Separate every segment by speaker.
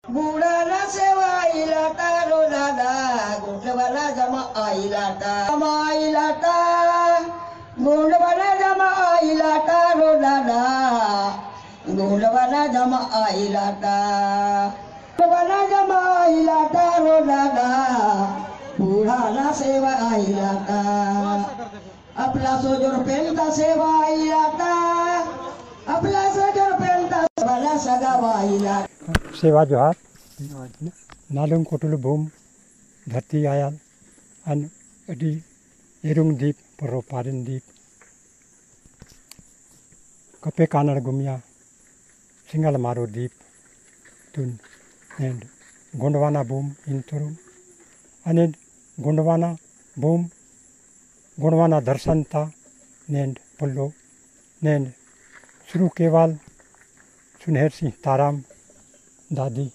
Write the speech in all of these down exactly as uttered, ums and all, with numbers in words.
Speaker 1: बुडाला सेवाईला तारो दादा गोंडवाला जमा आईला ता जमा आईला ता गोंडवाला जमा आईला तारो दादा गोंडवाला जमा आईला ता गोंडवाला जमा आईला तारो दादा बुडाला सेवा आईला ता आपला सोजोर पेंता सेवा आईला ता आपला सोजोर पेंता वाला सगा आईला
Speaker 2: सेवा जोहार नालुंग कोटुल भूम धरती आयाल अन अडी एरुंग दीप परो पारिन दीप कपे कानड़ गुमिया सिंगल मारो दीप तुन एंड गोंडवाना भूम इन तुरुम अने गोंडवाना भूम गोंडवाना दर्शनता नेंड पुल्लो नेंड श्रू केवाल सुनहर सिंह ताराम दादी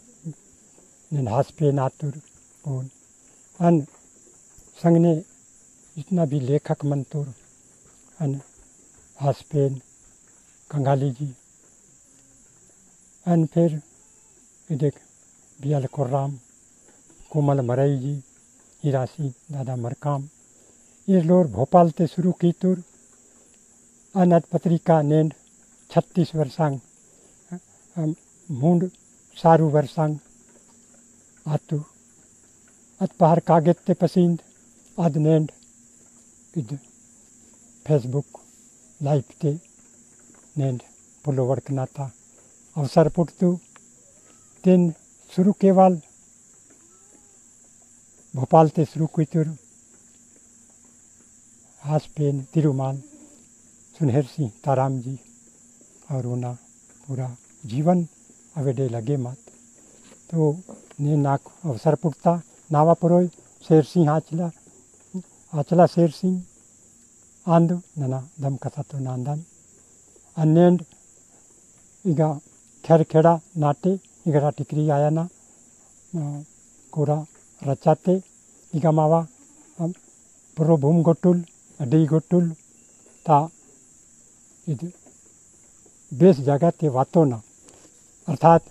Speaker 2: हासपे नातुर और अन संगने जितना भी लेखक मंतुर अन हासपेन कंगाली जी अन फिर देख बियाल कुर्राम कोमल मरई जी हिरासी दादा मरकाम ये लोर भोपाल ते शुरू की तुर अन पत्रिका नेंड छत्तीस वर्षांग मूंड सारू वर्षांग आतु अत पहाड़ कागज ते पसींद अद नेंड इद फेसबुक लाइव ते नेंड पुलो वड़कनाता अवसर पुटतु तेन शुरू केवाल भोपाल ते शुरू कुतुर हासपेन तिरुमाल सुनहर सिंह ताराम जी और उना पूरा जीवन अवेडे लगे मत तो ने नाक अवसर पुटता नावा पुरोय शेर सिंह आचला आचला शेर सिंह आंदु नना दम कथा तो नांदन अन्नेंड इगा खेर खेड़ा नाटे इगरा टिकरी आया ना कोरा रचाते इगा मावा पुरो भूम गोटुल अडी गोटुल ता इद बेस जगह ते वातो ना अर्थात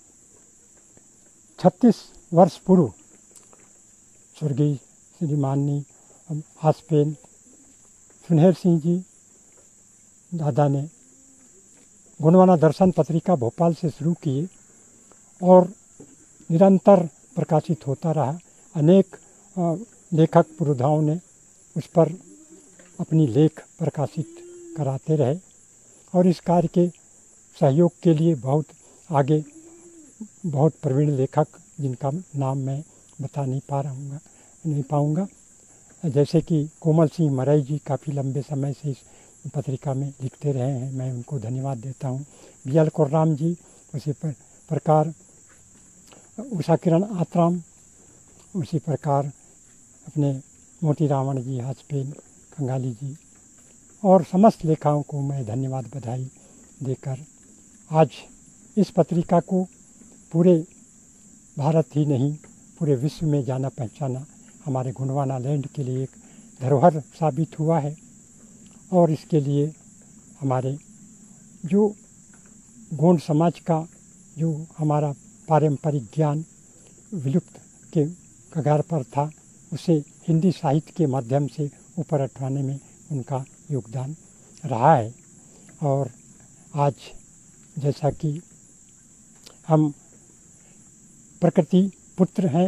Speaker 2: छत्तीस वर्ष पूर्व स्वर्गीय श्री माननी हासपेन सुनहर सिंह जी दादा ने गोंडवाना दर्शन पत्रिका भोपाल से शुरू किए और निरंतर प्रकाशित होता रहा। अनेक लेखक पुरोधाओं ने उस पर अपनी लेख प्रकाशित कराते रहे और इस कार्य के सहयोग के लिए बहुत आगे बहुत प्रवीण लेखक जिनका नाम मैं बता नहीं पा रहा हूँ नहीं पाऊँगा जैसे कि कोमल सिंह मरई जी काफ़ी लंबे समय से इस पत्रिका में लिखते रहे हैं, मैं उनको धन्यवाद देता हूँ। बियाल कुर्राम जी उसी पर प्रकार उषा किरण आत्राम उसी प्रकार अपने मोती रावण जी हासपेन कंगाली जी और समस्त लेखकों को मैं धन्यवाद बधाई देकर आज इस पत्रिका को पूरे भारत ही नहीं पूरे विश्व में जाना पहचाना हमारे गोंडवाना लैंड के लिए एक धरोहर साबित हुआ है और इसके लिए हमारे जो गोंड समाज का जो हमारा पारंपरिक ज्ञान विलुप्त के कगार पर था उसे हिंदी साहित्य के माध्यम से ऊपर उठाने में उनका योगदान रहा है। और आज जैसा कि हम प्रकृति पुत्र हैं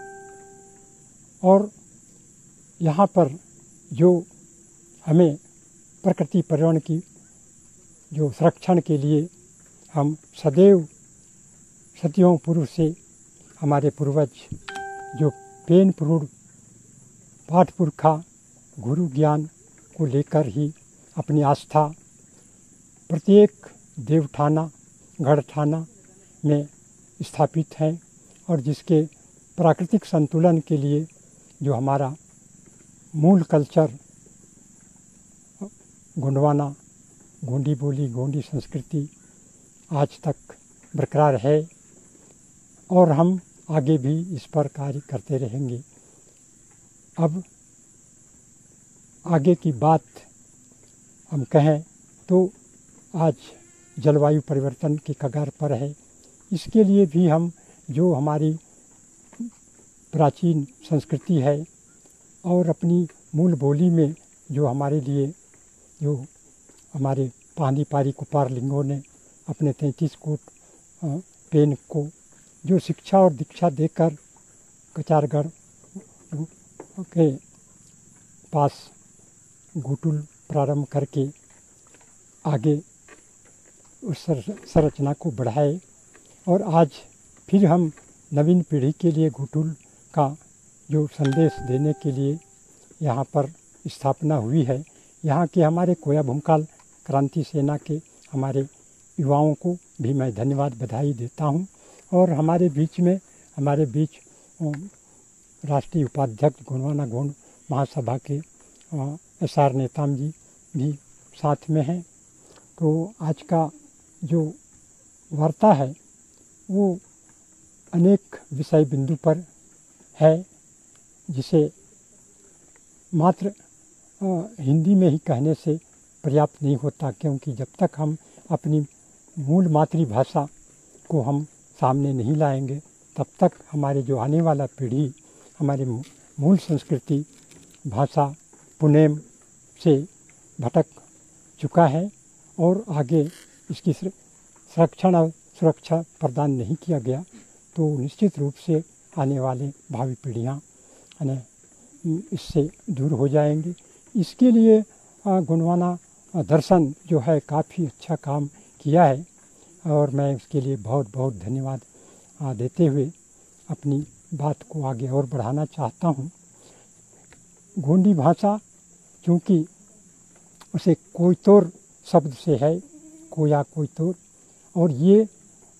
Speaker 2: और यहाँ पर जो हमें प्रकृति पर्यावरण की जो संरक्षण के लिए हम सदैव सदियों पूर्व से हमारे पूर्वज जो पेन पुरुड़ पाठ पुरखा गुरु ज्ञान को लेकर ही अपनी आस्था प्रत्येक देवठाना गढ़ठाना में स्थापित हैं और जिसके प्राकृतिक संतुलन के लिए जो हमारा मूल कल्चर गोंडवाना गोंडी बोली गोंडी संस्कृति आज तक बरकरार है और हम आगे भी इस पर कार्य करते रहेंगे। अब आगे की बात हम कहें तो आज जलवायु परिवर्तन की कगार पर है, इसके लिए भी हम जो हमारी प्राचीन संस्कृति है और अपनी मूल बोली में जो हमारे लिए जो हमारे पानी पारी कुपार लिंगों ने अपने तैंतीस कोट पेन को जो शिक्षा और दीक्षा देकर कचारगढ़ के पास घुटुल प्रारंभ करके आगे उस संरचना को बढ़ाए और आज फिर हम नवीन पीढ़ी के लिए घुटुल का जो संदेश देने के लिए यहाँ पर स्थापना हुई है। यहाँ के हमारे कोया भूमकाल क्रांति सेना के हमारे युवाओं को भी मैं धन्यवाद बधाई देता हूँ और हमारे बीच में हमारे बीच राष्ट्रीय उपाध्यक्ष गोंडवाना गोंड महासभा के एस आर नेताम जी भी साथ में हैं। तो आज का जो वार्ता है वो अनेक विषय बिंदु पर है, जिसे मात्र हिंदी में ही कहने से पर्याप्त नहीं होता, क्योंकि जब तक हम अपनी मूल मातृभाषा को हम सामने नहीं लाएंगे तब तक हमारे जो आने वाला पीढ़ी हमारे मूल संस्कृति भाषा पुनेम से भटक चुका है और आगे इसकी संरक्षण और सुरक्षा प्रदान नहीं किया गया तो निश्चित रूप से आने वाले भावी पीढ़ियाँ इससे दूर हो जाएंगी। इसके लिए गोंडवाना दर्शन जो है काफ़ी अच्छा काम किया है और मैं उसके लिए बहुत बहुत धन्यवाद देते हुए अपनी बात को आगे और बढ़ाना चाहता हूँ। गोंडी भाषा चूँकि उसे कोयतोर शब्द से है, कोया कोयतोर, और ये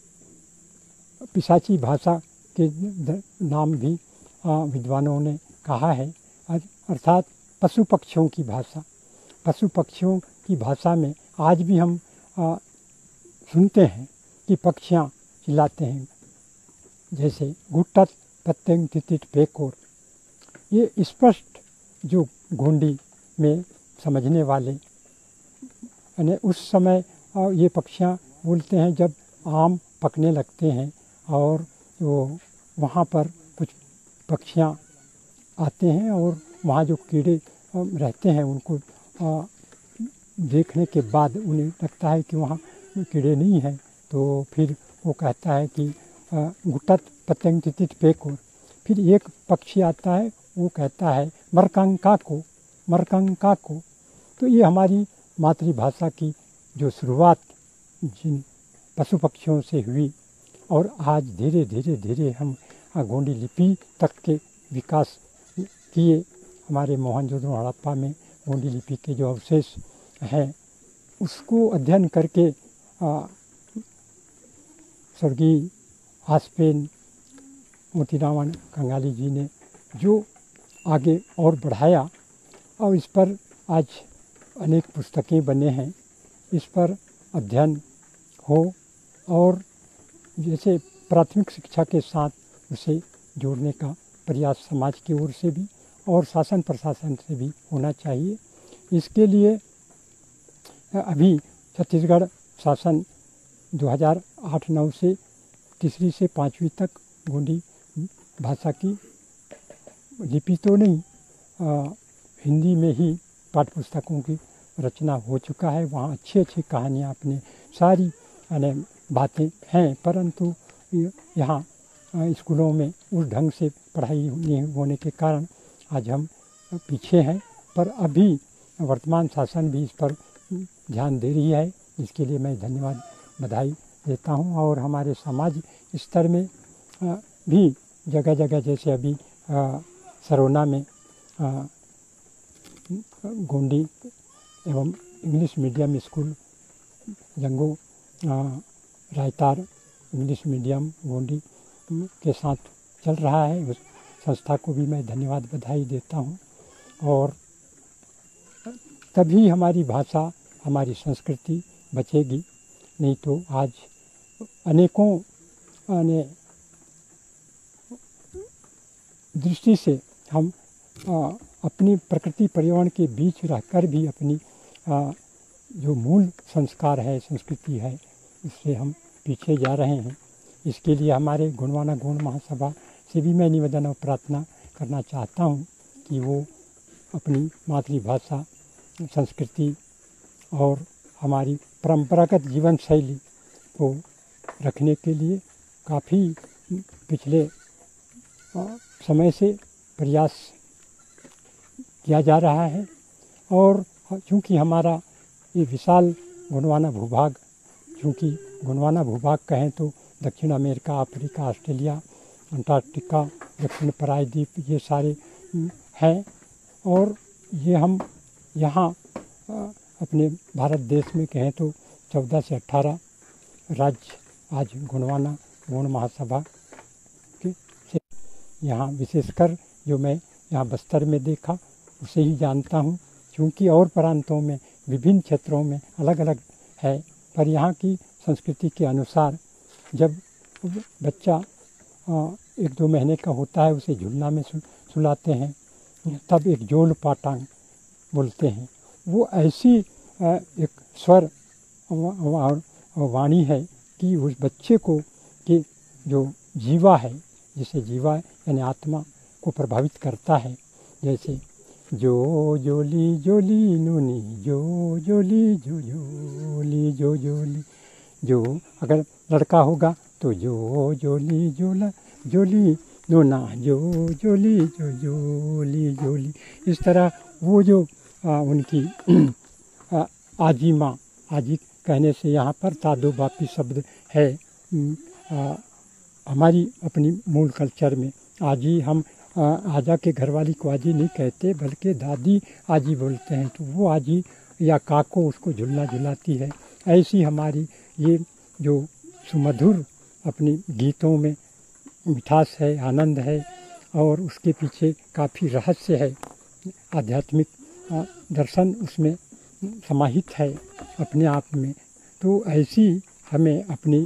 Speaker 2: पिशाची भाषा के नाम भी विद्वानों ने कहा है, अर्थात पशु पक्षियों की भाषा। पशु पक्षियों की भाषा में आज भी हम आ, सुनते हैं कि पक्षियाँ चिल्लाते हैं, जैसे गुट्टत पत्तेंग तितिट पेकोर। ये स्पष्ट जो गोंडी में समझने वाले यानी उस समय ये पक्षियाँ बोलते हैं जब आम पकने लगते हैं और वो वहाँ पर कुछ पक्षियाँ आते हैं और वहाँ जो कीड़े रहते हैं उनको देखने के बाद उन्हें लगता है कि वहाँ कीड़े नहीं हैं, तो फिर वो कहता है कि गुट्टत पतंग तितिट पेकोर। फिर एक पक्षी आता है वो कहता है मरकंका को मरकंका को। तो ये हमारी मातृभाषा की जो शुरुआत जिन पशु पक्षियों से हुई और आज धीरे धीरे धीरे हम गोंडी लिपि तक के विकास किए। हमारे मोहनजोदड़ो हड़प्पा में गोंडी लिपि के जो अवशेष हैं उसको अध्ययन करके स्वर्गीय आसपेन मोतीराम कंगाली जी ने जो आगे और बढ़ाया और इस पर आज अनेक पुस्तकें बने हैं, इस पर अध्ययन हो और जैसे प्राथमिक शिक्षा के साथ उसे जोड़ने का प्रयास समाज की ओर से भी और शासन प्रशासन से भी होना चाहिए। इसके लिए अभी छत्तीसगढ़ शासन दो हज़ार आठ नौ से तीसरी से पाँचवीं तक गोंडी भाषा की लिपि तो नहीं आ, हिंदी में ही पाठ्य पुस्तकों की रचना हो चुका है। वहाँ अच्छी अच्छी कहानियाँ अपने सारी यानी बातें हैं, परंतु यहाँ स्कूलों में उस ढंग से पढ़ाई नहीं होने के कारण आज हम पीछे हैं। पर अभी वर्तमान शासन भी इस पर ध्यान दे रही है, इसके लिए मैं धन्यवाद बधाई देता हूँ। और हमारे समाज स्तर में भी जगह जगह जैसे अभी सरोना में गोंडी एवं English medium school Jango Raitar English medium Gondi के साथ चल रहा है, उस संस्था को भी मैं धन्यवाद बधाई देता हूँ। और तभी हमारी भाषा हमारी संस्कृति बचेगी, नहीं तो आज अनेकों ने दृष्टि से हम आ, अपनी प्रकृति पर्यावरण के बीच रहकर भी अपनी आ, जो मूल संस्कार है संस्कृति है उससे हम पीछे जा रहे हैं। इसके लिए हमारे गोंडवाना गौड़ महासभा से भी मैं निवेदन और प्रार्थना करना चाहता हूँ कि वो अपनी मातृभाषा, संस्कृति और हमारी परंपरागत जीवन शैली को रखने के लिए काफ़ी पिछले समय से प्रयास किया जा रहा है। और चूँकि हमारा ये विशाल गोंडवाना भूभाग, चूँकि गोंडवाना भूभाग कहें तो दक्षिण अमेरिका, अफ्रीका, ऑस्ट्रेलिया, अंटार्कटिका, दक्षिण प्रायद्वीप ये सारे हैं। और ये हम यहाँ अपने भारत देश में कहें तो चौदह से अट्ठारह राज्य आज गोंडवाना गौड़ महासभा के से यहाँ विशेषकर जो मैं यहाँ बस्तर में देखा उसे ही जानता हूँ, क्योंकि और प्रांतों में विभिन्न क्षेत्रों में अलग अलग है, पर यहाँ की संस्कृति के अनुसार जब बच्चा एक दो महीने का होता है उसे झूलना में सुलाते हैं, तब एक जोल पाटांग बोलते हैं। वो ऐसी एक स्वर और वाणी है कि उस बच्चे को कि जो जीवा है, जिसे जीवा यानी आत्मा को प्रभावित करता है। जैसे जो जोली जोली नूनी जो जोली जो जोली जो जोली, जो अगर लड़का होगा तो जो जोली जोला जोली नोना जो जोली जो जोली जोली। इस तरह वो जो आ, उनकी आ, आजी माँ, आजी कहने से यहाँ पर तादो बापी शब्द है। आ, हमारी अपनी मूल कल्चर में आजी, हम आ, आजा के घरवाली को आजी नहीं कहते बल्कि दादी आजी बोलते हैं, तो वो आजी या काको उसको झुलना झुलाती है। ऐसी हमारी ये जो सुमधुर अपनी गीतों में मिठास है, आनंद है, और उसके पीछे काफ़ी रहस्य है, आध्यात्मिक दर्शन उसमें समाहित है अपने आप में। तो ऐसी हमें अपनी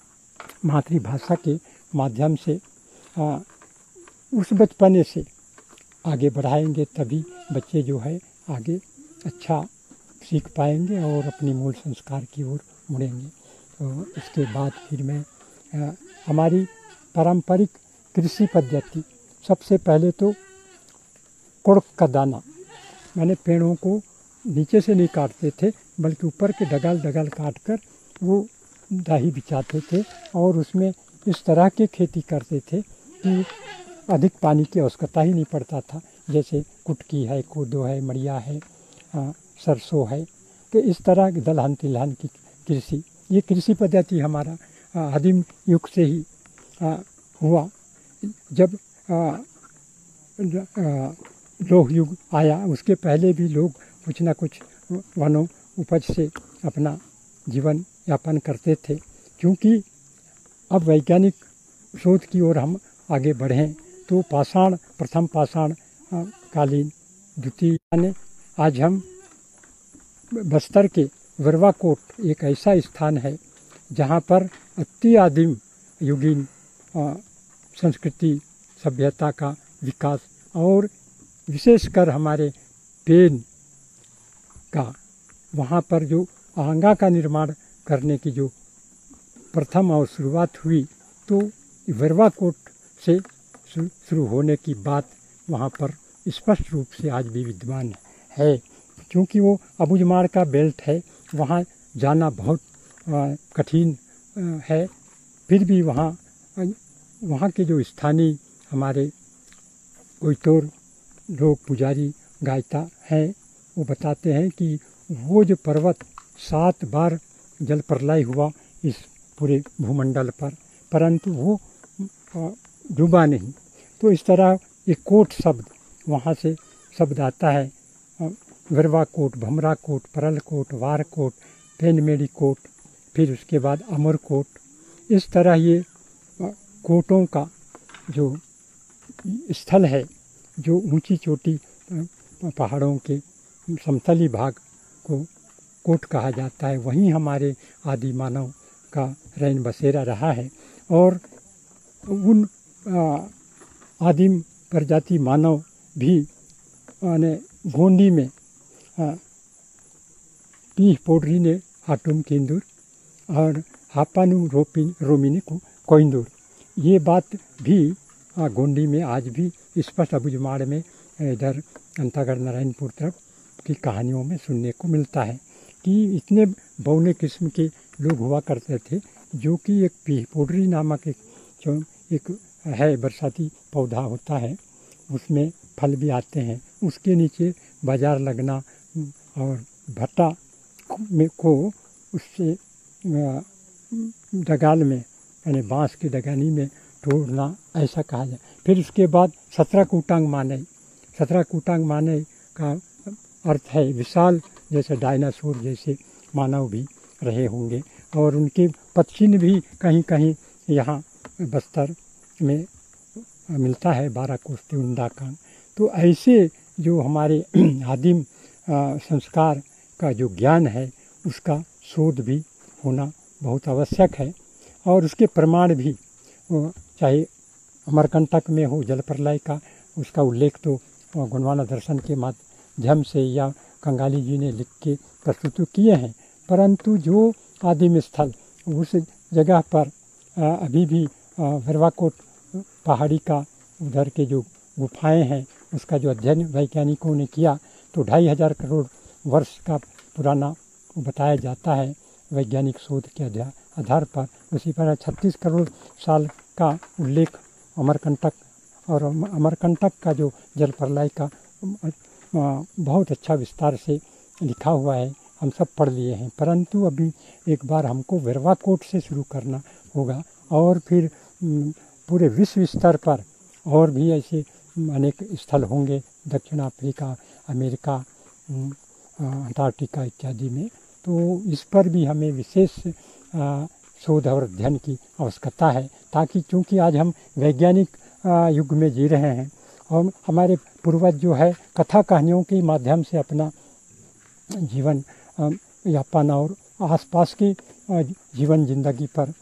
Speaker 2: मातृभाषा के माध्यम से आ, उस बचपने से आगे बढ़ाएंगे, तभी बच्चे जो है आगे अच्छा सीख पाएंगे और अपनी मूल संस्कार की ओर मुड़ेंगे। तो इसके बाद फिर मैं आ, हमारी पारंपरिक कृषि पद्धति, सबसे पहले तो कुड़क का दाना, मैंने पेड़ों को नीचे से नहीं काटते थे बल्कि ऊपर के डगाल डगाल काट कर वो दाही बिछाते थे और उसमें इस तरह के खेती करते थे कि अधिक पानी की आवश्यकता ही नहीं पड़ता था। जैसे कुटकी है, कोदो है, मड़िया है, आ, सरसों है, तो इस तरह दलहन तिलहन की कृषि, ये कृषि पद्धति हमारा आदिम युग से ही आ, हुआ। जब लोह युग आया उसके पहले भी लोग कुछ ना कुछ वनों उपज से अपना जीवन यापन करते थे। क्योंकि अब वैज्ञानिक शोध की ओर हम आगे बढ़ें तो पाषाण, प्रथम पाषाण कालीन, द्वितीय, यानी आज हम बस्तर के वरवाकोट एक ऐसा स्थान है जहाँ पर अति आदिम युगीन संस्कृति सभ्यता का विकास और विशेषकर हमारे पेन का, वहाँ पर जो आहंगा का निर्माण करने की जो प्रथम और शुरुआत हुई, तो वरवाकोट से शुरू होने की बात वहाँ पर स्पष्ट रूप से आज भी विद्यमान है। क्योंकि वो अबुझमाड़ का बेल्ट है, वहाँ जाना बहुत कठिन है, फिर भी वहाँ वहाँ के जो स्थानीय हमारे कोयतोर लोग, पुजारी, गायता हैं, वो बताते हैं कि वो जो पर्वत सात बार जल प्रलय हुआ इस पूरे भूमंडल पर, परंतु वो डूबा नहीं। तो इस तरह एक कोट शब्द वहाँ से शब्द आता है, वरवाकोट, भमराकोट, परलकोट, वारकोट, पेनमेड़ी कोट, फिर उसके बाद अमरकोट। इस तरह ये कोटों का जो स्थल है, जो ऊंची चोटी पहाड़ों के समतली भाग को कोट कहा जाता है, वहीं हमारे आदि मानव का रैन बसेरा रहा है। और उन आदिम प्रजाति मानव भी ने गोंडी में पीह पोडरी ने हाटुम किंदुर और हापानु रोपी रोमिनी को कोहिनूर। ये बात भी आ, गोंडी में आज भी स्पष्ट अबुझमाड़ में इधर अंतागढ़ नारायणपुर तरफ की कहानियों में सुनने को मिलता है कि इतने बौने किस्म के लोग हुआ करते थे, जो कि एक पीपोडरी नामक एक जो एक है बरसाती पौधा होता है, उसमें फल भी आते हैं। उसके नीचे बाजार लगना और भट्टा में को उससे डगाल में यानी बांस की डगानी में तोड़ना, ऐसा कहा जाए। फिर उसके बाद सत्रह कूटांग माने। सत्रह कूटांग माने का अर्थ है विशाल, जैसे डायनासोर जैसे मानव भी रहे होंगे, और उनके पदचिन्ह भी कहीं कहीं यहाँ बस्तर में मिलता है, बारह कोस्ती उंडाकांग। तो ऐसे जो हमारे आदिम संस्कार का जो ज्ञान है उसका शोध भी होना बहुत आवश्यक है, और उसके प्रमाण भी, चाहे अमरकंटक में हो जल प्रलय का, उसका उल्लेख तो गोंडवाना दर्शन के माध्यम से या कंगाली जी ने लिख के प्रस्तुत किए हैं, परंतु जो आदिम स्थल उस जगह पर अभी भी भरवाकोट पहाड़ी का उधर के जो गुफाएं हैं उसका जो अध्ययन वैज्ञानिकों ने किया तो ढाई हजार करोड़ वर्ष का पुराना बताया जाता है वैज्ञानिक शोध के आधार पर। उसी पर छत्तीस करोड़ साल का उल्लेख अमरकंटक, और अमरकंटक का जो जल प्रलय का बहुत अच्छा विस्तार से लिखा हुआ है, हम सब पढ़ लिए हैं। परंतु अभी एक बार हमको भरवाकोट से शुरू करना होगा, और फिर पूरे विश्व स्तर पर और भी ऐसे अनेक स्थल होंगे, दक्षिण अफ्रीका, अमेरिका, अंटार्कटिका इत्यादि में। तो इस पर भी हमें विशेष शोध और अध्ययन की आवश्यकता है, ताकि चूँकि आज हम वैज्ञानिक युग में जी रहे हैं और हमारे पूर्वज जो है कथा कहानियों के माध्यम से अपना जीवन यापन और आसपास की जीवन जिंदगी पर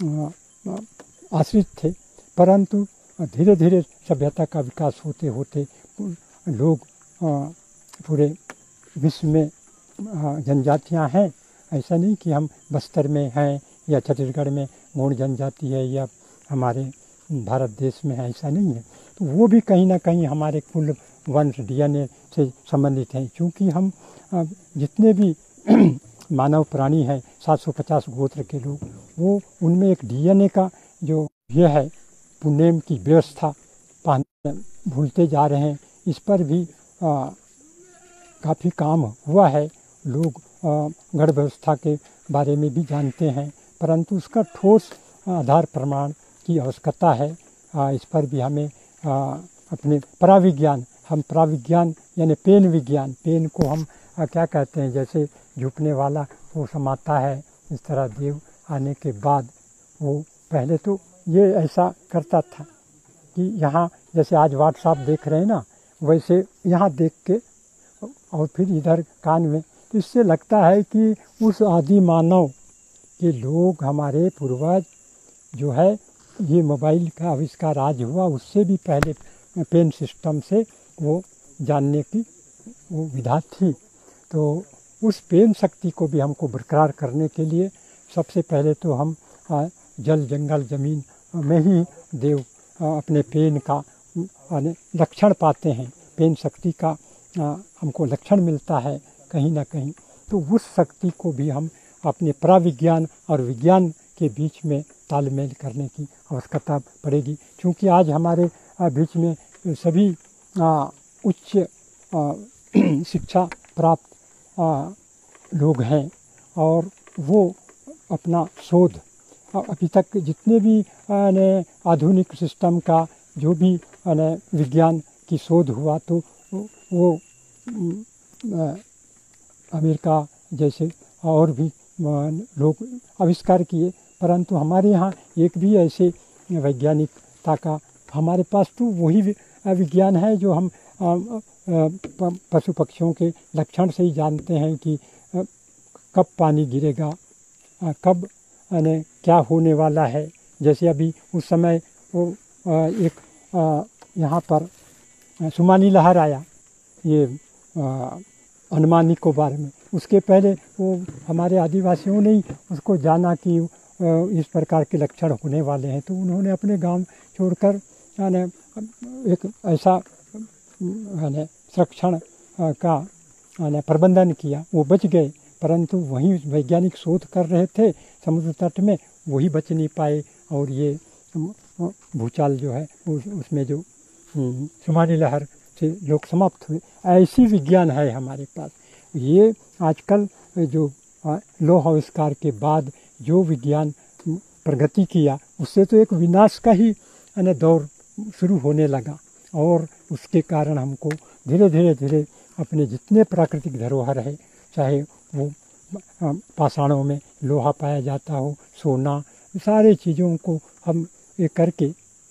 Speaker 2: आश्रित थे, परंतु धीरे धीरे सभ्यता का विकास होते होते लोग पूरे विश्व में जनजातियां हैं। ऐसा नहीं कि हम बस्तर में हैं या छत्तीसगढ़ में गोंड जनजाति है या हमारे भारत देश में है, ऐसा नहीं है। तो वो भी कहीं ना कहीं हमारे कुल वंश डीएनए से संबंधित हैं, क्योंकि हम जितने भी मानव प्राणी हैं सात सौ पचास गोत्र के लोग, वो उनमें एक डीएनए का जो ये है पुनेम की व्यवस्था भूलते जा रहे हैं। इस पर भी काफ़ी काम हुआ है। लोग गढ़ व्यवस्था के बारे में भी जानते हैं, परंतु उसका ठोस आधार प्रमाण की आवश्यकता है। आ, इस पर भी हमें आ, अपने पराविज्ञान, हम पराविज्ञान यानी पेन विज्ञान, पेन को हम आ, क्या कहते हैं, जैसे झुकने वाला वो समाता है, इस तरह देव आने के बाद वो पहले तो ये ऐसा करता था कि यहाँ जैसे आज व्हाट्सएप देख रहे हैं ना, वैसे यहाँ देख के और फिर इधर कान में, तो इससे लगता है कि उस आदि मानव के लोग, हमारे पूर्वज जो है, ये मोबाइल का आविष्कार आज हुआ, उससे भी पहले पेन सिस्टम से वो जानने की वो विधा थी। तो उस पेन शक्ति को भी हमको बरकरार करने के लिए सबसे पहले तो हम जल जंगल ज़मीन में ही देव अपने पेन का लक्षण पाते हैं, पेन शक्ति का हमको लक्षण मिलता है कहीं ना कहीं। तो उस शक्ति को भी हम अपने पराविज्ञान और विज्ञान के बीच में तालमेल करने की आवश्यकता पड़ेगी, क्योंकि आज हमारे बीच में सभी उच्च शिक्षा प्राप्त लोग हैं, और वो अपना शोध अभी तक जितने भी आधुनिक सिस्टम का जो भी विज्ञान की शोध हुआ, तो वो अमेरिका जैसे और भी लोग आविष्कार किए, परंतु हमारे यहाँ एक भी ऐसे वैज्ञानिकता का, हमारे पास तो वही विज्ञान है जो हम पशु पक्षियों के लक्षण से ही जानते हैं कि कब पानी गिरेगा, कब यानी क्या होने वाला है। जैसे अभी उस समय वो एक यहाँ पर सुमानी लहर आया, ये अंडमान निकोबार में, उसके पहले वो हमारे आदिवासियों ने ही उसको जाना कि इस प्रकार के लक्षण होने वाले हैं, तो उन्होंने अपने गांव छोड़कर यानी एक ऐसा यानी संरक्षण का यानी प्रबंधन किया। वो बच गए, परंतु वहीं वैज्ञानिक शोध कर रहे थे समुद्र तट में, वही बच नहीं पाए और ये भूचाल जो है उसमें जो सुमानी लहर से लोग समाप्त हुए। ऐसी विज्ञान है हमारे पास। ये आजकल जो लौह आविष्कार के बाद जो विज्ञान प्रगति किया, उससे तो एक विनाश का ही यानी दौर शुरू होने लगा और उसके कारण हमको धीरे धीरे धीरे अपने जितने प्राकृतिक धरोहर है, चाहे वो पाषाणों में लोहा पाया जाता हो, सोना, सारे चीज़ों को हम ये करके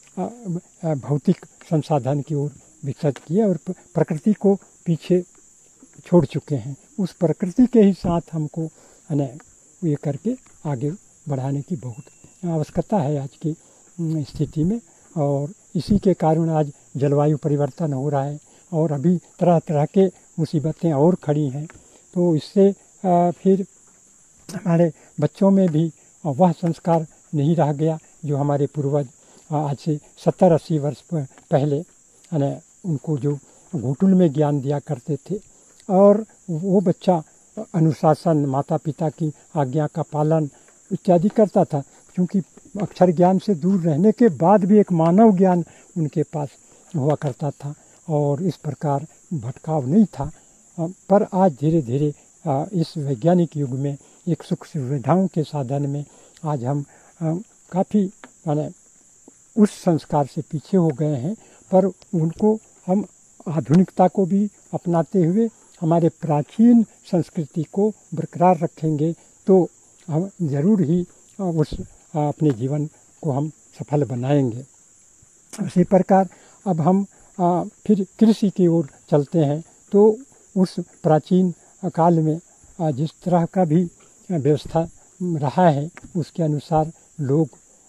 Speaker 2: भौतिक संसाधन की ओर विकसित किए और प्रकृति को पीछे छोड़ चुके हैं। उस प्रकृति के ही साथ हमको यानी ये करके आगे बढ़ाने की बहुत आवश्यकता है आज की स्थिति में। और इसी के कारण आज जलवायु परिवर्तन हो रहा है और अभी तरह तरह के मुसीबतें और खड़ी हैं। तो इससे फिर हमारे बच्चों में भी वह संस्कार नहीं रह गया जो हमारे पूर्वज आज से सत्तर अस्सी वर्ष पहले यानी उनको जो घुटुल में ज्ञान दिया करते थे। और वो बच्चा अनुशासन, माता पिता की आज्ञा का पालन इत्यादि करता था, क्योंकि अक्षर ज्ञान से दूर रहने के बाद भी एक मानव ज्ञान उनके पास हुआ करता था और इस प्रकार भटकाव नहीं था। पर आज धीरे धीरे इस वैज्ञानिक युग में एक सुख सुविधाओं के साधन में आज हम काफ़ी माने उस संस्कार से पीछे हो गए हैं, पर उनको हम आधुनिकता को भी अपनाते हुए हमारे प्राचीन संस्कृति को बरकरार रखेंगे तो हम ज़रूर ही उस अपने जीवन को हम सफल बनाएंगे। इसी प्रकार अब हम आ, फिर कृषि की ओर चलते हैं। तो उस प्राचीन काल में आ, जिस तरह का भी व्यवस्था रहा है उसके अनुसार लोग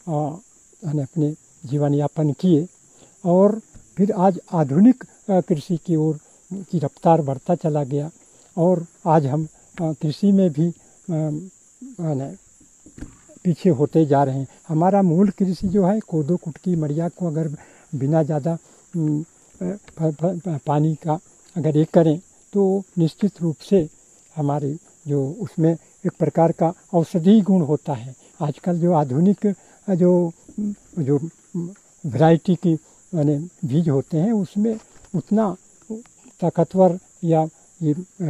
Speaker 2: अपने जीवन यापन किए और फिर आज आधुनिक कृषि की ओर की रफ्तार बढ़ता चला गया और आज हम कृषि में भी पीछे होते जा रहे हैं। हमारा मूल कृषि जो है कोदो कुटकी मड़िया को अगर बिना ज़्यादा पानी का अगर एक करें तो निश्चित रूप से हमारे जो उसमें एक प्रकार का औषधि गुण होता है। आजकल जो आधुनिक जो जो वैरायटी की यानी बीज होते हैं उसमें उतना ताकतवर या ये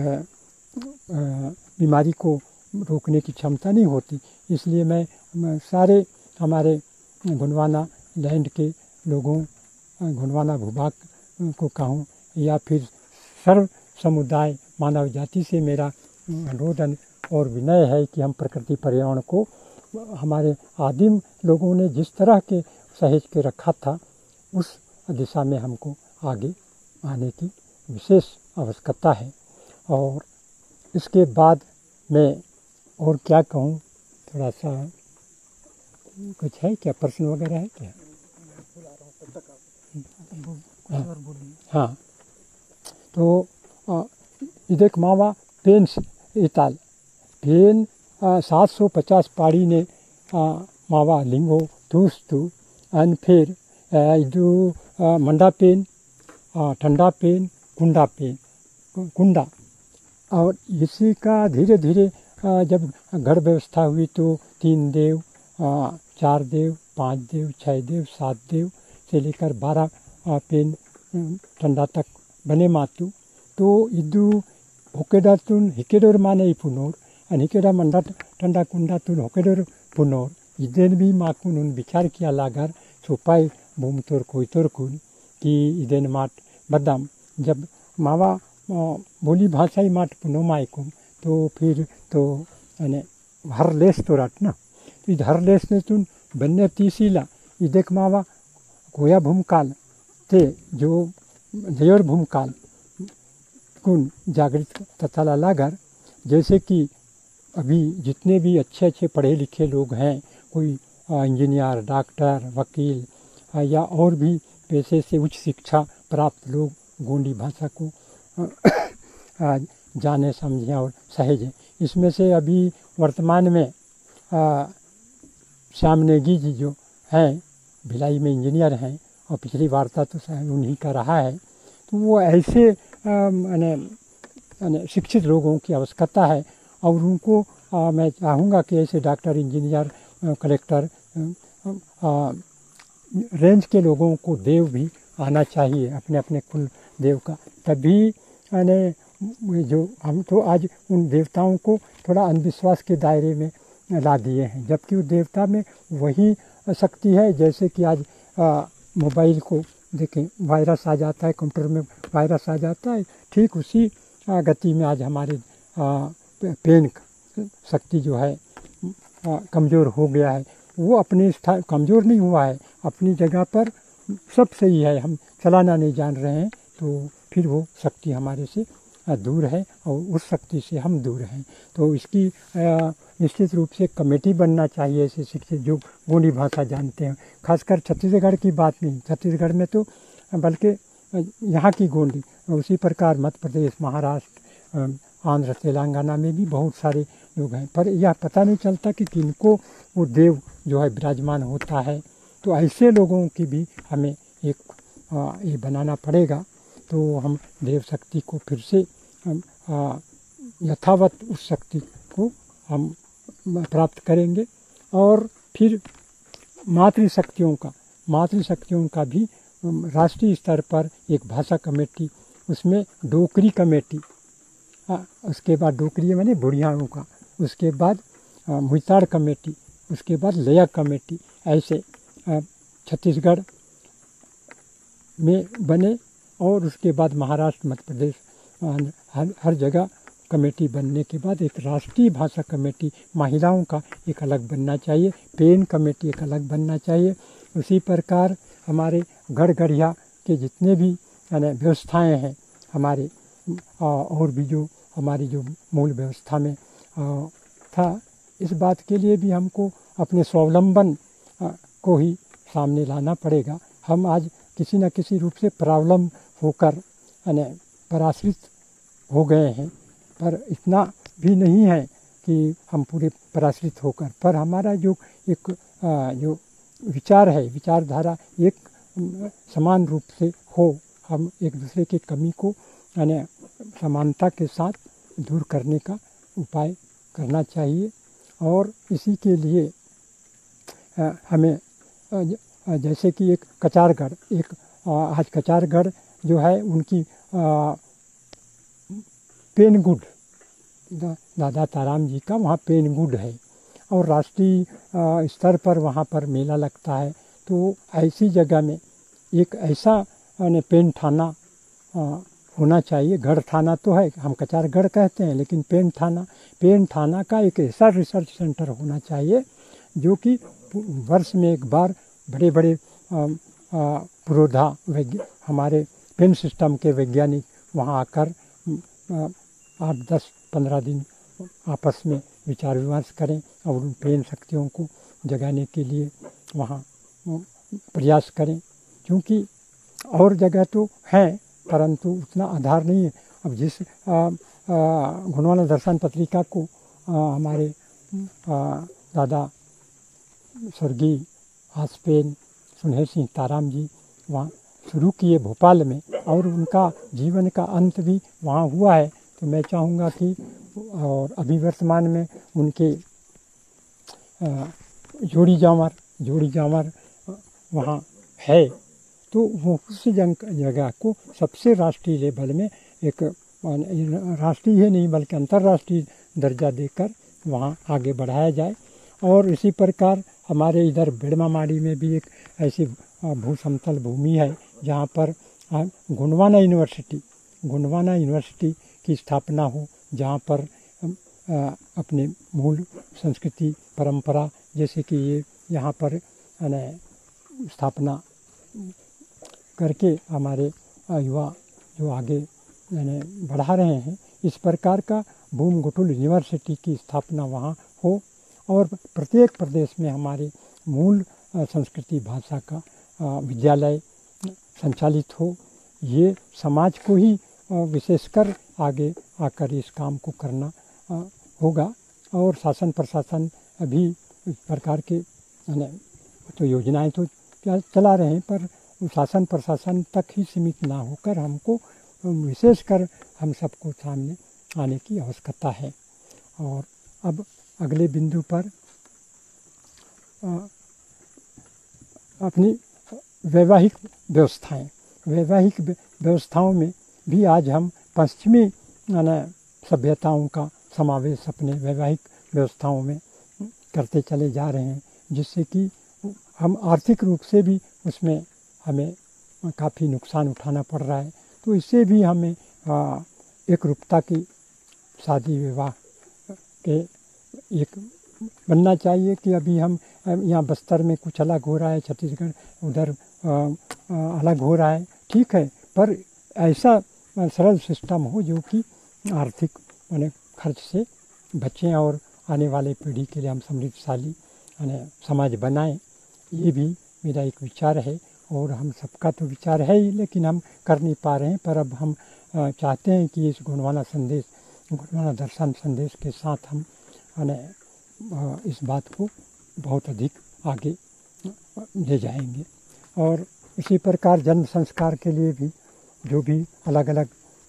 Speaker 2: बीमारी को रोकने की क्षमता नहीं होती। इसलिए मैं, मैं सारे हमारे गुणवाना लैंड के लोगों, गुणवाना भूभाग को कहूँ या फिर सर्व समुदाय मानव जाति से मेरा अनुरोध और विनय है कि हम प्रकृति पर्यावरण को हमारे आदिम लोगों ने जिस तरह के सहेज के रखा था उस दिशा में हमको आगे आने की विशेष आवश्यकता है। और इसके बाद मैं और क्या कहूँ, थोड़ा सा कुछ है क्या, प्रश्न वगैरह है क्या? हाँ, हाँ। तो इदेक मावा पेन इताल पेन सात सौ पचास पाड़ी ने मावा लिंगो दूस्तु अन फिर इदु मंडा पेन, ठंडा पेन, कुंडा पेन, कुंडा। और इसी का धीरे धीरे जब गढ़ व्यवस्था हुई तो तीन देव, चार देव, पांच देव, छः देव, सात देव से लेकर बारह पेन ठंडा तक बने मातु। तो इदु होकेडा तुन हिकेडोर माने पुनोर अन हिकेडा मंडा ठंडा कुंडा तुन होकेडोर पुनोर इदेन भी माकुन उन विचार किया लागर छुपाई भूम तोर कोई तोर कुन कि इदेन माट बदाम जब मावा बोली भाषा ही माट पुनो माइकुम तो फिर तो अने हर लेस तो रट ना इध हर लेस ने तुन बन्ने तीसीला इदेक मावा कोया भूमकाल ते जो देवर भूमकाल कुन जागृत तथा लागर। जैसे कि अभी जितने भी अच्छे अच्छे पढ़े लिखे लोग हैं, कोई इंजीनियर, डॉक्टर, वकील या और भी पेशे से उच्च शिक्षा प्राप्त लोग गोंडी भाषा को जाने समझें और सहेजें। इसमें से अभी वर्तमान में श्याम नेगी जी जो हैं, भिलाई में इंजीनियर हैं और पिछली वार्ता तो शायद उन्हीं का रहा है, तो वो ऐसे माने माने शिक्षित लोगों की आवश्यकता है और उनको आ, मैं चाहूँगा कि ऐसे डॉक्टर, इंजीनियर, कलेक्टर, रेंज के लोगों को देव भी आना चाहिए अपने अपने कुल देव का, तभी यानी जो हम तो आज उन देवताओं को थोड़ा अंधविश्वास के दायरे में ला दिए हैं, जबकि उस देवता में वही शक्ति है। जैसे कि आज मोबाइल को देखें, वायरस आ जाता है, कंप्यूटर में वायरस आ जाता है, ठीक उसी आ, गति में आज हमारे आ, पेन शक्ति जो है आ, कमज़ोर हो गया है। वो अपने स्थान कमज़ोर नहीं हुआ है, अपनी जगह पर सब सही है, हम चलाना नहीं जान रहे हैं, तो फिर वो शक्ति हमारे से दूर है और उस शक्ति से हम दूर हैं। तो इसकी निश्चित रूप से कमेटी बनना चाहिए ऐसे शिक्षित जो गोंडी भाषा जानते हैं, खासकर छत्तीसगढ़ की बात नहीं, छत्तीसगढ़ में तो बल्कि यहाँ की गोंडी, उसी प्रकार मध्य प्रदेश, महाराष्ट्र, आंध्र, तेलंगाना में भी बहुत सारे लोग हैं, पर यह पता नहीं चलता कि किनको वो देव जो है विराजमान होता है। तो ऐसे लोगों की भी हमें एक आ, ये बनाना पड़ेगा, तो हम देव शक्ति को फिर से हम यथावत उस शक्ति को हम प्राप्त करेंगे। और फिर मातृशक्तियों का मातृशक्तियों का भी राष्ट्रीय स्तर पर एक भाषा कमेटी, उसमें डोकरी कमेटी, उसके बाद डोकरी माने बुढ़ियाओं का, उसके बाद मुइताड़ कमेटी, उसके बाद लया कमेटी, ऐसे छत्तीसगढ़ में बने और उसके बाद महाराष्ट्र, मध्य प्रदेश, हर हर जगह कमेटी बनने के बाद एक राष्ट्रीय भाषा कमेटी महिलाओं का एक अलग बनना चाहिए, पेन कमेटी एक अलग बनना चाहिए। उसी प्रकार हमारे गढ़ गढ़िया के जितने भी व्यवस्थाएं हैं हमारे, और भी जो हमारी जो मूल व्यवस्था में था, इस बात के लिए भी हमको अपने स्वावलंबन को ही सामने लाना पड़ेगा। हम आज किसी न किसी रूप से प्रावलंब होकर यानी पराश्रित हो गए हैं, पर इतना भी नहीं है कि हम पूरे पराश्रित होकर, पर हमारा जो एक जो विचार है, विचारधारा एक समान रूप से हो, हम एक दूसरे की कमी को यानी समानता के साथ दूर करने का उपाय करना चाहिए। और इसी के लिए हमें जैसे कि एक कचारगढ़, एक आज कचारगढ़ जो है उनकी पेनगुड, दादा ताराम जी का वहाँ पेनगुड है और राष्ट्रीय स्तर पर वहाँ पर मेला लगता है। तो ऐसी जगह में एक ऐसा पेन थाना होना चाहिए। गढ़ थाना तो है, हम कचारगढ़ कहते हैं, लेकिन पेन थाना पेन थाना का एक ऐसा रिसर्च सेंटर होना चाहिए जो कि वर्ष में एक बार बड़े बड़े पुरोधा हमारे पेन सिस्टम के वैज्ञानिक वहाँ आकर आठ दस पंद्रह दिन आपस में विचार विमर्श करें और उन पेन शक्तियों को जगाने के लिए वहाँ प्रयास करें, क्योंकि और जगह तो है परंतु उतना आधार नहीं है। अब जिस गुणवाना दर्शन पत्रिका को आ, हमारे आ, दादा स्वर्गीय हासपेन सुनहर सिंह ताराम जी वहाँ शुरू किए भोपाल में, और उनका जीवन का अंत भी वहाँ हुआ है, तो मैं चाहूँगा कि और अभी वर्तमान में उनके जोड़ी जामर जोड़ी जामर वहाँ है, तो वो उस जगह को सबसे राष्ट्रीय लेवल में एक राष्ट्रीय ही नहीं बल्कि अंतर्राष्ट्रीय दर्जा देकर वहाँ आगे बढ़ाया जाए। और इसी प्रकार हमारे इधर बेड़मामाड़ी में भी एक ऐसी भू समतल भूमि है जहाँ पर गोंडवाना यूनिवर्सिटी गोंडवाना यूनिवर्सिटी की स्थापना हो, जहाँ पर अपने मूल संस्कृति परंपरा जैसे कि ये यहाँ पर स्थापना करके हमारे युवा जो आगे यानी बढ़ा रहे हैं, इस प्रकार का बूमगुटुल यूनिवर्सिटी की स्थापना वहाँ हो और प्रत्येक प्रदेश में हमारे मूल संस्कृति भाषा का विद्यालय संचालित हो। ये समाज को ही विशेषकर आगे आकर इस काम को करना होगा, और शासन प्रशासन भी इस प्रकार के मैंने तो योजनाएं तो क्या चला रहे हैं, पर शासन प्रशासन तक ही सीमित ना होकर हमको विशेषकर हम सबको सामने आने की आवश्यकता है। और अब अगले बिंदु पर अपनी वैवाहिक व्यवस्थाएं वैवाहिक व्यवस्थाओं में भी आज हम पश्चिमी सभ्यताओं का समावेश अपने वैवाहिक व्यवस्थाओं में करते चले जा रहे हैं, जिससे कि हम आर्थिक रूप से भी उसमें हमें काफ़ी नुकसान उठाना पड़ रहा है। तो इससे भी हमें एक रूपता की शादी विवाह के एक बनना चाहिए कि अभी हम यहाँ बस्तर में कुछ अलग हो रहा है, छत्तीसगढ़ उधर अलग हो रहा है, ठीक है, पर ऐसा सरल सिस्टम हो जो कि आर्थिक माने खर्च से बचें और आने वाले पीढ़ी के लिए हम समृद्धशाली माने समाज बनाएं। ये भी मेरा एक विचार है और हम सबका तो विचार है ही, लेकिन हम कर नहीं पा रहे हैं। पर अब हम चाहते हैं कि इस गोंडवाना संदेश गोंडवाना दर्शन संदेश के साथ हम माने इस बात को बहुत अधिक आगे ले जाएंगे। और इसी प्रकार जन्म संस्कार के लिए भी जो भी अलग अलग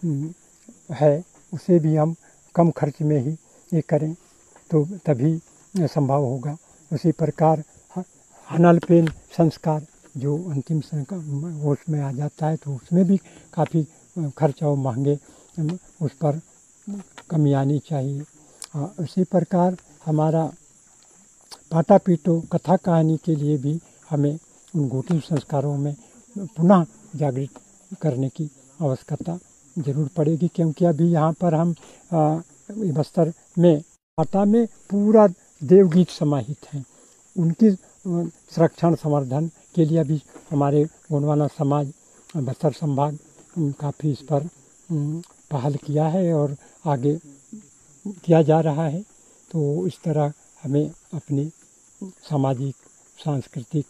Speaker 2: है उसे भी हम कम खर्च में ही ये करें तो तभी संभव होगा। उसी प्रकार हनलपेन संस्कार जो अंतिम संस्कार वो उसमें आ जाता है, तो उसमें भी काफ़ी खर्च और महंगे उस पर कमी आनी चाहिए। उसी प्रकार हमारा पाटा पीटो कथा कहानी के लिए भी हमें उन गोटी संस्कारों में पुनः जागृत करने की आवश्यकता जरूर पड़ेगी, क्योंकि अभी यहाँ पर हम बस्तर में पाटा में पूरा देवगीत समाहित हैं। उनकी संरक्षण संवर्धन के लिए अभी हमारे गोंडवाना समाज बस्तर संभाग काफ़ी इस पर पहल किया है और आगे किया जा रहा है। तो इस तरह हमें अपनी सामाजिक सांस्कृतिक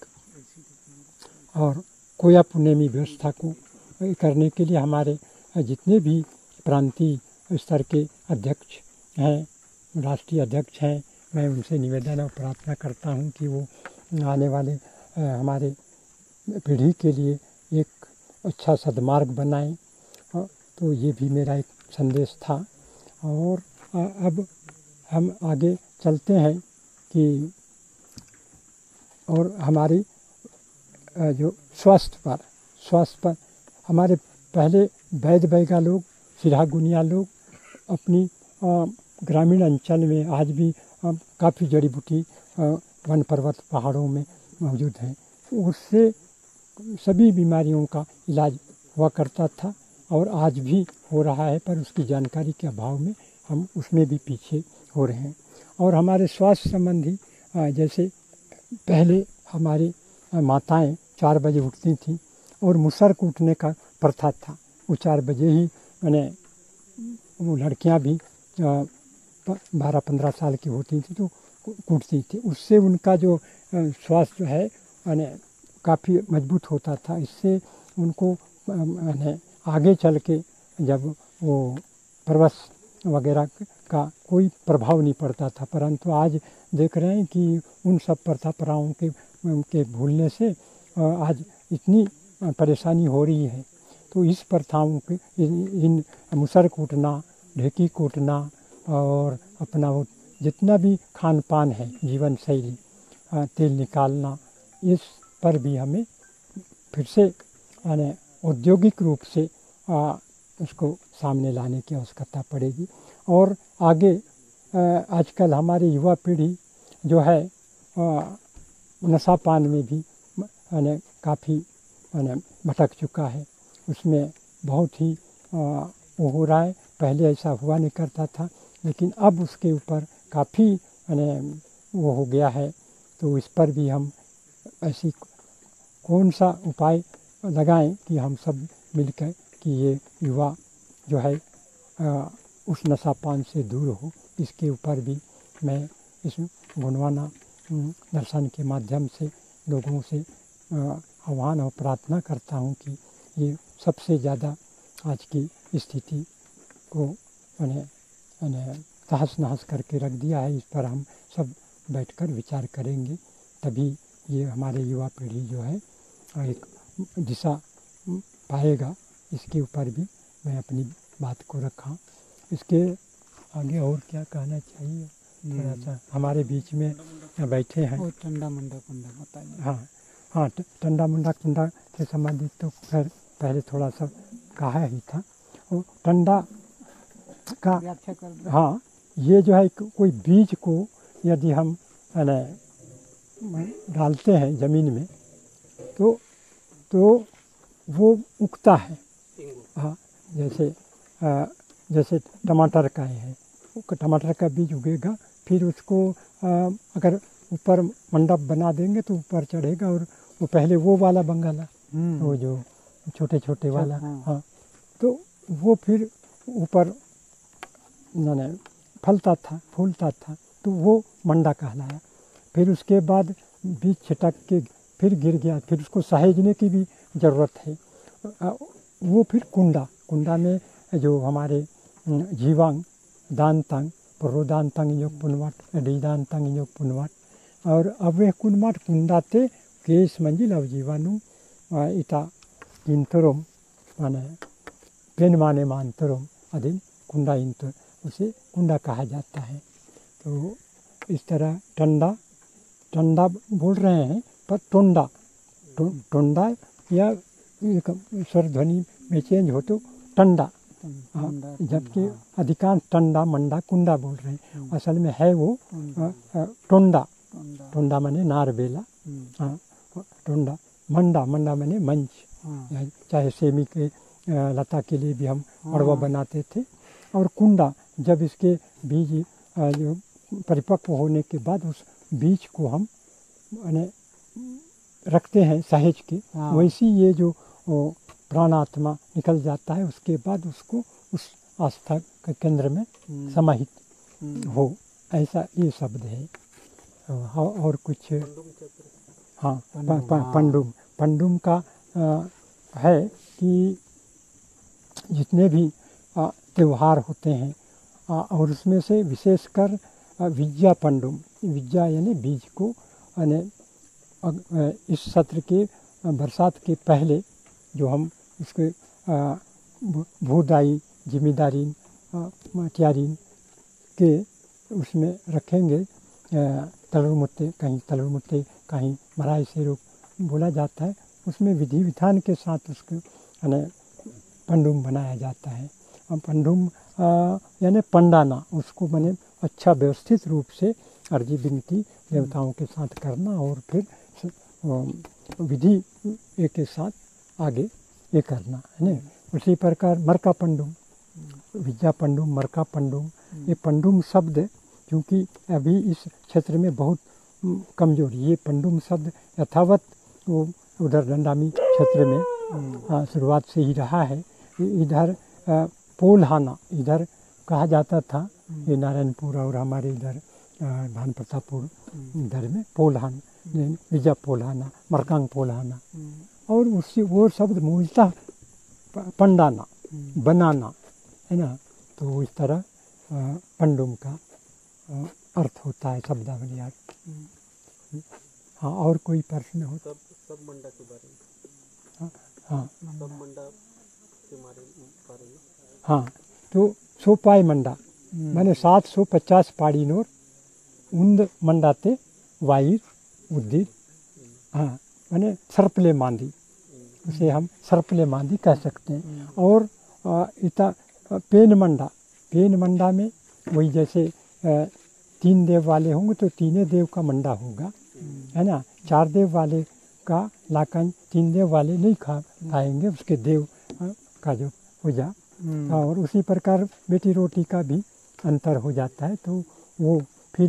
Speaker 2: और कोया पुनेमी व्यवस्था को करने के लिए हमारे जितने भी प्रांतीय स्तर के अध्यक्ष हैं, राष्ट्रीय अध्यक्ष हैं, मैं उनसे निवेदन और प्रार्थना करता हूं कि वो आने वाले हमारे पीढ़ी के लिए एक अच्छा सद्मार्ग बनाएं। तो ये भी मेरा एक संदेश था। और अब हम आगे चलते हैं कि और हमारी जो स्वास्थ्य पर स्वास्थ्य पर हमारे पहले वैद्य वैगा लोग सिरहा गुनिया लोग अपनी ग्रामीण अंचल में आज भी काफ़ी जड़ी बूटी वन पर्वत पहाड़ों में मौजूद हैं, उससे सभी बीमारियों का इलाज हुआ करता था और आज भी हो रहा है, पर उसकी जानकारी के अभाव में हम उसमें भी पीछे हो रहे हैं। और हमारे स्वास्थ्य संबंधी जैसे पहले हमारी माताएं चार बजे उठती थीं और मुसर कूटने का प्रथा था, वो चार बजे ही मैंने वो लड़कियां भी बारह पंद्रह साल की होती थी तो कूटती थी, उससे उनका जो स्वास्थ्य है मैंने काफ़ी मजबूत होता था। इससे उनको मैंने आगे चल के जब वो प्रवश वगैरह का कोई प्रभाव नहीं पड़ता था, परंतु आज देख रहे हैं कि उन सब प्रथा प्रथाओं के के भूलने से आज इतनी परेशानी हो रही है। तो इस प्रथाओं के इन मुसर कूटना, ढेकी कूटना और अपना वो जितना भी खान पान है जीवन शैली, तेल निकालना, इस पर भी हमें फिर से यानी औद्योगिक रूप से आ, उसको सामने लाने की आवश्यकता पड़ेगी। और आगे आजकल हमारी युवा पीढ़ी जो है नशा पान में भी यानी काफ़ी यानी भटक चुका है, उसमें बहुत ही आ, वो हो रहा है। पहले ऐसा हुआ नहीं करता था, लेकिन अब उसके ऊपर काफ़ी यानी वो हो गया है। तो इस पर भी हम ऐसी कौन सा उपाय लगाएं कि हम सब मिलकर कि ये युवा जो है आ, उस नशा पान से दूर हो। इसके ऊपर भी मैं इस गोंडवाना दर्शन के माध्यम से लोगों से आह्वान और प्रार्थना करता हूँ कि ये सबसे ज़्यादा आज की स्थिति को मैंने मैंने तहस नहस करके रख दिया है। इस पर हम सब बैठकर विचार करेंगे तभी ये हमारे युवा पीढ़ी जो है एक दिशा पाएगा। इसके ऊपर भी मैं अपनी बात को रखा। इसके आगे और क्या कहना चाहिए, थोड़ा सा हमारे बीच में बैठे हैं।
Speaker 3: और टंडा मुंडा कुंडा बताइए।
Speaker 2: हाँ हाँ, टंडा मुंडा कुंडा से संबंधित तो खैर पहले थोड़ा सा कहा ही था। वो टंडा का
Speaker 3: व्याख्या कर दो।
Speaker 2: हाँ, ये जो है कोई बीज को यदि हम डालते हैं ज़मीन में तो तो वो उगता है। हाँ, जैसे आ, जैसे टमाटर का है, टमाटर का बीज उगेगा, फिर उसको आ, अगर ऊपर मंडप बना देंगे तो ऊपर चढ़ेगा, और वो पहले वो वाला बंगाला, वो जो छोटे छोटे वाला,
Speaker 3: हाँ।
Speaker 2: हाँ, तो वो फिर ऊपर मैंने फलता था, फूलता था, तो वो मंडा कहलाया। फिर उसके बाद बीज छिटक के फिर गिर गया, फिर उसको सहेजने की भी ज़रूरत है। वो फिर कुंडा, कुंडा में जो हमारे जीवांग दानतांग प्रोदानतांग योग पुनवाट डीदानतांग योग पुनवाट और अवे कुनमाट कुंडाते केस मंजिल अब जीवाणु इता इंतरम माने पेन माने मानतरम अधिन कुंडा इंतर, उसे कुंडा कहा जाता है। तो इस तरह टंडा टंडा बोल रहे हैं, पर टोंडा टो, टोंडा या स्वर ध्वनि में चेंज हो तो टंडा, हाँ, जबकि अधिकांश टंडा मंडा कुंडा बोल रहे हैं। असल में है वो टोंडा, टोंडा माने नारबेला, हाँ, टोंडा। मंडा, मंडा माने मंच, चाहे सेमी के लता के लिए भी हम मड़वा बनाते थे। और कुंडा, जब इसके बीज जो परिपक्व होने के बाद उस बीज को हम माने रखते हैं सहेज के, वैसी ये जो प्राणात्मा निकल जाता है, उसके बाद उसको उस आस्था के केंद्र में समाहित हो, ऐसा ये शब्द है। और कुछ हाँ, पंडुम, पंडुम का आ, है कि जितने भी त्यौहार होते हैं आ, और उसमें से विशेषकर विद्या पंडुम, विद्या यानी बीज को, यानी इस सत्र के बरसात के पहले जो हम उसके भूदाई जिम्मेदारी त्यारीन के उसमें रखेंगे, तलुमुत्ते, कहीं तलुमुत्ते कहीं मराई से रोक बोला जाता है, उसमें विधि विधान के साथ उसको यानी पंडुम बनाया जाता है। और पंडुम यानी पंडाना, उसको मैंने अच्छा व्यवस्थित रूप से अर्जी विनती देवताओं के साथ करना और फिर विधि एक के साथ आगे ये करना है ना। उसी प्रकार मरका पंडुम, विद्या पंडुम, मरका पंडुम, ये पंडुम शब्द क्योंकि अभी इस क्षेत्र में बहुत कमजोरी, ये पंडुम शब्द यथावत वो उधर डंडामी क्षेत्र में शुरुआत से ही रहा है। इधर पोलहाना इधर कहा जाता था, ये नारायणपुर और हमारे इधर भान प्रतापपुर इधर में पोलहान, विजय पोलहाना, मरकांग पोलहाना, और उससे वो शब्द मूलतः पंडाना, बनाना है ना। तो इस तरह पंडुम का अर्थ होता है शब्दावली अर्थ। हाँ, और कोई प्रश्न हो?
Speaker 4: सब सब मंडा के बारे में।
Speaker 2: हाँ हाँ,
Speaker 4: सब मंडा के बारे में।
Speaker 2: हाँ, तो सो पाई मंडा मैंने सात सौ पचास पाड़ी नोर उन्द मंडाते वाइर उद्दिर, हाँ, मैंने सर्पले मांदी, उसे हम सर्पले मांदी कह सकते हैं। और इता पेन मंडा, पेन मंडा में वही जैसे तीन देव वाले होंगे तो तीने देव का मंडा होगा, है ना। चार देव वाले का लाकन तीन देव वाले नहीं खा खाएंगे, उसके देव का जो हो जा। और उसी प्रकार बेटी रोटी का भी अंतर हो जाता है। तो वो फिर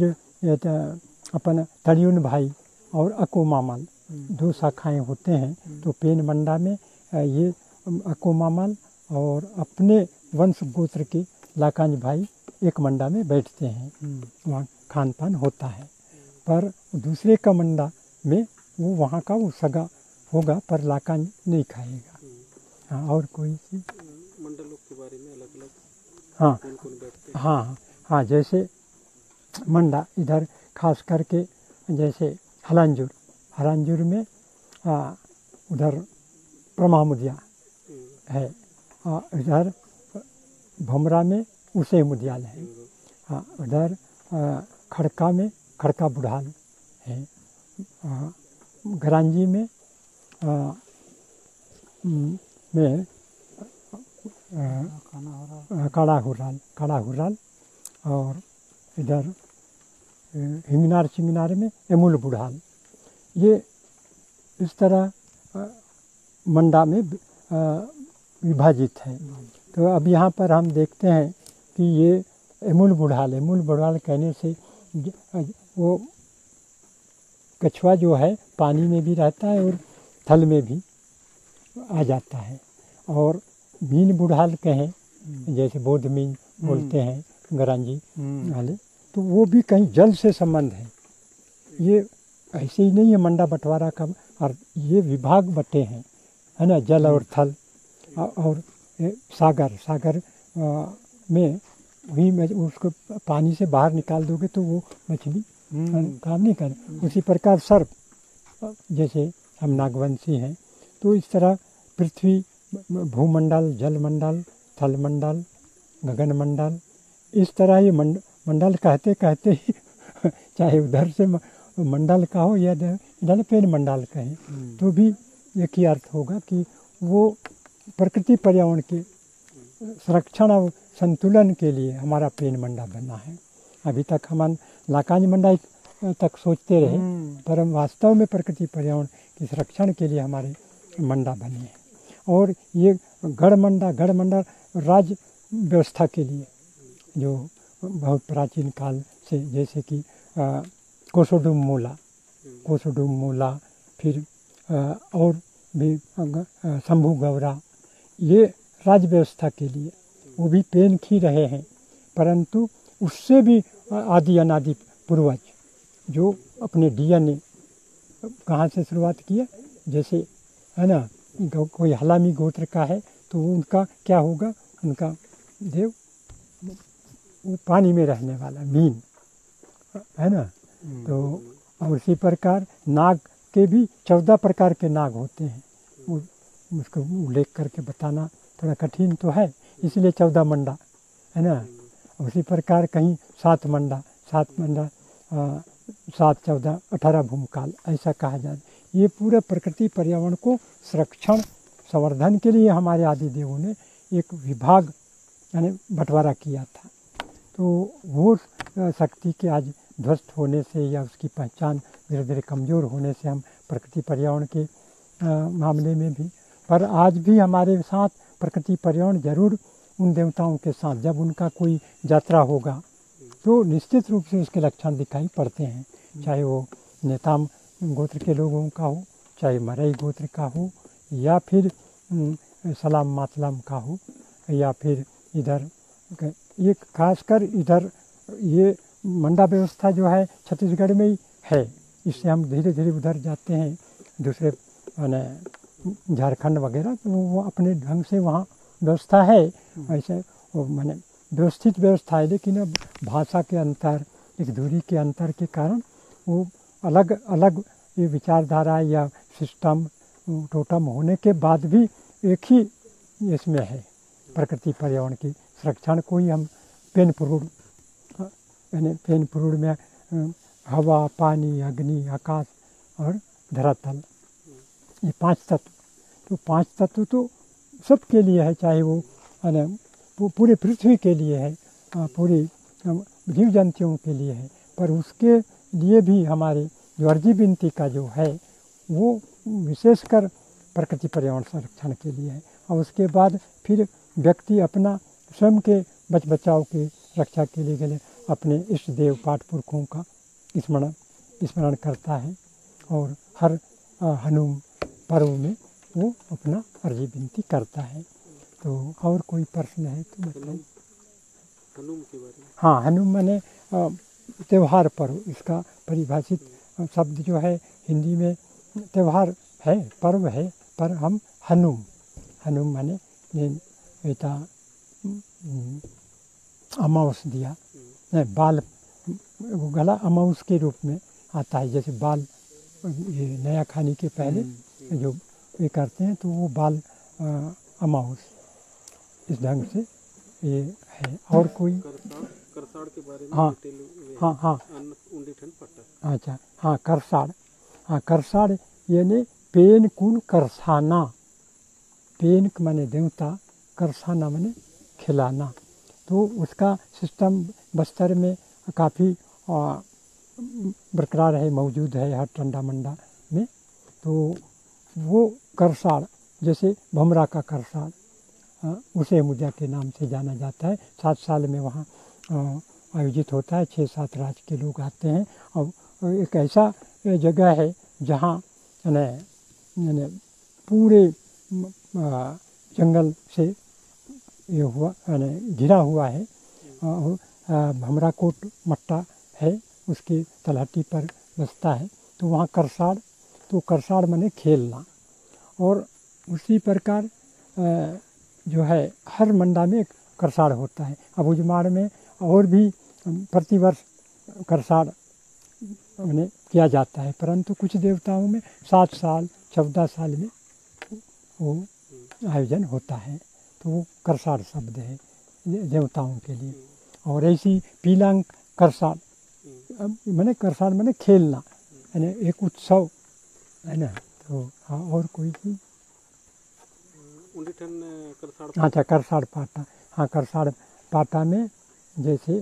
Speaker 2: अपन तड़ियुन भाई और अको मामल दो शाखाएं होते हैं। तो पेन मंडा में ये अको मामल और अपने वंश गोत्र के लाकांज भाई एक मंडा में बैठते हैं, वहाँ खान पान होता है। पर दूसरे का मंडा में वो वहाँ का वो सगा होगा पर लाकांज नहीं खाएगा। हाँ, और कोई चीज़
Speaker 4: मंडलों के बारे में अलग अलग
Speaker 2: हाँ
Speaker 4: कौन कौन बैठते हैं?
Speaker 2: हाँ हाँ, जैसे मंडा इधर खास करके जैसे हलांजुर हलांजुर में आ, उधर ब्रह्मामुदिया है, आ, इधर भमरा में उसे मुदियाल है, हाँ उधर आ, खड़का में खड़का बुढ़ाल है, आ, गरांजी में आ, में काड़ा हुराल काड़ा हुराल और इधर हिंगनार चिंगनार में एमुल बुढ़ाल। ये इस तरह मंडा में विभाजित है। तो अब यहाँ पर हम देखते हैं कि ये एमुल बुढ़ाल एमुल बुढ़ाल कहने से वो कछुआ जो है पानी में भी रहता है और थल में भी आ जाता है। और मीन बुढ़ाल कहें जैसे बौद्ध मीन बोलते हैं गरांजी वाले, तो वो भी कहीं जल से संबंध है। ये ऐसे ही नहीं है मंडा बंटवारा का, और ये विभाग बटे हैं है ना, जल और थल और सागर सागर में वही उसको पानी से बाहर निकाल दोगे तो वो मछली काम नहीं करे। उसी प्रकार सर्प, जैसे हम नागवंशी हैं तो इस तरह पृथ्वी भूमंडल जलमंडल थलमंडल गगनमंडल, इस तरह ये मंड मंडल कहते कहते ही चाहे उधर से मंडल का हो या इधर पेन मंडल कहें तो भी एक ही अर्थ होगा कि वो प्रकृति पर्यावरण के संरक्षण और संतुलन के लिए हमारा पेन मंडा बना है। अभी तक हम लाकांज मंडा तक सोचते रहे, पर हम वास्तव में प्रकृति पर्यावरण के संरक्षण के लिए हमारे मंडा बने हैं। और ये गढ़ मंडा गढ़ मंडा राज्य व्यवस्था के लिए जो बहुत प्राचीन काल से, जैसे कि कोसोडुम मूला कोसोडुम मूला फिर आ, और भी शंभू गौरा, ये राज्य व्यवस्था के लिए वो भी पेन खी रहे हैं। परंतु उससे भी आदि अनादि पूर्वज जो अपने डीएनए कहाँ से शुरुआत किया, जैसे है ना कोई हलामी गोत्र का है तो उनका क्या होगा, उनका देव वो पानी में रहने वाला मीन है ना। तो और उसी प्रकार नाग के भी चौदह प्रकार के नाग होते हैं, वो उसको उल्लेख करके बताना थोड़ा कठिन तो है, इसलिए चौदह मंडा है ना। उसी प्रकार कहीं सात मंडा सात मंडा सात चौदह अठारह भूमकाल ऐसा कहा जाए। ये पूरे प्रकृति पर्यावरण को संरक्षण संवर्धन के लिए हमारे आदि देवों ने एक विभाग यानी बंटवारा किया था। तो वो शक्ति के आज ध्वस्त होने से या उसकी पहचान धीरे धीरे कमज़ोर होने से हम प्रकृति पर्यावरण के आ, मामले में भी, पर आज भी हमारे साथ प्रकृति पर्यावरण जरूर उन देवताओं के साथ जब उनका कोई यात्रा होगा तो निश्चित रूप से उसके लक्षण दिखाई पड़ते हैं, चाहे वो नेताम गोत्र के लोगों का हो, चाहे मरई गोत्र का हो, या फिर सलाम मातलाम का हो, या फिर इधर ये खासकर इधर ये मंडा व्यवस्था जो है छत्तीसगढ़ में ही है। इससे हम धीरे धीरे उधर जाते हैं दूसरे माने झारखंड वगैरह, तो वो अपने ढंग से वहाँ व्यवस्था है ऐसे वो माने व्यवस्थित व्यवस्था है, लेकिन अब भाषा के अंतर एक दूरी के अंतर के कारण वो अलग अलग ये विचारधारा या सिस्टम टोटम होने के बाद भी एक ही इसमें है प्रकृति पर्यावरण की संरक्षण को ही हम पेन पुरुड़ यानी पेन पुरुड़ में हवा पानी अग्नि आकाश और धरातल ये पांच तत्व, तो पांच तत्व तो सबके लिए है, चाहे वो पूरे पृथ्वी के लिए है, पूरी जीव जंतुओं के लिए है, पर उसके लिए भी हमारे जो अर्जी बिनती का जो है वो विशेषकर प्रकृति पर्यावरण संरक्षण के लिए है। और उसके बाद फिर व्यक्ति अपना स्वयं के बच बचाव के रक्षा के लिए गले अपने इष्ट देव पाठ पुरखों का स्मरण स्मरण करता है और हर हनुम पर्व में वो अपना अर्जी विनती करता है। तो और कोई प्रश्न है तो बताइए।
Speaker 4: हनुम के बारे में?
Speaker 2: हाँ, हनुम माने त्यौहार पर्व, इसका परिभाषित शब्द जो है हिंदी में त्यौहार है, पर्व है, पर हम हनुम हनुम माने बेटा अमावस दिया बाल गला अमावस के रूप में आता है, जैसे बाल ये नया खाने के पहले जो ये करते हैं तो वो बाल अ, अमाउस इस ढंग से ये है। और कोई
Speaker 4: करसाड़ करसाड़ के बारे में
Speaker 2: हाँ
Speaker 4: डिटेल में है।
Speaker 2: हाँ हाँ
Speaker 4: अन्न उंडी ठन पट्टा
Speaker 2: अच्छा हाँ करसाड़ हाँ करसाड़ यानी पेन कुन करसाना, पेन माने देवता, करसाना माने खिलाना। तो उसका सिस्टम बस्तर में काफ़ी बरकरार है, मौजूद है हर टंडा मंडा में। तो वो करसाड़ जैसे भमरा का करसाड़ अ, उसे मुजा के नाम से जाना जाता है। सात साल में वहाँ अ, आयोजित होता है, छः सात राज्य के लोग आते हैं। और एक ऐसा जगह है जहाँ यानी यानी पूरे म, अ, जंगल से ये हुआ यानी घिरा हुआ है। और भमरा कोट मट्टा है, उसके तलहटी पर बसता है। तो वहाँ करसाड़, तो करसाड़ माने खेलना। और उसी प्रकार अ, जो है हर मंडा में एक करसाड़ होता है। अब उजमाड़ में और भी प्रतिवर्ष करसाड़ माने किया जाता है, परंतु कुछ देवताओं में सात साल चौदह साल में वो आयोजन होता है। तो वो करसाड़ शब्द है देवताओं के लिए। और ऐसी पीलांग करसाड़ माने करसाड़ माने खेलना, यानी एक उत्सव है ना। तो हाँ और कोई चीज़
Speaker 4: उंडी ठन करसाड़
Speaker 2: अच्छा करसाड़ पाटा, हाँ करसाड़ पाटा में जैसे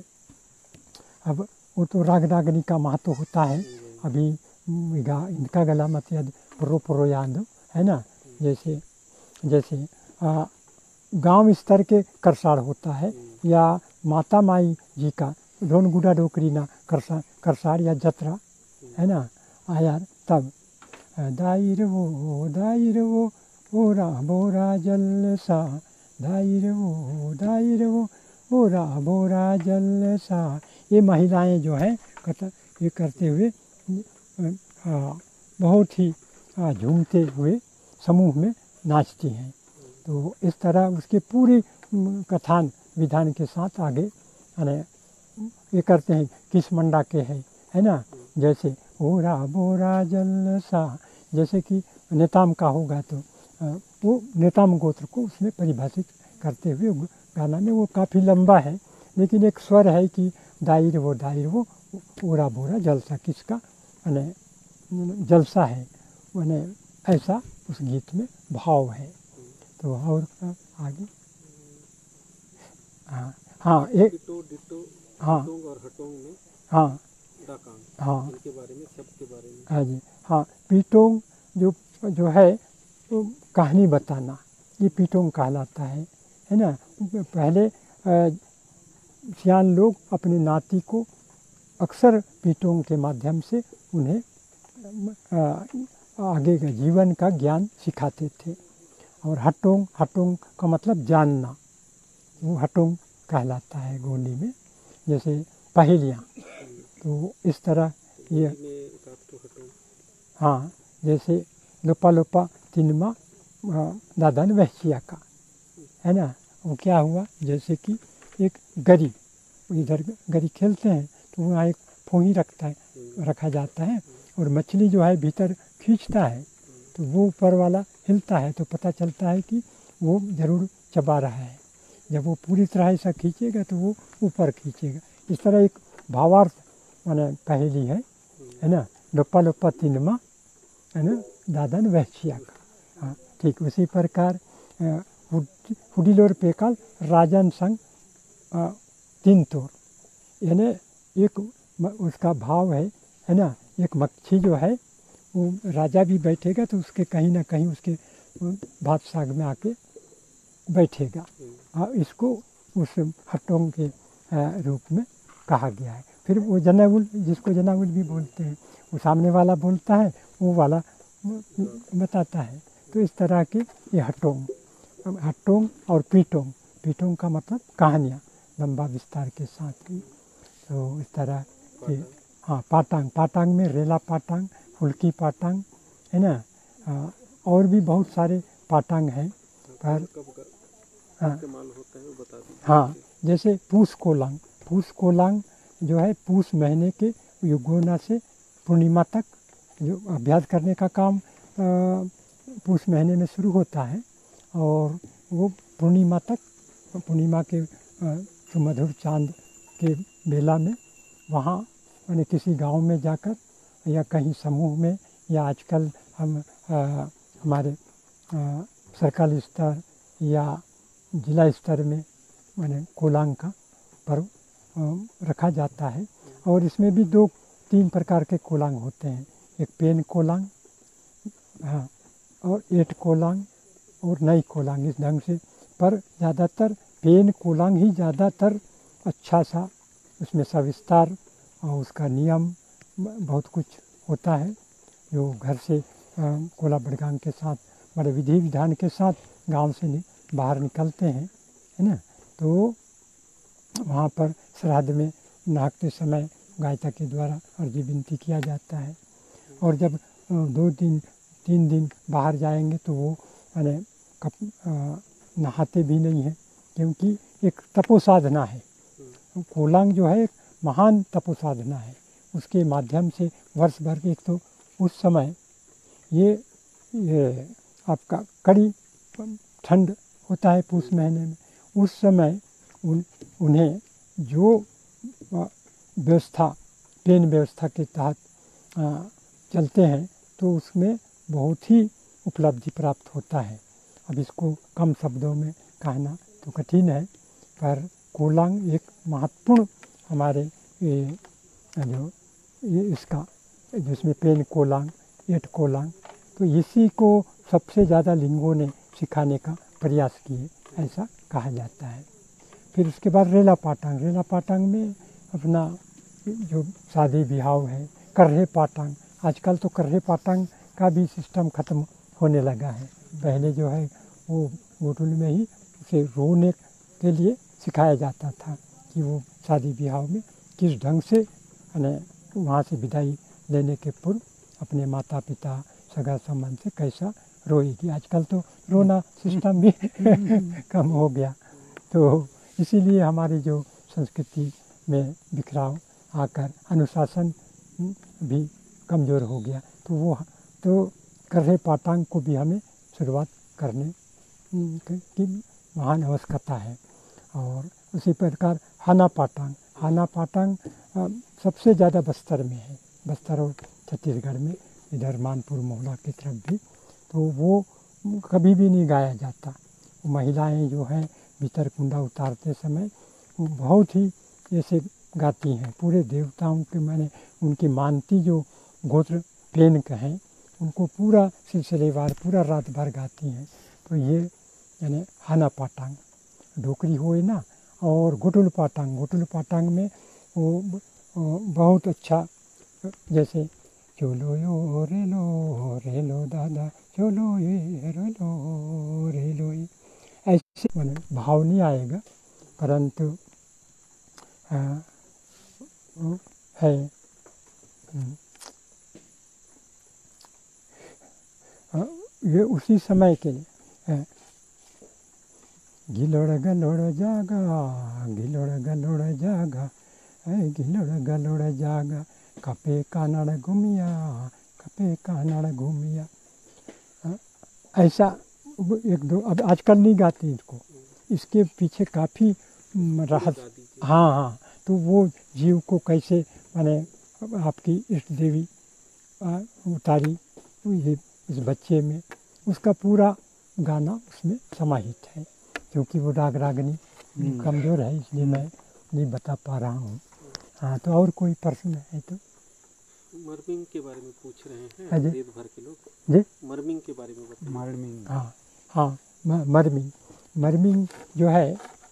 Speaker 2: अब वो तो राग रागनी का महत्व होता है। अभी गा इनका गला मत याद पुरो पुरो याद है ना। जैसे जैसे आ, गांव स्तर के करसाड़ होता है, या माता माई जी का ढोन गुडा डोकरी ना करसा करसाड़ या जतरा है ना आया तब दाई रे वो दाई रे वो बोरा बोरा जलसा, दाई रे वो दाई रे वो बोरा बोरा जलसा। ये महिलाएं जो हैं कथा ये करते हुए आ, बहुत ही आ, झूमते हुए समूह में नाचती हैं। तो इस तरह उसके पूरी कथान विधान के साथ आगे यानी ये करते हैं किस मंडा के है है ना। जैसे बोरा बोरा जलसा, जैसे कि नेताम का होगा तो वो नेताम गोत्र को उसमें परिभाषित करते हुए गाना में वो काफ़ी लंबा है, लेकिन एक स्वर है कि दायर वो दायर वो बोरा बोरा जलसा, किसका यानी जलसा है मैंने ऐसा उस गीत में भाव है। तो और आगे हाँ हाँ एक
Speaker 4: डिटो डिटो
Speaker 2: हाँ
Speaker 4: टोंग और हटोंग में
Speaker 2: हाँ
Speaker 4: डाकांग
Speaker 2: हाँ
Speaker 4: इनके बारे में शब्द के बारे में
Speaker 2: हाँ जी हाँ पीटोंग जो जो है वो कहानी बताना, ये पीटोंग कहलाता है है ना। पहले सियान लोग अपने नाती को अक्सर पीटोंग के माध्यम से उन्हें आगे के जीवन का ज्ञान सिखाते थे। और हटोंग हटोंग का मतलब जानना, वो हटोंग कहलाता है गोली में। जैसे पहेलियाँ, तो इस तरह ये
Speaker 4: में एक आध तो हटोंग
Speaker 2: हाँ जैसे लोपा लोपा तिनमा दादन वहचिया का है ना। वो क्या हुआ, जैसे कि एक गरी, इधर गरी खेलते हैं तो वहाँ एक फोही रखता है रखा जाता है, और मछली जो है भीतर खींचता है तो वो ऊपर वाला हिलता है तो पता चलता है कि वो ज़रूर चबा रहा है। जब वो पूरी तरह ऐसा खींचेगा तो वो ऊपर खींचेगा। इस तरह एक भावार्थ माने पहेली है है ना। लोपा लोपा तिनमा है ना दादन वहचिया का। हाँ ठीक उसी प्रकार हुडिलोर पेकाल राजन संग तीन तोर, यानी एक उसका भाव है है ना। एक मच्छी जो है वो राजा भी बैठेगा तो उसके कहीं ना कहीं उसके भात साग में आके बैठेगा। हाँ इसको उस हटोंग के रूप में कहा गया है। फिर वो जनाउल, जिसको जनाउल भी बोलते हैं, वो सामने वाला बोलता है वो वाला बताता है। तो इस तरह के ये हटोंग हटोंग और पीटोंग, पीटोंग का मतलब कहानियाँ लंबा विस्तार के साथ की। तो इस तरह के हाँ पाटांग, पाटांग में रेला पाटांग, फुल्की पाटांग है ना। आ, और भी बहुत सारे पाटांग हैं पर
Speaker 4: कब का
Speaker 2: हाँ
Speaker 4: इस्तेमाल होता है वो बता दीजिए।
Speaker 2: हाँ जैसे पूस कोलांग, पूस कोलांग जो है पूस महीने के युगोना से पूर्णिमा तक जो अभ्यास करने का काम पूष महीने में शुरू होता है और वो पूर्णिमा तक, पूर्णिमा के सुमधुर चांद के बेला में वहाँ मैंने किसी गांव में जाकर या कहीं समूह में या आजकल हम आ, हमारे आ, सरकारी स्तर या जिला स्तर में मैंने कोलांग का पर्व रखा जाता है। और इसमें भी दो तीन प्रकार के कोलांग होते हैं, एक पेन कोलांग, हाँ, और एट कोलांग और नई कोलांग, इस ढंग से। पर ज़्यादातर पेन कोलांग ही ज़्यादातर अच्छा सा, उसमें सविस्तार और उसका नियम बहुत कुछ होता है, जो घर से कोला बड़गांग के साथ बड़े विधि विधान के साथ गांव से नि, बाहर निकलते हैं, है ना। तो वहाँ पर श्राद्ध में नाहकते समय गायता के द्वारा अर्जी विनती किया जाता है। और जब दो दिन तीन दिन बाहर जाएंगे तो वो यानी कप नहाते भी नहीं हैं, क्योंकि एक तपोसाधना है। कोलांग जो है एक महान तपोसाधना है, उसके माध्यम से वर्ष भर के, एक तो उस समय ये, ये आपका कड़ी ठंड होता है पूष महीने में, उस समय उन उन्हें जो व्यवस्था पेन व्यवस्था के तहत चलते हैं तो उसमें बहुत ही उपलब्धि प्राप्त होता है। अब इसको कम शब्दों में कहना तो कठिन है, पर कोलांग एक महत्वपूर्ण हमारे ये जो ये इसका जिसमें पेन कोलांग, एट कोलांग, तो इसी को सबसे ज़्यादा लिंगों ने सिखाने का प्रयास किए, ऐसा कहा जाता है। फिर उसके बाद रेला पाटांग, रेला पाटांग में अपना जो शादी ब्याह है, कर्रे पाटांग, आजकल तो कर्रे पाटांग का भी सिस्टम ख़त्म होने लगा है। पहले जो है वो घुटुल में ही उसे रोने के लिए सिखाया जाता था कि वो शादी ब्याह में किस ढंग से यानी वहाँ से विदाई लेने के पूर्व अपने माता पिता सगा संबंध से कैसा रोएगी। आजकल तो रोना सिस्टम भी कम हो गया, तो इसीलिए हमारी जो संस्कृति में बिखराव आकर अनुशासन भी कमज़ोर हो गया। तो वो तो कर्रे पाटांग को भी हमें शुरुआत करने की महान आवश्यकता है। और उसी प्रकार हाना पाटांग, हाना पाटांग सबसे ज़्यादा बस्तर में है, बस्तर और छत्तीसगढ़ में, इधर मानपुर मोहला की तरफ भी। तो वो कभी भी नहीं गाया जाता। महिलाएं जो हैं भीतर कुंडा उतारते समय वो बहुत ही ऐसे गाती हैं, पूरे देवताओं के माने उनकी मानती जो गोत्र पेन के हैं उनको पूरा सिलसिलेवार पूरा रात भर गाती हैं। तो ये यानी हाना पाटांग डोकरी होए ना। और घुटुल पाटांग, घुटुल पाटांग में वो बहुत अच्छा, जैसे चलो यो रे लो रे लो दादा, चलो ये रे लो रे लो, ऐसे मैंने भाव नहीं आएगा, परंतु आ, है आ, ये उसी समय के लिए गिलोड़ गलोड़ जागा, गिलोड़ गलोड़ जागा, गिलोड़ गलोड़ जागा, कपे कानड़ घूमिया, कपे कानड़ घूमिया। ऐसा एक दो, अब आजकल नहीं गाती इसको, इसके पीछे काफ़ी रहस्य। हाँ हाँ, तो वो जीव को कैसे माने आपकी इष्ट देवी उतारी ये इस बच्चे में, उसका पूरा गाना उसमें समाहित है। क्योंकि वो राग रागनी कमज़ोर है इसलिए मैं नहीं बता पा रहा हूँ। हाँ, तो और कोई प्रश्न है तो?
Speaker 4: मरमिंग के बारे में पूछ रहे हैं देश भर के लोग
Speaker 2: जी,
Speaker 4: मरमिंग के बारे में बताइए।
Speaker 3: मरमिंग,
Speaker 2: हाँ हाँ, मरमिंग, मरमिंग जो है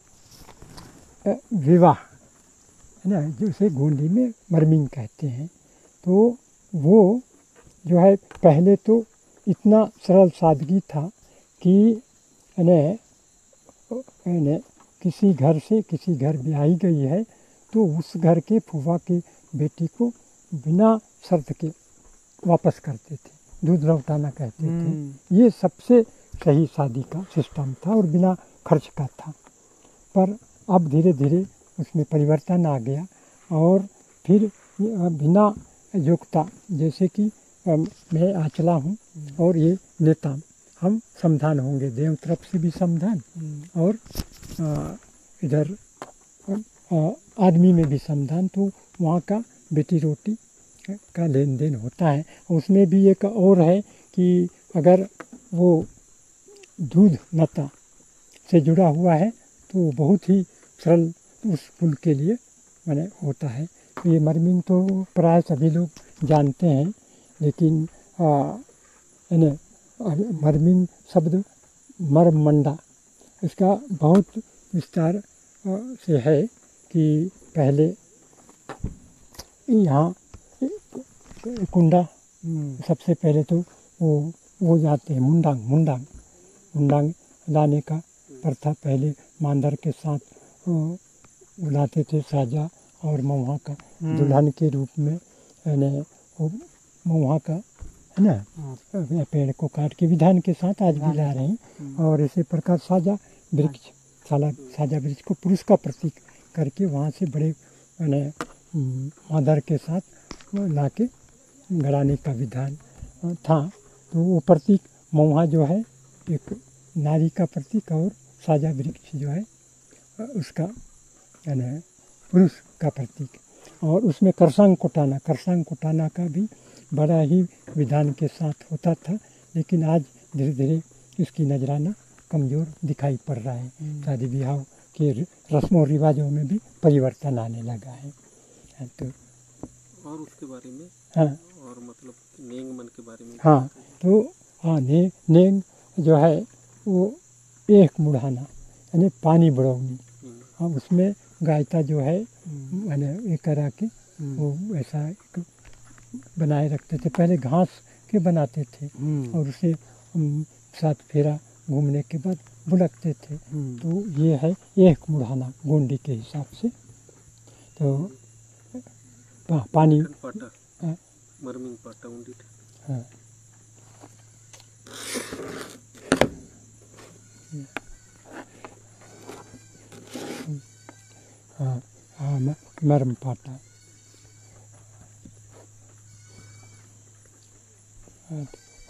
Speaker 2: विवाह है ना, जिसे गोंडी में मरमिंग कहते हैं। तो वो जो है पहले तो इतना सरल सादगी था कि यानी किसी घर से किसी घर ब्याही गई है तो उस घर के फूफा की बेटी को बिना शर्त के वापस करते थे, दूध लौटाना कहते थे। ये सबसे सही शादी का सिस्टम था और बिना खर्च का था। पर अब धीरे धीरे उसमें परिवर्तन आ गया और फिर बिना योग्यता, जैसे कि अम, मैं आचला हूँ और ये नेता, हम समाधान होंगे, देव तरफ से भी समाधान और आ, इधर आ, आदमी में भी समाधान। तो वहाँ का बेटी रोटी का लेन देन होता है। उसमें भी एक और है कि अगर वो दूध नाता से जुड़ा हुआ है तो बहुत ही सरल उस कुल के लिए माने होता है। तो ये मरमिंग तो प्राय सभी लोग जानते हैं, लेकिन यानी मरमिंग शब्द मरमंडा इसका बहुत विस्तार आ, से है कि पहले यहाँ कुंडा सबसे पहले तो वो वो जाते हैं मुंडांग मुंडांग मुंडांग लाने का प्रथा पहले मांदर के साथ बुलाते थे साजा और महुआ का दुल्हन के रूप में, यानी वो महुआ का है ना पेड़ को काट के विधान के साथ आज भी ला रहे हैं। और इसी प्रकार साजा वृक्ष साला साजा वृक्ष को पुरुष का प्रतीक करके वहाँ से बड़े यानी मादर के साथ ला के गड़ाने का विधान था। तो वो प्रतीक महुआ जो है एक नारी का प्रतीक और साजा वृक्ष जो है उसका यानी पुरुष का प्रतीक। और उसमें करसांग कोटाना करसांग कोटाना का भी बड़ा ही विधान के साथ होता था, लेकिन आज धीरे धीरे इसकी नजराना कमज़ोर दिखाई पड़ रहा है। शादी ब्याह के रस्मों रिवाजों में भी परिवर्तन आने लगा है। तो
Speaker 4: और उसके बारे में
Speaker 2: हाँ
Speaker 4: और मतलब नेंग मन के बारे में
Speaker 2: हाँ तो हाँ ने नेंग जो है वो एक मुढ़ाना यानी पानी बढ़ाऊनी। हाँ उसमें गायता जो है मैंने ये करा के वो ऐसा एक बनाए रखते थे। पहले घास के बनाते थे और उसे सात फेरा घूमने के बाद बुलकते थे। तो ये है एक मुढ़ाना गोंडी के हिसाब से। तो पा, पानी
Speaker 4: पाटा
Speaker 2: हाँ
Speaker 4: मरमिंग पाटा उंडी
Speaker 2: हाँ हाँ हाँ मरम पाटा हाँ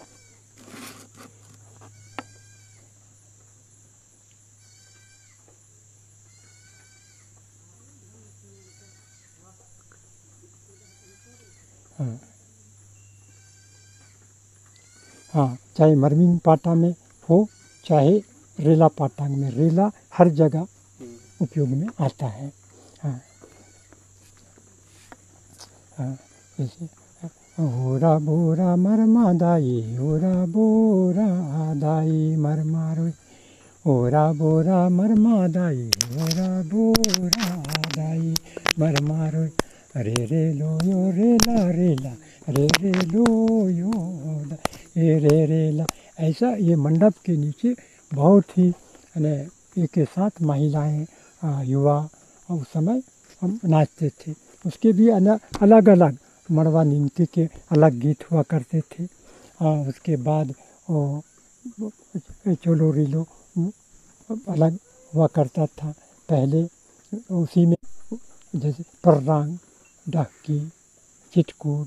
Speaker 2: हाँ हाँ चाहे मरमिंग पाटा में हो चाहे रेला पाटांग में, रेला हर जगह उपयोग में आता है। हाँ हाँ जैसे होरा बोरा मरमा दाई होरा बोरा दाई मरमारो होरा बोरा मरमा दाई होरा बोरा दाई मरमारो रे रे लो यो रेला रेला रे रे लो यो ए रे रेला। ऐसा ये मंडप के नीचे बहुत ही एक के साथ महिलाएं युवा उस समय हम नाचते थे। उसके भी अलग अलग मड़वा निमती के अलग गीत हुआ करते थे। और उसके बाद चोलो रीलो अलग हुआ करता था। पहले उसी में जैसे पर्रांग डाकी चिटकुर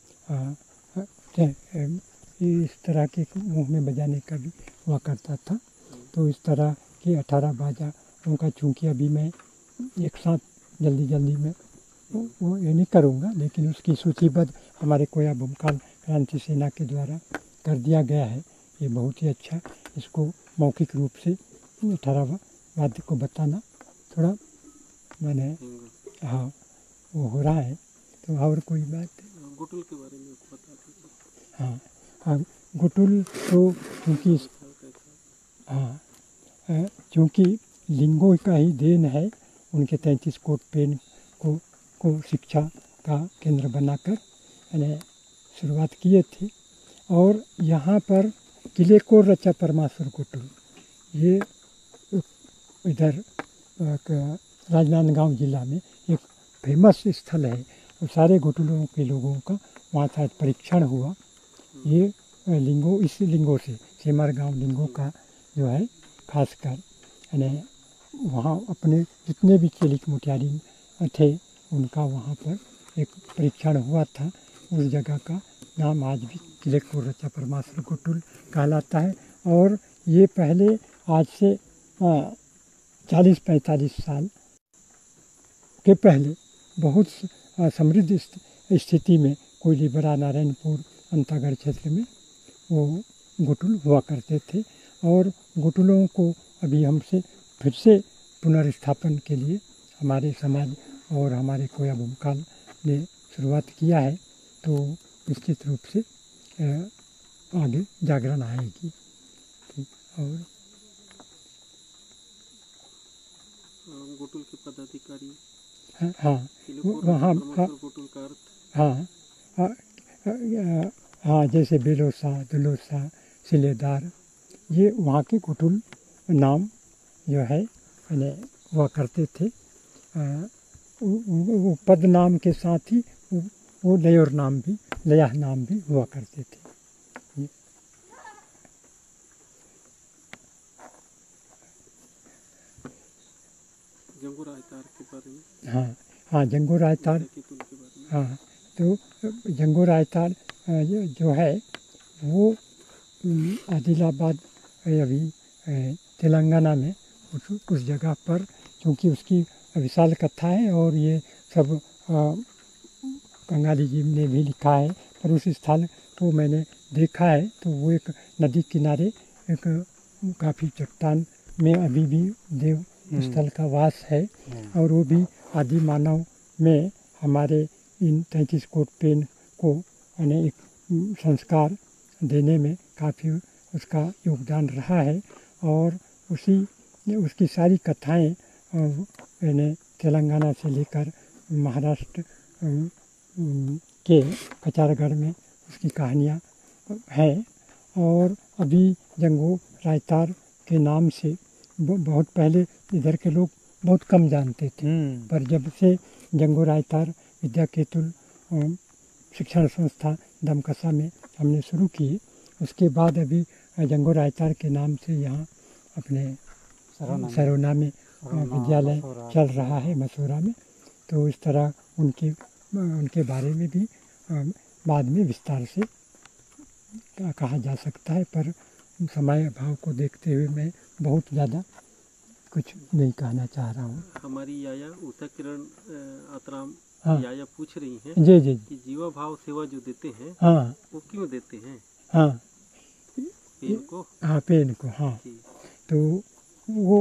Speaker 2: इस तरह के मुंह में बजाने का भी हुआ करता था। तो इस तरह के अठारह बाजा उनका चूँकि अभी मैं एक साथ जल्दी जल्दी में वो ये नहीं करूँगा, लेकिन उसकी सूचीबद्ध हमारे कोया भूमकाल क्रांति सेना के द्वारा कर दिया गया है। ये बहुत ही अच्छा, इसको मौखिक रूप से अठारह वाद्य को बताना थोड़ा मैंने हाँ वो हो रहा है। तो और कोई बात
Speaker 4: गुटुल के बारे में बता दीजिए।
Speaker 2: हाँ हाँ गुटुल तो क्योंकि हाँ चूँकि लिंगों का ही देन है, उनके तैंतीस कोट पेन को को शिक्षा का केंद्र बनाकर यानी शुरुआत किए थे। और यहाँ पर किले को रचा परमासुर गुटुल, ये इधर राजनांदगांव जिला में एक फेमस स्थल है। और सारे गुटुलों के लोगों का वहाँ शायद परीक्षण हुआ। ये लिंगों इस लिंगों से सेमर गाँव लिंगों का जो है खासकर यानी वहाँ अपने जितने भी चेलिक मुटियारी थे उनका वहाँ पर एक परीक्षण हुआ था उस जगह का नाम आज भी किले कोरचा परमासुर गुटुल कहलाता है। और ये पहले आज से चालीस पैंतालीस साल के पहले बहुत समृद्ध स्थिति में कोयलीबरा नारायणपुर अंतागढ़ क्षेत्र में वो गुटुल हुआ करते थे। और गुटुलों को अभी हमसे फिर से पुनर्स्थापन के लिए हमारे समाज और हमारे कोया भूमकाल ने शुरुआत किया है, तो निश्चित रूप से आगे जागरण आएगी। और
Speaker 4: गुटुल के पदाधिकारी
Speaker 2: हाँ हाँ वहाँ
Speaker 4: गुटुल का अर्थ
Speaker 2: हाँ हाँ हाँ जैसे बेलोसा दुलोसा सिलेदार ये वहाँ के गुटुल नाम जो है मैंने हुआ करते थे। वो पद नाम के साथ ही वो लयोर नाम भी लया नाम भी हुआ करते थे।
Speaker 4: जंगू रायतार के बारे में
Speaker 2: हाँ हाँ जंगू रायतार हाँ तो जंगू रायतार जो है वो आदिलाबाद अभी तेलंगाना में उस उस जगह पर, क्योंकि उसकी विशाल कथा है और ये सब कंगाली जी ने भी लिखा है, पर उस स्थल को मैंने देखा है तो वो एक नदी किनारे एक काफ़ी चट्टान में अभी भी देव स्थल का वास है। और वो भी आदि मानव में हमारे इन तैंतीस कोट पेन को यानी एक संस्कार देने में काफ़ी उसका योगदान रहा है। और उसी उसकी सारी कथाएं यानी तेलंगाना से लेकर महाराष्ट्र के कचारगढ़ में उसकी कहानियाँ हैं। और अभी जंगू रायतार के नाम से बहुत पहले इधर के लोग बहुत कम जानते थे, पर जब से जंगू रायतार विद्या केतुल शिक्षण संस्था दमकसा में हमने शुरू की, उसके बाद अभी जंगू रायतार के नाम से यहाँ अपने सरोना में विद्यालय चल रहा है मसूरा में। तो इस तरह उनके उनके बारे में भी बाद में विस्तार से कहा जा सकता है, पर समय अभाव को देखते हुए मैं बहुत ज़्यादा कुछ नहीं कहना चाह रहा हूँ।
Speaker 4: हमारी याया उषा किरण आतराम
Speaker 2: हाँ
Speaker 4: याया पूछ रही हैं
Speaker 2: जी जी
Speaker 4: कि जीवा भाव सेवा जो देते हैं
Speaker 2: हाँ
Speaker 4: वो क्यों देते हैं
Speaker 2: हाँ
Speaker 4: पेन को
Speaker 2: हाँ पेन को हाँ
Speaker 4: जी।
Speaker 2: तो वो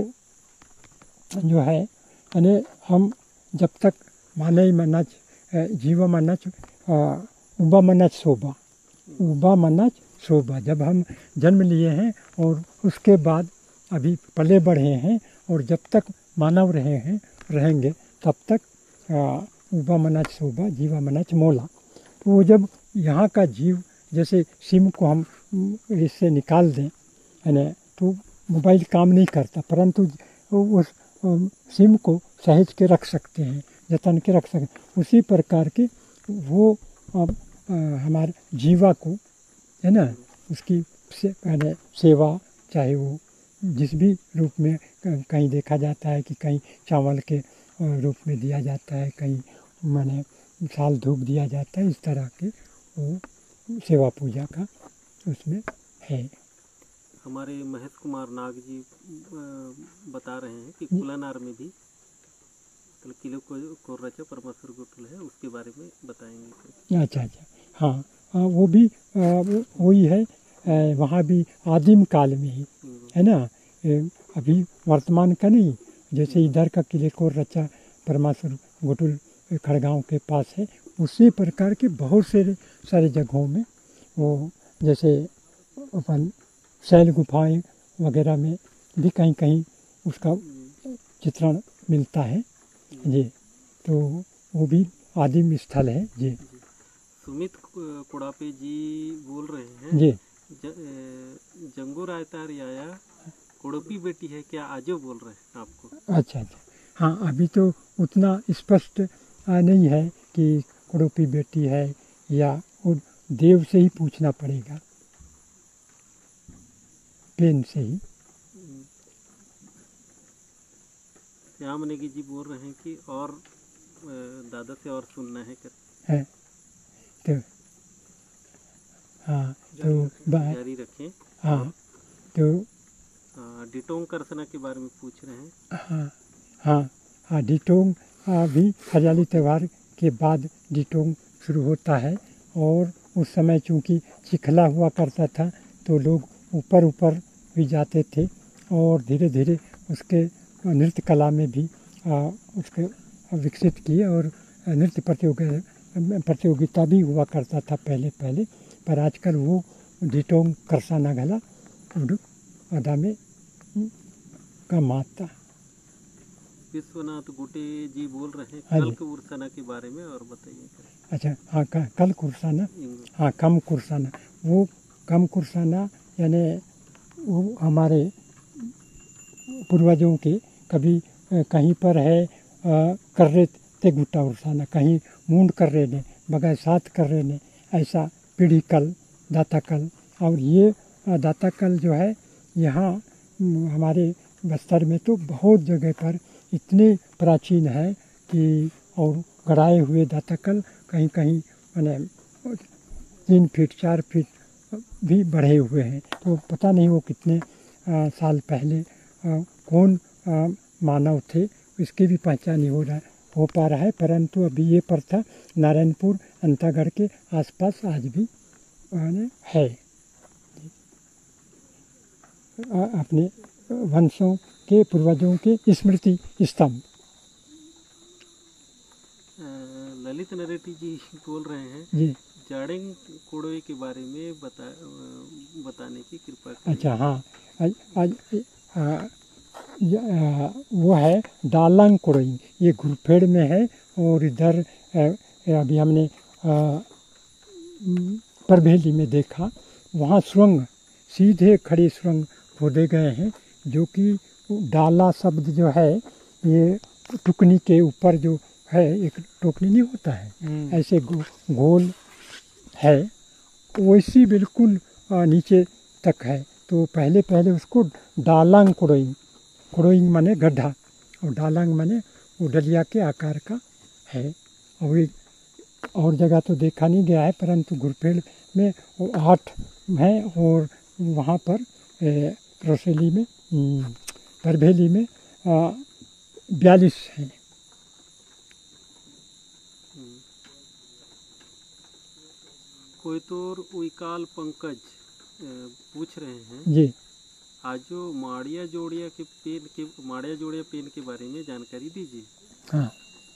Speaker 2: जो है यानी हम जब तक माने मनच जीवा मनच उबा मनच शोभा उबा मनच शोभा, जब हम जन्म लिए हैं और उसके बाद अभी पले बढ़े हैं और जब तक मानव रहे हैं रहेंगे तब तक उबा मनच शोभा जीवा मनच मोला। तो वो जब यहाँ का जीव जैसे सिम को हम इससे निकाल दें है ना तो मोबाइल काम नहीं करता, परंतु उस सिम को सहेज के रख सकते हैं, जतन के रख सकते हैं। उसी प्रकार के वो हमारे जीवा को है ना उसकी से, सेवा चाहे वो जिस भी रूप में कहीं देखा जाता है कि कहीं चावल के रूप में दिया जाता है, कहीं माने साल धूप दिया जाता है, इस तरह के वो सेवा पूजा का उसमें है।
Speaker 4: हमारे महेश कुमार नाग जी बता रहे हैं कि कुलानार में भी मतलब किले को कोर्रचा परमासुर गुटुल है, उसके बारे में बताएंगे।
Speaker 2: अच्छा अच्छा हाँ हाँ वो भी वही है, वहाँ भी आदिम काल में ही है ना, अभी वर्तमान का नहीं, जैसे इधर का किले कोर्रचा परमासुर गुटुल खड़गांव के पास है, उसी प्रकार के बहुत से सारे जगहों में वो जैसे अपन शैल गुफाएं वगैरह में भी कहीं कहीं उसका चित्रण मिलता है जी। तो वो भी आदिम स्थल है जी।
Speaker 4: सुमित कुड़ापे जी बोल रहे हैं
Speaker 2: जी
Speaker 4: ज, जंगू रायतार याया कुड़पी बेटी है क्या, आजो बोल रहे हैं आपको। अच्छा
Speaker 2: अच्छा हाँ अभी तो उतना स्पष्ट नहीं है कि कुड़पी बेटी है या वो देव से ही पूछना पड़ेगा, पेन से ही।
Speaker 4: श्याम नेगी जी बोल रहे हैं कि और दादा से और सुनना है कर
Speaker 2: है तो हाँ तो बा-
Speaker 4: जारी रखें।
Speaker 2: हाँ तो
Speaker 4: आ, डिटोंग करसना के बारे में पूछ रहे हैं।
Speaker 2: हाँ हाँ हाँ डिटोंग आ, भी हरियाली त्यौहार के बाद डिटोंग शुरू होता है। और उस समय चूँकि चिखला हुआ करता था तो लोग ऊपर ऊपर भी जाते थे और धीरे धीरे उसके नृत्य कला में भी आ, उसके विकसित किए। और नृत्य प्रतियोगिता प्रतियोगिता भी हुआ करता था पहले पहले, पर आजकल वो डिटोंग करसाना गला अदा में कम आता।
Speaker 4: विश्वनाथ गुटे जी बोल रहे हैं
Speaker 2: हाँ जी।
Speaker 4: कल्क उर्सना के बारे में और बताइए।
Speaker 2: अच्छा हाँ क- कल कुर्साना,
Speaker 4: इंग-
Speaker 2: हाँ कम कुर्साना, वो कम कुर्साना यानी वो हमारे पूर्वजों के कभी अ, कहीं पर है अ, कर्रे ते गुट्टा उर्साना, कहीं मूंड कर्रे ने बगैर सात कर्रे ने, ऐसा पीढ़ी कल दाता कल। और ये अ, दाता कल जो है यहाँ म, हमारे बस्तर में तो बहुत जगह पर इतने प्राचीन है कि और गड़ाए हुए दाता कल कहीं कहीं मैंने तीन फीट चार फीट भी बढ़े हुए हैं। तो पता नहीं वो कितने आ, साल पहले आ, कौन आ, मानव थे इसकी भी पहचान नहीं हो रहा हो पा रहा है। परंतु अभी ये प्रथा नारायणपुर अंतागढ़ के आसपास आज भी माने है। आ, अपने वंशों के पूर्वजों के स्मृति स्तंभ।
Speaker 4: अ, ललित नरेटी जी बोल रहे हैं
Speaker 2: जी
Speaker 4: जाड़ेंग कोड़ोई के बारे में बता अ, बताने की कृपा करें।
Speaker 2: अच्छा हाँ आज आज आ, य- आ, वो है डालंग कोड़ई, ये घुरपेड़ में है। और इधर आ, अभी हमने आ, म, परभेली में देखा, वहाँ सुरंग सीधे खड़े सुरंग खोदे गए हैं जो कि डाला शब्द जो है ये टुकनी के ऊपर जो है एक टोकनी नहीं होता है ऐसे गो, गोल है, वैसी बिल्कुल आ, नीचे तक है। तो पहले पहले उसको डालांग कुड़ोइंग, कुड़ोइंग माने गड्ढा और डालांग माने वो डलिया के आकार का है। और एक और जगह तो देखा नहीं गया है परंतु घुरपेड़ में वो आठ हैं और वहाँ पर ए, रसोली में हम्म, परभेली में बयालीस हैं।
Speaker 4: कोयतोर उइकाल पंकज अ, पूछ रहे हैं
Speaker 2: जी
Speaker 4: आज जो माड़िया जोड़िया के पेन के माड़िया जोड़िया पेन के बारे में जानकारी दीजिए।
Speaker 2: हाँ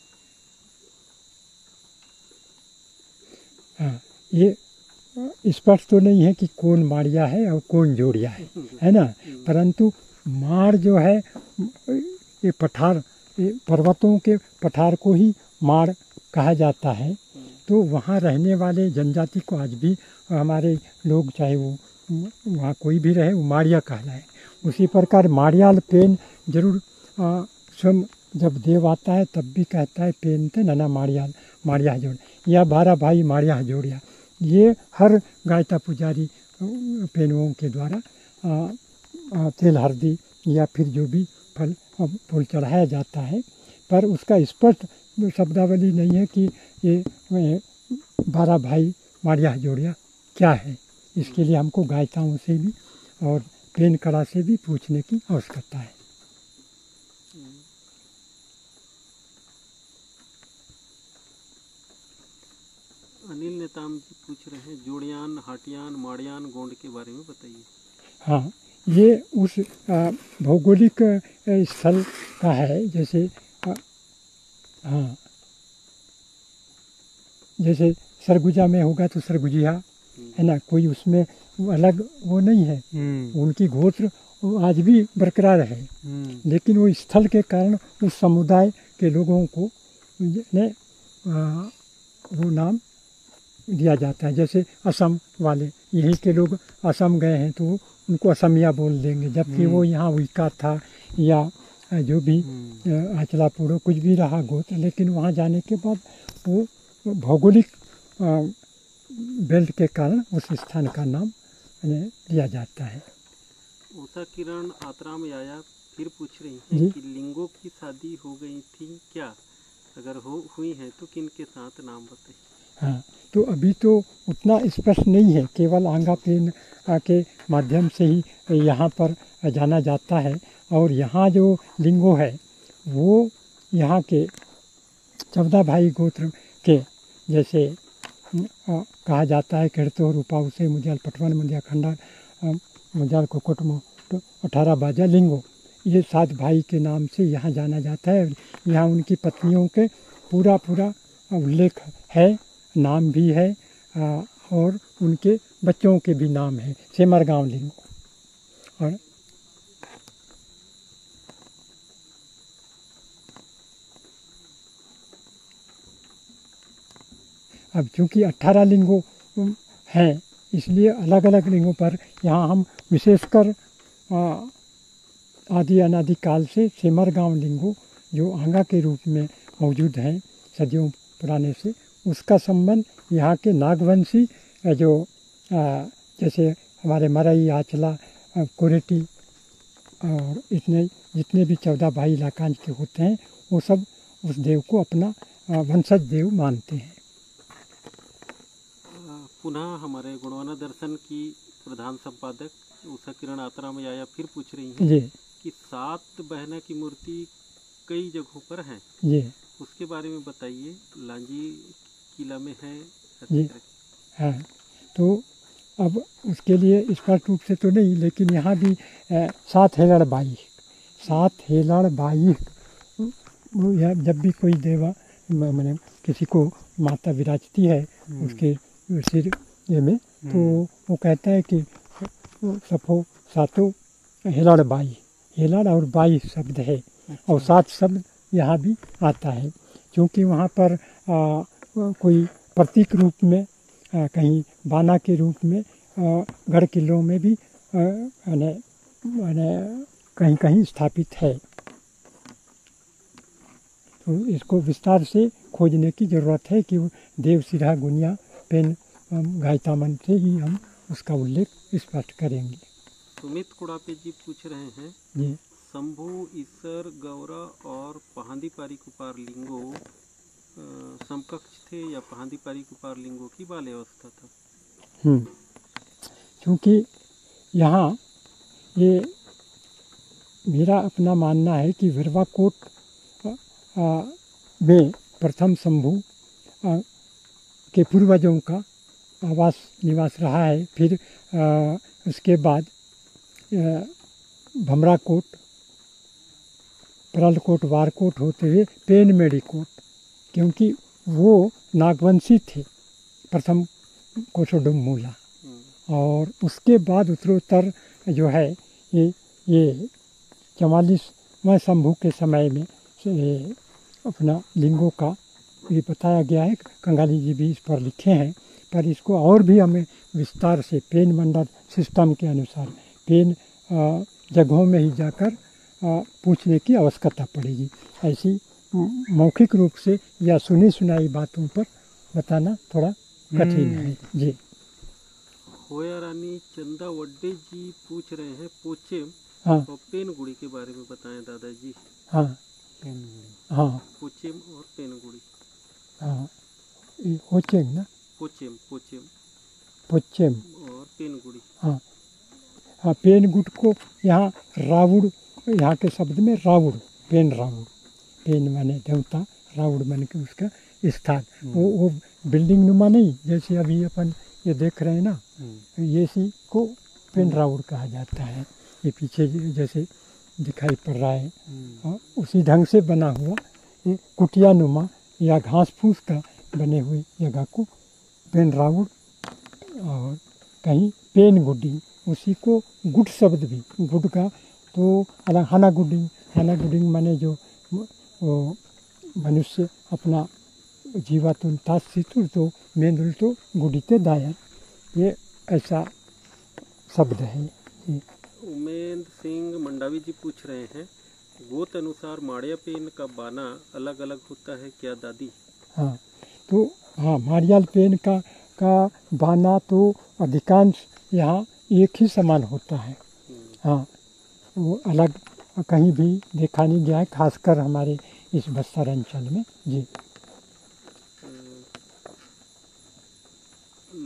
Speaker 2: हाँ ये स्पष्ट तो नहीं है कि कौन माड़िया है और कौन जोड़िया है, है ना। परंतु माड़ जो है ये पठार, ये पर्वतों के पठार को ही माड़ कहा जाता है। तो वहाँ रहने वाले जनजाति को आज भी हमारे लोग चाहे वो वहाँ कोई भी रहे वो माड़िया कहलाए। उसी प्रकार माड़ियाल पेन जरूर आ, स्वयं जब देव आता है तब भी कहता है पेन थे नना माड़ियाल माड़िया जोड़ या बारह भाई माड़िया जोड़िया। ये हर गायता पुजारी पेनुओं के द्वारा आ, आ, तेल हल्दी या फिर जो भी फल फूल चढ़ाया जाता है, पर उसका स्पष्ट शब्दावली नहीं है कि ये बारह भाई माड़िया जोड़िया क्या है। इसके लिए हमको गायताओं से भी और पेन कला से भी पूछने की आवश्यकता है।
Speaker 4: अनिल नेताम जी पूछ रहे हैं जोड़ियान हाटियान माड़ियान गोंड के बारे में बताइए।
Speaker 2: हाँ ये उस आ, भौगोलिक स्थल का है। जैसे आ, हाँ जैसे सरगुजा में होगा तो सरगुजिया है ना, कोई उसमें अलग वो नहीं है। उनकी गोत्र आज भी बरकरार है, लेकिन वो स्थल के कारण उस समुदाय के लोगों को ने आ, वो नाम दिया जाता है। जैसे असम वाले यहीं के लोग असम गए हैं तो उनको असमिया बोल देंगे, जबकि वो यहाँ उइका था या जो भी आचला पूड़ो कुछ भी रहा गोत्र, लेकिन वहाँ जाने के बाद वो भौगोलिक बेल्ट के कारण उस स्थान का नाम लिया जाता है।
Speaker 4: उषा किरण आतराम याया फिर पूछ रही हैं कि लिंगों की शादी हो गई थी क्या, अगर हो हुई है तो किन के साथ नाम बताइए।
Speaker 2: हाँ, तो अभी तो उतना स्पष्ट नहीं है, केवल आंगा पेन के माध्यम से ही यहाँ पर जाना जाता है। और यहाँ जो लिंगो है वो यहाँ के चौदह भाई गोत्र के जैसे आ, कहा जाता है कहतो रूपा उसे मुझाल पटवन मुझा खंडा मुझाल कोकोट तो अठारह बाजा लिंगो, ये सात भाई के नाम से यहाँ जाना जाता है। यहाँ उनकी पत्नियों के पूरा पूरा उल्लेख है, नाम भी है आ, और उनके बच्चों के भी नाम है, सेमरगांव लिंगो। और अब चूँकि अट्ठारह लिंगों हैं इसलिए अलग अलग लिंगों पर यहाँ हम विशेषकर आदि अनादि काल से सेमरगांव लिंगो जो आंगा के रूप में मौजूद हैं सदियों पुराने से, उसका संबंध यहाँ के नागवंशी जो आ, जैसे हमारे मरई आचला कोरेटी और इतने जितने भी चौदह भाई इलाकांज के होते हैं वो सब उस देव को अपना वंशज देव मानते हैं।
Speaker 4: पुनः हमारे गुणवाना दर्शन की प्रधान संपादक उषा किरण आत्राम आया फिर पूछ रही हैं
Speaker 2: जी
Speaker 4: कि सात बहना की मूर्ति कई जगहों पर है,
Speaker 2: जी
Speaker 4: उसके बारे में बताइए। लांजी किला में है
Speaker 2: जी हाँ, तो अब उसके लिए स्पष्ट रूप से तो नहीं, लेकिन यहाँ भी ए, सात हेलड़ बाई सात हेलड़ बाई जब भी कोई देवा मैंने किसी को माता विराजती है उसके सिर ये में तो वो कहता है कि सफो सातों हेलड़ बाई, हेलड़ और बाई शब्द है और सात शब्द यहाँ भी आता है, क्योंकि वहाँ पर आ, कोई प्रतीक रूप में आ, कहीं बाना के रूप में आ, गढ़ किलों में भी माने माने कहीं कहीं स्थापित है। तो इसको विस्तार से खोजने की ज़रूरत है कि देव सिरा गुनिया पेन गायतामन से ही हम उसका उल्लेख स्पष्ट करेंगे।
Speaker 4: सुमित कुड़ापे जी पूछ रहे हैं
Speaker 2: जी
Speaker 4: शंभु ईसर गौरा और पहांदी पारी कुपार लिंगो समकक्ष थे या पहांदी पारी कुपार लिंगो की बाल अवस्था था?
Speaker 2: हम्म क्योंकि यहाँ ये मेरा अपना मानना है कि विरवाकोट में प्रथम शंभु के पूर्वजों का आवास निवास रहा है, फिर आ, उसके बाद भमराकोट परलकोट वारकोट होते हुए पेनमेड़ी कोट, क्योंकि वो नागवंशी थे प्रथम कोशोडुमूला, और उसके बाद उत्तरोत्तर जो है ये ये चवालीसवें शंभु के समय में से अपना लिंगों का ये बताया गया है। कंगाली जी भी इस पर लिखे हैं, पर इसको और भी हमें विस्तार से पेन मंडल सिस्टम के अनुसार पेन जगहों में ही जाकर पूछने की आवश्यकता पड़ेगी। ऐसी मौखिक रूप से या सुनी सुनाई बातों पर बताना थोड़ा कठिन है जी।
Speaker 4: होया रानी चंदा वड्डे जी पूछ रहे हैं पोचेम
Speaker 2: हाँ
Speaker 4: और पेनगुड़ी के बारे में बताएं दादाजी।
Speaker 2: हाँ हाँ
Speaker 4: पोचेम और पेनगुड़ी।
Speaker 2: हाँ होचेंग ना
Speaker 4: पोचेम पोचेम
Speaker 2: पोचेम
Speaker 4: और पेनगुड़ी।
Speaker 2: हाँ हाँ पेनगुट को यहाँ रावुड़, यहाँ के शब्द में रावुड़, पेन रावुड़, पेन माने देवता, रावुड़ माने के उसका स्थान, वो वो बिल्डिंग नुमा नहीं जैसे अभी अपन ये देख रहे हैं ना, ये सी को पेन रावुड़ कहा जाता है। ये पीछे जैसे दिखाई पड़ रहा है और उसी ढंग से बना हुआ ये कुटिया नुमा या घास फूस का बने हुए जगह को पेन रावुड़, और कहीं पेन गुड्डी, उसी को गुड शब्द भी गुड का तो अलग हाना गुडिंग, हाना गुडिंग माने जो मनुष्य अपना जीवातुन तास सितुर तो मेंदुल तो गुडीते दायर, ये ऐसा शब्द है।
Speaker 4: उमेंद्र सिंह मंडावी जी पूछ रहे हैं गोत अनुसार माड़िया पेन का बाना अलग अलग होता है क्या दादी?
Speaker 2: हाँ तो हाँ माड़ियाल पेन का का बाना तो अधिकांश यहाँ एक ही समान होता है। हाँ वो अलग कहीं भी देखा नहीं गया है, खासकर हमारे इस बस्तर अंचल में जी।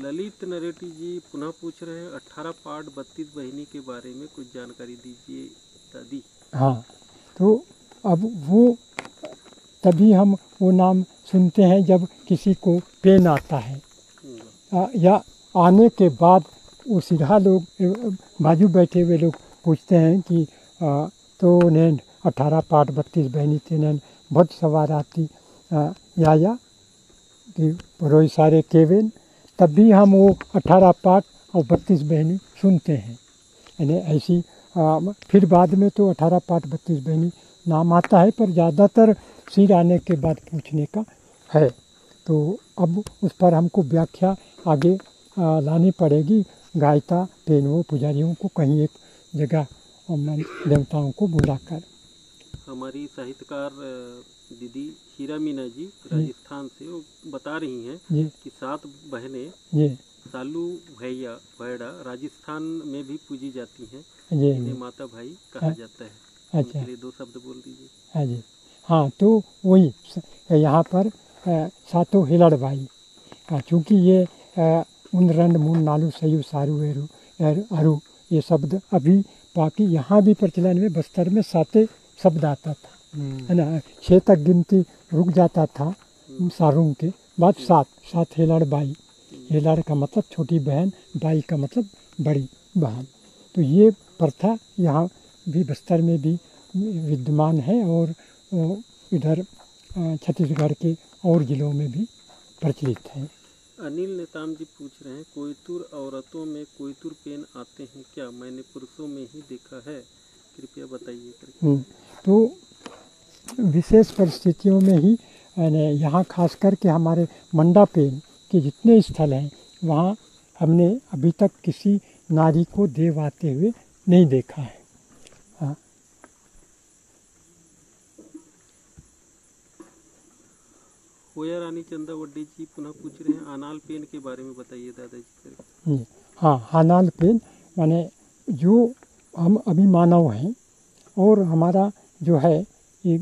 Speaker 4: ललित नरेटी जी पुनः पूछ रहे हैं अठारह पाठ बत्तीस बहिनी के बारे में कुछ जानकारी दीजिए दादी।
Speaker 2: हाँ, तो अब वो तभी हम वो नाम सुनते हैं जब किसी को पेन आता है, आ, या आने के बाद वो सीधा लोग बाजू बैठे हुए लोग पूछते हैं कि आ, तो नैन अठारह पाठ बत्तीस बहनी थे नैन बहुत सवार आती आ, या या कि रोई सारे केवेन, तब भी हम वो अठारह पाठ और बत्तीस बहनी सुनते हैं। यानी ऐसी आ, फिर बाद में तो अठारह पाठ बत्तीस बहनी नाम आता है, पर ज़्यादातर सिर आने के बाद पूछने का है। तो अब उस पर हमको व्याख्या आगे आ, लानी पड़ेगी। गायता पेनों पुजारियों को कहीं एक जगह देवताओं को बुलाकर।
Speaker 4: हमारी साहित्यकार दीदी हीरा मीना जी राजस्थान से वो बता रही हैं
Speaker 2: जी
Speaker 4: कि सात बहनें
Speaker 2: जी
Speaker 4: सालू भैया भैड़ा राजस्थान में भी पूजी जाती हैं,
Speaker 2: जी
Speaker 4: इन्हें माता भाई कहा जाता है।
Speaker 2: अच्छा,
Speaker 4: उनके लिए दो शब्द बोल दीजिए।
Speaker 2: हाँ जी। हाँ, तो वही यहाँ पर आ, सातों हिलड़ भाई, चूँकि ये आ, उन रंड मून नालू सयू सारू एरू एर अरु ये शब्द अभी बाकी यहाँ भी प्रचलन में बस्तर में साते शब्द आता था, है ना। छः तक गिनती रुक जाता था सारों के बाद सात सात हेलड़ बाई। हेलड़ का मतलब छोटी बहन, बाई का मतलब बड़ी बहन। तो ये प्रथा यहाँ भी बस्तर में भी विद्यमान है और इधर छत्तीसगढ़ के और जिलों में भी प्रचलित है।
Speaker 4: अनिल नेताम जी पूछ रहे हैं कोयतुर औरतों में कोयतुर पेन आते हैं क्या? मैंने पुरुषों में ही देखा है, कृपया बताइए करके।
Speaker 2: तो विशेष परिस्थितियों में ही यहाँ खास करके हमारे मंडा पेन के जितने स्थल हैं वहाँ हमने अभी तक किसी नारी को देव आते हुए नहीं देखा है। हाँ।
Speaker 4: होया रानी चंदावड्डी जी पुनः पूछ रहे हैं आनाल पेन के बारे में बताइए दादाजी करके।
Speaker 2: हाँ, आनाल पेन माने जो हम अभी मानव हैं और हमारा जो है ये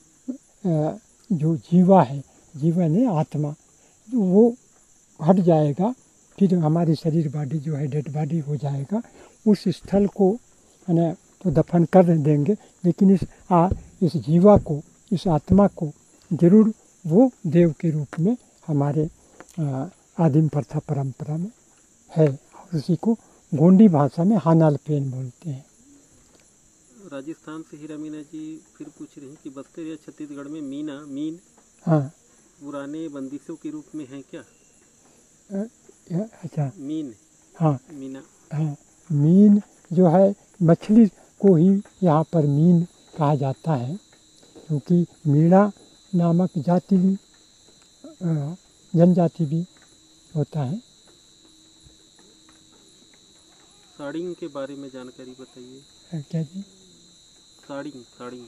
Speaker 2: जो जीवा है, जीवन है आत्मा, वो हट जाएगा, फिर हमारी शरीर बॉडी जो है डेड बॉडी हो जाएगा। उस स्थल को है तो दफन कर देंगे, लेकिन इस आ, इस जीवा को, इस आत्मा को जरूर वो देव के रूप में हमारे आदिम प्रथा परंपरा में है। उसी को गोंडी भाषा में हानाल पेन बोलते हैं।
Speaker 4: राजस्थान से हीरा मीना जी फिर पूछ रही हैं कि बस्तर या छत्तीसगढ़ में मीना मीन
Speaker 2: हाँ
Speaker 4: पुराने बंदिशों के रूप में है क्या?
Speaker 2: अच्छा,
Speaker 4: मीन
Speaker 2: हाँ
Speaker 4: मीना
Speaker 2: हाँ, मीन जो है मछली को ही यहाँ पर मीन कहा जाता है, क्योंकि मीणा नामक जाति भी जनजाति भी होता है।
Speaker 4: साड़िंग के बारे में जानकारी बताइए।
Speaker 2: क्या जी?
Speaker 4: साड़िंग साड़िंग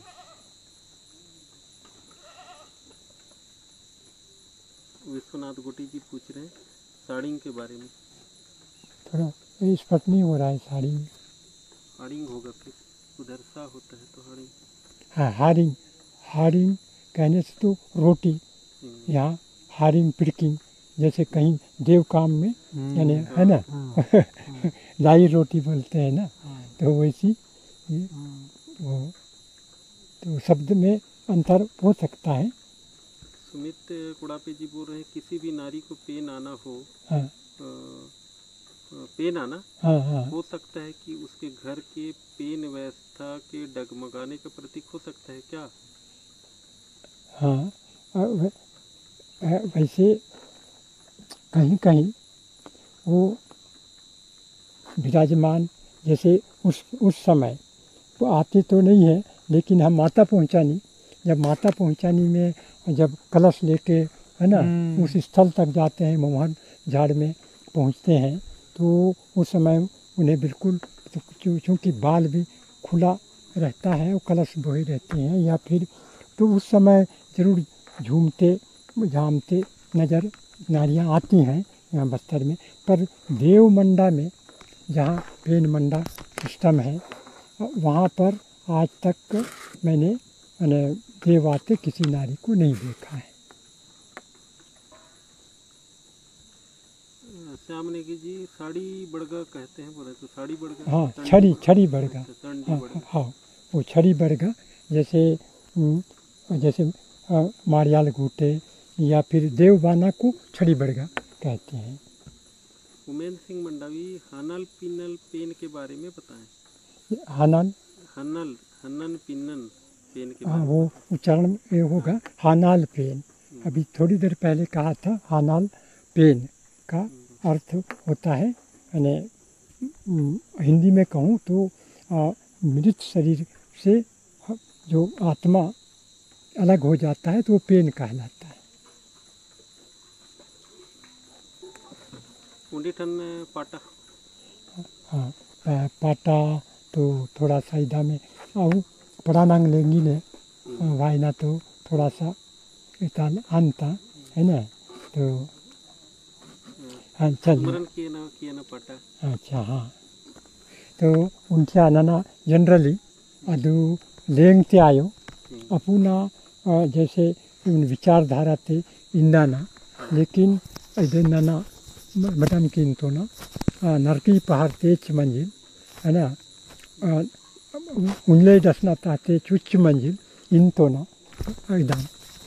Speaker 4: विश्वनाथ गोटी जी पूछ रहे हैं साड़िंग के बारे में।
Speaker 2: थोड़ा स्पष्ट नहीं हो रहा है। साड़ी
Speaker 4: हाड़िंग होगा, फिर उधर सा होता है तो हाड़िंग।
Speaker 2: हाँ, हारिंग हारिंग कहने से तो रोटी, यहाँ हारिंग पिड़किंग, जैसे कहीं देव काम में यानी है ना लाई रोटी बोलते हैं ना, तो वैसी वो तो शब्द में अंतर हो सकता है।
Speaker 4: सुमित कुड़ापे जी बोल रहे हैं किसी भी नारी को पेन आना हो,
Speaker 2: हाँ,
Speaker 4: आ, पेन आना
Speaker 2: हाँ, हाँ,
Speaker 4: हो सकता है कि उसके घर के पेन व्यवस्था के डगमगाने का प्रतीक हो सकता है क्या?
Speaker 2: हाँ, वैसे कहीं कहीं वो विराजमान, जैसे उस उस समय वो आते तो नहीं है, लेकिन हम माता पहुँचानी, जब माता पहुँचानी में जब कलश लेके है ना उस स्थल तक जाते हैं, मोहन झाड़ में पहुँचते हैं, तो उस समय उन्हें बिल्कुल चूँकि बाल भी खुला रहता है और कलश बोए रहते हैं, या फिर तो उस समय ज़रूर झूमते झामते नज़र नारियाँ आती हैं यहाँ बस्तर में। पर देव मंडा में जहाँ पेन मंडा सिस्टम है वहाँ पर आज तक मैंने मैंने देव आते किसी नारी को नहीं देखा है।
Speaker 4: श्याम नेगी जी साड़ी बड़गा कहते हैं, बोले तो साड़ी बड़गा।
Speaker 2: हाँ,
Speaker 4: तंडी
Speaker 2: छड़ी
Speaker 4: बड़गा।
Speaker 2: छड़ी बड़गा।
Speaker 4: अच्छा, तंडी
Speaker 2: हाँ
Speaker 4: बड़गा।
Speaker 2: हाँ, वो छड़ी बड़गा, जैसे हम्म, जैसे अ, मारियाल घूटे या फिर देवबाना को छड़ी बड़गा कहते हैं।
Speaker 4: उमेंद्र सिंह मंडावी हनल पिनल पेन के बारे में बताएं।
Speaker 2: हानान,
Speaker 4: हनल हनन पिनन पेन के
Speaker 2: हाँ
Speaker 4: बारे
Speaker 2: वो उच्चारण ये होगा हानाल पेन। अभी थोड़ी देर पहले कहा था हानाल पेन का अर्थ होता है, यानी हम्म, हिंदी में कहूँ तो आ, मृत शरीर से ह- जो आत्मा अलग हो जाता है तो वो पेन कहलाता है।
Speaker 4: में। उंडी ठन पाटा।
Speaker 2: हाँ, पा- पाटा तो थोड़ा सा इधर में आऊ पढ़ानांग लेंगी ने वायना तो थोड़ा सा इतान अंता है ना, तो हाँ चल
Speaker 4: स्मरण किए ना किए ना पाटा।
Speaker 2: अच्छा हाँ, तो उनसे आना जनरली अदु लेंगते आयो अपुना अ, जैसे उन विचारधारा थे इंदाना, लेकिन इधर नाना बटन किन तो ना अ, नरकी पहाड़ तेज मंजिल है ना, अ, उनले दसना ताते चुच्च मंजिल इन तो ना एकदम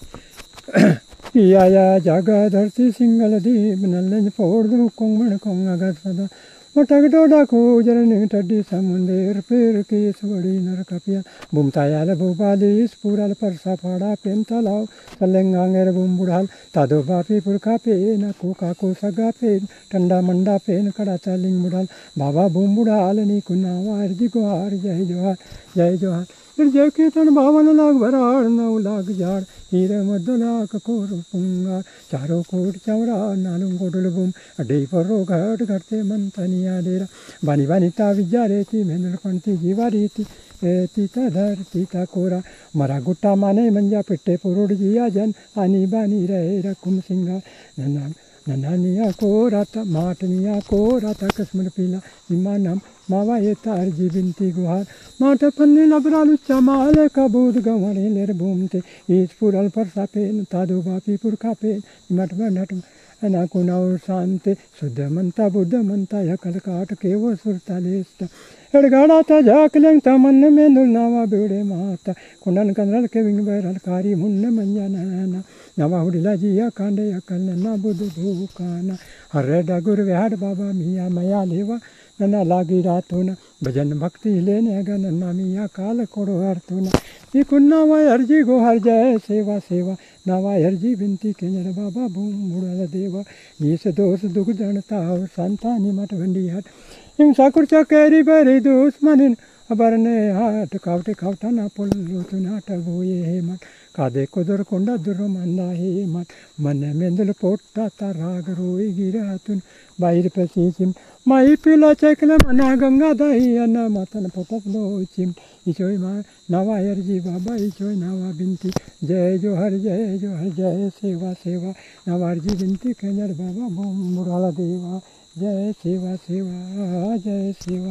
Speaker 2: या जागा धरती सिंगल दीप नल्ले फोड़ दो कोंगण कोंग अगर सदा मटक डोडा को जरने टड्डी समुंदर पेर केस बड़ी नर कपिया बुमतायाल बुबालिस पुराल परसा फाड़ा पेन तलाव सलेंगांगेर बुम बुढ़ाल तादो बापी पुरखा पे न कोका को सगा पे ठंडा मंडा पेन कड़ा चालिंग बुढ़ाल बाबा बुम बुढ़ाल नी कुनावा हरजी गुहार जय जोहार जय जोहार जय कीर्तन भावन लाग भराड़ नौ लाग झाड़ हीरे मदलाक कोर पुंगार चारों कोट चौरा नालुम गोडल बुम अडे परो घट घटते मंतनिया डेरा बानी बानी ता विजारे ती मेंदर पंती जीवा रीति तीता धर तीता कोरा मरा गुट्टा माने मंजा पिट्टे पुरोड जिया जन आनी बानी रहे रकुम सिंगार नन्ना नन्नानिया को राता माटनिया को राता कस्मर पीला इमानम मावा ये तार जी बिनती गुहार माट पन्ने लबरालु चमाले का बूद गवणे लेर भूमते ईज पुरल पर सापेन तादो बापी पुरखा पेन मट नट अना कुनाउर शांते शुद्ध मंता बुद्ध मंता यह कल काट के वो सुरता लेस्ट एड़गाड़ा था झाक लेंग था मन में नुलनावा बेड़े माता कुनन कंदल के विंग बैरल कारी मुन्न मंजा नाना नवा हुडिला जिया कांडे अकल नन्ना बुद्ध भूकाना हरे डगुर विहार बाबा मिया मया लेवा नन्ना लागी रात होना भजन भक्ति लेने अगर नन्ना मिया काल कोड़ो हर तोना ये कुन्ना वाय हरजी गो हर जय सेवा सेवा नावा हरजी बिनती के नर बाबा बूम मुड़ल देवा नीस दोष दुख जनता हो संतानी मठ भंडी हट हिंसा कुर्चा कैरी बैरी दोष मनिन अबरने हाट कावटे कावटा ना पुल लोतु नाट गोये हे मठ कादे कोदर कोंडा दुर मंदा हे मठ मन मेंदल पोट्टा ता राग रोई गिरातुन बाहिर पसी चिम माई पिला चकले मना गंगा दही अना मतन पोटक लो चिम इचोय मा नवा हरजी बाबा इचोय नवा बिनती जय जो हर जय जो हर जय सेवा सेवा नवा हरजी बिनती केंजर बाबा बूम मुराला देवा जय सेवा सेवा जय सेवा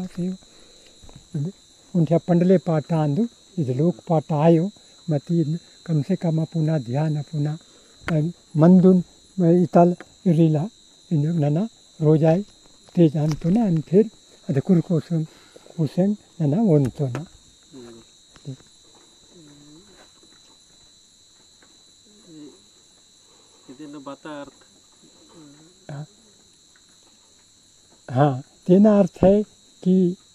Speaker 2: सेवा उनच्या पंडले पाटा अंदू इध लोक पाटा आयो मती कम से कम पुनः ध्यान पुनः मंदुन इतल रिला इन नना रोजाई तेज अंतुना अन फिर अद कुर कोसम कुसम नना वंतुना
Speaker 4: ಇದನ್ನ ಬಾತಾ अर्थ।
Speaker 2: हाँ, तेना अर्थ है कि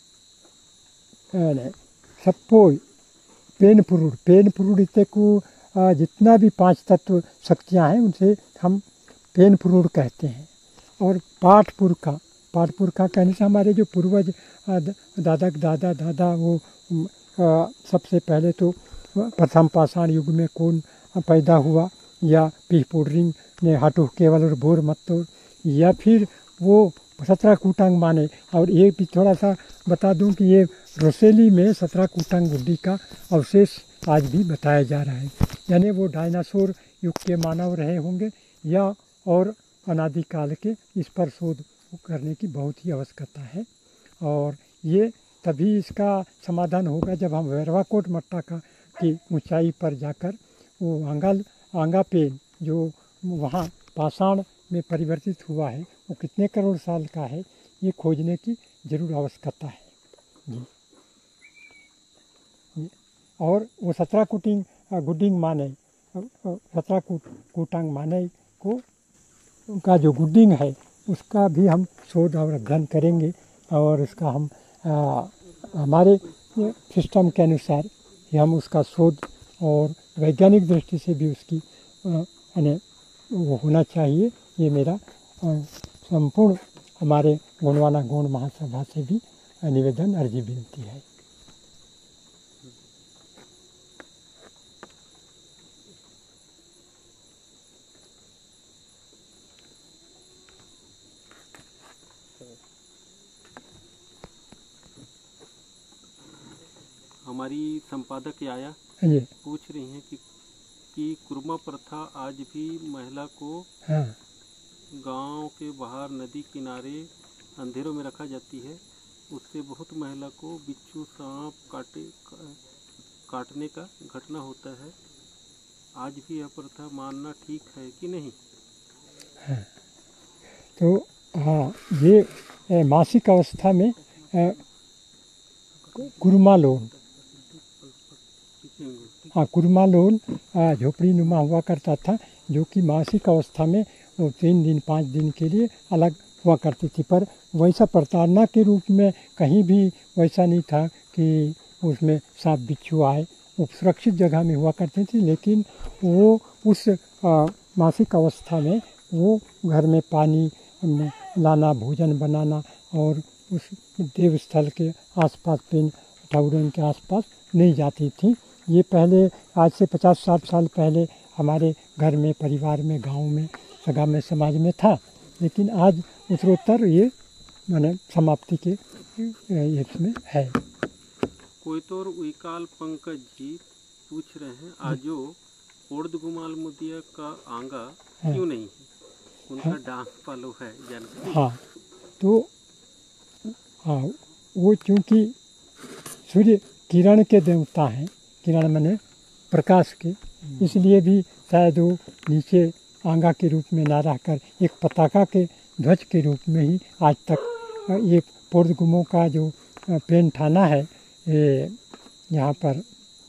Speaker 2: सबको पेन पुरुड़ पेन पुरुड़ इतने को जितना भी पांच तत्व शक्तियाँ हैं उनसे हम पेन पुरुड़ कहते हैं। और पाठ पुरखा पाठ पुरखा कहने से हमारे जो पूर्वज दादा दादा दादा वो आ, सबसे पहले तो प्रथम पाषाण युग में कौन पैदा हुआ, या पीहपुरिंग ने हाटू केवल और बोर मत्तोर, या फिर वो सत्रह कूटांग माने। और ये भी थोड़ा सा बता दूं कि ये रोसेली में सत्रह कूटांग बुद्धि का अवशेष आज भी बताया जा रहा है, यानी वो डायनासोर युग के मानव रहे होंगे या और अनादिकाल के। इस पर शोध करने की बहुत ही आवश्यकता है, और ये तभी इसका समाधान होगा जब हम वैरवाकोट मट्टा का की ऊंचाई पर जाकर वो आंगल आंगा पेन जो वहाँ पाषाण में परिवर्तित हुआ है वो कितने करोड़ साल का है, ये खोजने की जरूर आवश्यकता है जी। और वो सत्रह कुटिंग गुडिंग माने सत्रह कुटांग माने को उनका जो गुडिंग है उसका भी हम शोध और अध्ययन करेंगे, और उसका हम आ, हमारे सिस्टम के अनुसार ही हम उसका शोध और वैज्ञानिक दृष्टि से भी उसकी यानी वो होना चाहिए। ये मेरा संपूर्ण हमारे गोंडवाना गोंड महासभा से भी निवेदन अर्जी विनती है।
Speaker 4: हमारी संपादक आया
Speaker 2: जी
Speaker 4: पूछ रही हैं कि कि कुर्मा प्रथा आज भी महिला को
Speaker 2: हाँ
Speaker 4: गांव के बाहर नदी किनारे अंधेरों में रखा जाती है, उससे बहुत महिला को बिच्छू सांप काटे काटने का घटना होता है। आज भी यह प्रथा मानना ठीक है कि नहीं?
Speaker 2: हाँ तो हाँ ये मासिक अवस्था में कुर्मा लोन हाँ कुर्मा लोन झोपड़ी नुमा हुआ करता था, जो कि मासिक अवस्था में वो तीन दिन पाँच दिन के लिए अलग हुआ करती थी, पर वैसा प्रताड़ना के रूप में कहीं भी वैसा नहीं था कि उसमें सांप बिच्छू आए। वो सुरक्षित जगह में हुआ करती थी, लेकिन वो उस आ, मासिक अवस्था में वो घर में पानी लाना, भोजन बनाना और उस देवस्थल के आसपास पेन ठौरों के आसपास नहीं जाती थी। ये पहले आज से पचास साठ साल पहले हमारे घर में, परिवार में, गांव में, सगा में, समाज में था, लेकिन आज उत्तरोत्तर ये माने समाप्ति के इसमें है।
Speaker 4: कोई तो विकाल पंकज जी पूछ रहे हैं, आजो उर्द गुमाल मुदिया का आंगा
Speaker 2: हाँ,
Speaker 4: क्यों नहीं है? उनका
Speaker 2: हाँ,
Speaker 4: डांग फॉलो है जानकारी?
Speaker 2: हाँ तो हाँ वो चूँकि सूर्य किरण के देवता हैं, किरण माने प्रकाश के, इसलिए भी शायद वो नीचे आंगा के रूप में ना रहकर एक पताका के ध्वज के रूप में ही आज तक ये पोर्दगुमों का जो पेन ठाना है ये यहाँ पर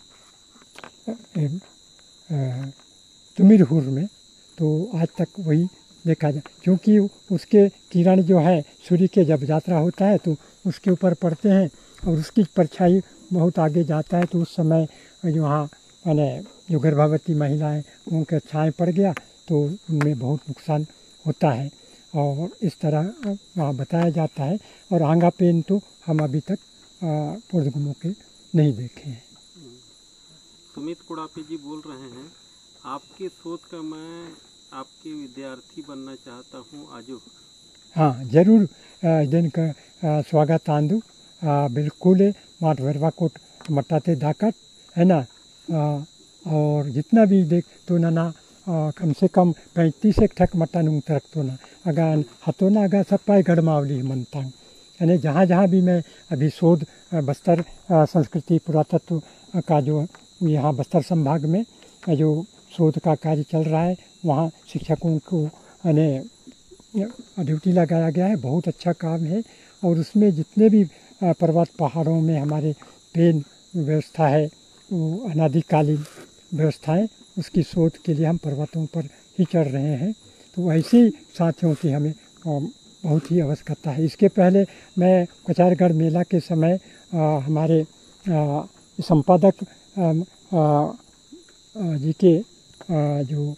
Speaker 2: तुमिरहुर में, तो आज तक वही देखा जाए, क्योंकि उसके किरण जो है सूर्य के जब यात्रा होता है तो उसके ऊपर पड़ते हैं और उसकी परछाई बहुत आगे जाता है, तो उस समय जो वहाँ माने जो गर्भवती महिलाएं उनके छाए पड़ गया तो उनमें बहुत नुकसान होता है, और इस तरह वहाँ बताया जाता है। और आंगा पेन तो हम अभी तक पोर्दगुमों के नहीं देखे हैं।
Speaker 4: सुमित कुड़ापे जी बोल रहे हैं, आपके शोध का मैं आपके विद्यार्थी बनना चाहता हूँ, आजो।
Speaker 2: हाँ जरूर दिन का स्वागत आंदू बिल्कुल माट भरवा कोट मटाते दाकट है ना, आ, और जितना भी देख तो ना आ, कम से कम पैंतीस एक ठक मटा नुंग तरक तो ना अगर हतो ना अगर सब पाए गढ़मावली मनता हूँ, यानी जहाँ जहाँ भी मैं अभी शोध बस्तर संस्कृति पुरातत्व का जो यहाँ बस्तर संभाग में जो शोध का कार्य चल रहा है, वहाँ शिक्षकों को यानी ड्यूटी लगाया गया है। बहुत अच्छा काम है, और उसमें जितने भी पर्वत पहाड़ों में हमारे पेन व्यवस्था है, वो अनादिकालीन व्यवस्थाएं, उसकी शोध के लिए हम पर्वतों पर ही चढ़ रहे हैं। तो ऐसे ही साथियों की हमें बहुत ही आवश्यकता है। इसके पहले मैं कचारगढ़ मेला के समय आ, हमारे आ, संपादक आ, आ, जी के आ, जो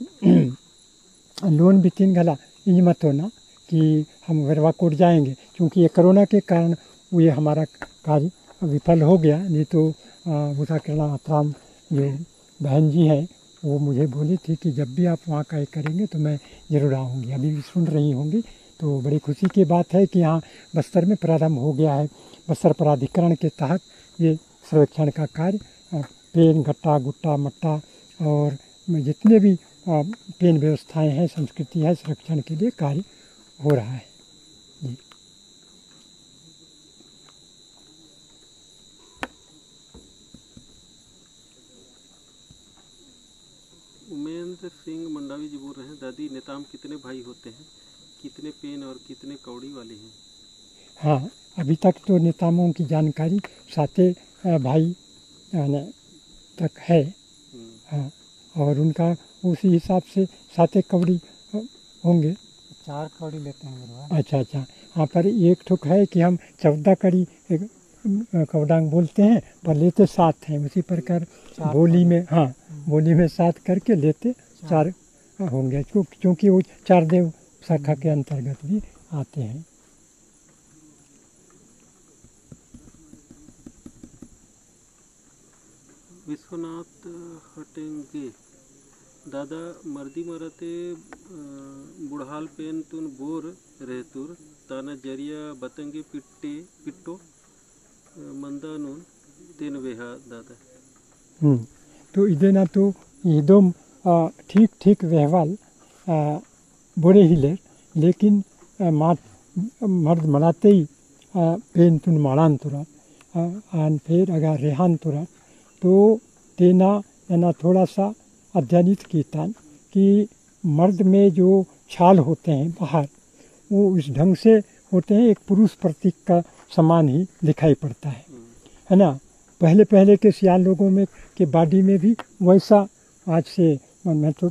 Speaker 2: लोन भी तीन गला इन मत होना कि हम वेरवा कोट जाएंगे, क्योंकि ये कोरोना के कारण ये हमारा कार्य विफल हो गया। नहीं तो भूसा किरणा आत्राम जो बहन जी हैं वो मुझे बोली थी कि जब भी आप वहाँ का करेंगे तो मैं ज़रूर आऊँगी। अभी भी सुन रही होंगी, तो बड़ी खुशी की बात है कि यहाँ बस्तर में प्रारंभ हो गया है। बस्तर प्राधिकरण के तहत ये सर्वेक्षण का कार्य पेन गट्टा गुट्टा मट्टा और जितने भी पेन व्यवस्थाएं हैं, संस्कृति है, संरक्षण के लिए कार्य हो रहा है जी।
Speaker 4: उमेंद्र सिंह मंडावी जी बोल रहे हैं, दादी नेताम कितने भाई होते हैं? कितने पेन और कितने कौड़ी वाले हैं?
Speaker 2: हाँ, अभी तक तो नेताओं की जानकारी साते अ, भाई अ, न, तक है।
Speaker 4: हम्म,
Speaker 2: हाँ, और उनका उसी हिसाब से साते कौड़ी अ, होंगे।
Speaker 3: चार कौड़ी लेते हैं गुरुआ।
Speaker 2: अच्छा अच्छा, हाँ, पर एक ठुक है कि हम चौदह कड़ी एक, अ, कौडांग बोलते हैं, पर लेते सात हैं। उसी प्रकार
Speaker 3: चार
Speaker 2: बोली
Speaker 3: कौड़ी।
Speaker 2: में, हाँ, बोली में सात करके लेते चार अ, होंगे, क्यों- क्योंकि वो चार देव शाखा के अंतर्गत भी आते हैं।
Speaker 4: विश्वनाथ हटेंगे दादा मर्दी मरते बुढ़ाल पेन तुन बोर रहतुर ताना जरिया बतंगे पिट्टे पिट्टो मंदा नून तेन वेहा दादा।
Speaker 2: हम्म, तो इदेना तो एकदम अ, ठीक ठीक व्यवहार अ, बुरे ही ले, लेकिन अ, मात मर्द मनाते ही अ, पेन तुन माड़ान तुरंत आन फिर अगर रेहान तुरंत तो तेना याना थोड़ा सा अध्ययनित कीता कि मर्द में जो छाल होते हैं बाहर, वो इस ढंग से होते हैं, एक पुरुष प्रतीक का समान ही दिखाई पड़ता है, है ना। पहले पहले के सियाल लोगों में के बॉडी में भी वैसा, आज से मैं तो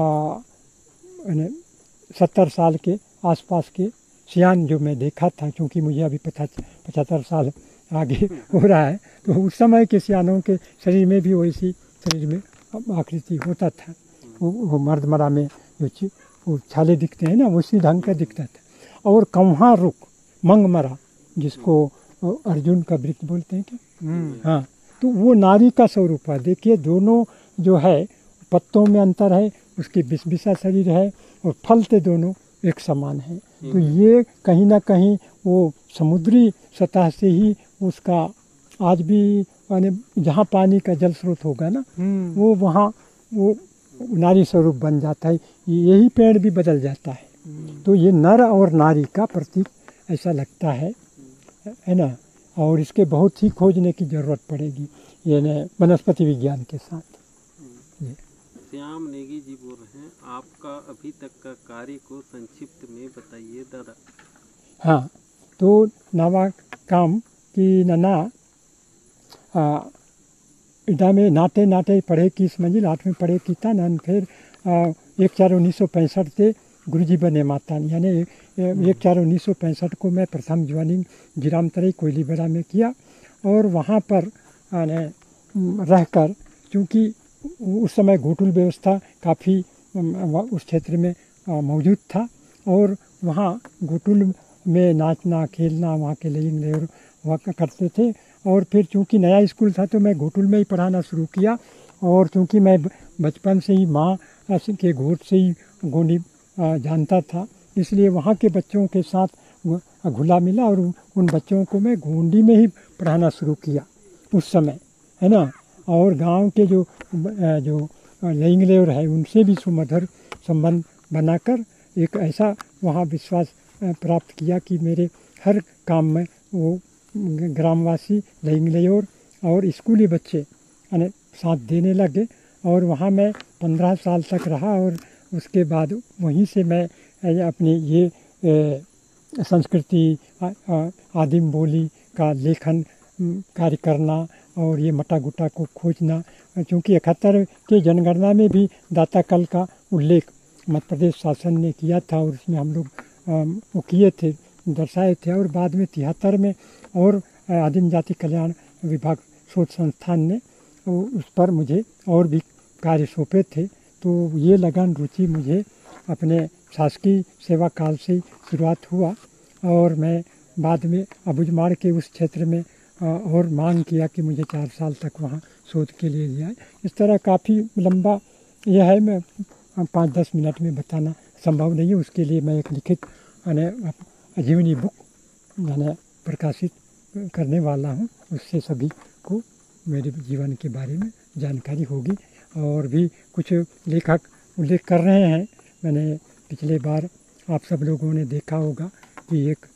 Speaker 2: सत्तर साल के आसपास के सियान जो मैं देखा था, क्योंकि मुझे अभी पचहत्तर पचहत्तर साल आगे हो रहा है, तो उस समय के सियानों के शरीर में भी वैसी शरीर में आकृति होता था। वो, वो मर्द मरा में जो ची- वो छाले दिखते हैं ना, उसी ढंग का दिखता था। और कौहा रुख मंग मरा, जिसको अर्जुन का वृक्ष बोलते हैं क्या, हाँ, तो वो नारी का स्वरूप है। देखिए दोनों जो है पत्तों में अंतर है, उसकी बिस्बिसा शरीर है, और फलते दोनों एक समान है। तो ये कहीं ना कहीं वो समुद्री सतह से ही उसका आज भी, माने जहाँ पानी का जल स्रोत होगा ना, वो वहाँ वो नारी स्वरूप बन जाता है, यही पेड़ भी बदल जाता है। तो ये नर और नारी का प्रतीक ऐसा लगता है, है ना। और इसके बहुत ही खोजने की ज़रूरत पड़ेगी, यानी वनस्पति विज्ञान के साथ।
Speaker 4: श्याम नेगी जी बोल रहे हैं, आपका अभी तक का कार्य को संक्षिप्त में बताइए दादा।
Speaker 2: हाँ, तो नवा काम की नना आ, इदा में नाटे नाटे पढ़े किस मंजिल आठवीं पढ़े कीता नन फिर आ, एक चार उन्नीस सौ पैंसठ से गुरुजी बने माता, यानी एक चार उन्नीस सौ पैंसठ को मैं प्रथम ज्वाइनिंग जिराम तरई कोयलीबेड़ा में किया। और वहाँ पर रहकर, चूँकि उस समय घोटुल व्यवस्था काफ़ी उस क्षेत्र में मौजूद था, और वहाँ घोटुल में नाचना खेलना वहाँ के लेइंग लेवर वहाँ करते थे। और फिर चूँकि नया स्कूल था तो मैं घोटुल में ही पढ़ाना शुरू किया। और चूँकि मैं बचपन से ही माँ के घोट से ही गोंडी जानता था, इसलिए वहाँ के बच्चों के साथ घुला मिला, और उन बच्चों को मैं गोंडी में ही पढ़ाना शुरू किया उस समय, है ना। और गांव के जो जो लेइंग लेवर है उनसे भी सुमधुर संबंध बनाकर एक ऐसा वहाँ विश्वास प्राप्त किया कि मेरे हर काम में वो ग्रामवासी लेइंग लेवर और स्कूली बच्चे यानी साथ देने लगे। और वहाँ मैं पंद्रह साल तक रहा, और उसके बाद वहीं से मैं अपनी ये संस्कृति आदिम बोली का लेखन कार्य करना, और ये मटा गुटा को खोजना, क्योंकि इकहत्तर के जनगणना में भी दाता कल का उल्लेख मध्य प्रदेश शासन ने किया था, और उसमें हम लोग वो किए थे, दर्शाए थे। और बाद में तिहत्तर में और आदिम जाति कल्याण विभाग शोध संस्थान ने उस पर मुझे और भी कार्य सौंपे थे। तो ये लगन रुचि मुझे अपने शासकीय सेवा काल से शुरुआत हुआ, और मैं बाद में अबुझमाड़ के उस क्षेत्र में और मांग किया कि मुझे चार साल तक वहाँ शोध के लिए लिया। इस तरह काफ़ी लंबा यह है, मैं पाँच दस मिनट में बताना संभव नहीं है। उसके लिए मैं एक लिखित यानी जीवनी बुक यानी प्रकाशित करने वाला हूँ, उससे सभी को मेरे जीवन के बारे में जानकारी होगी। और भी कुछ लेखक उल्लेख कर रहे हैं, मैंने पिछले बार आप सब लोगों ने देखा होगा कि एक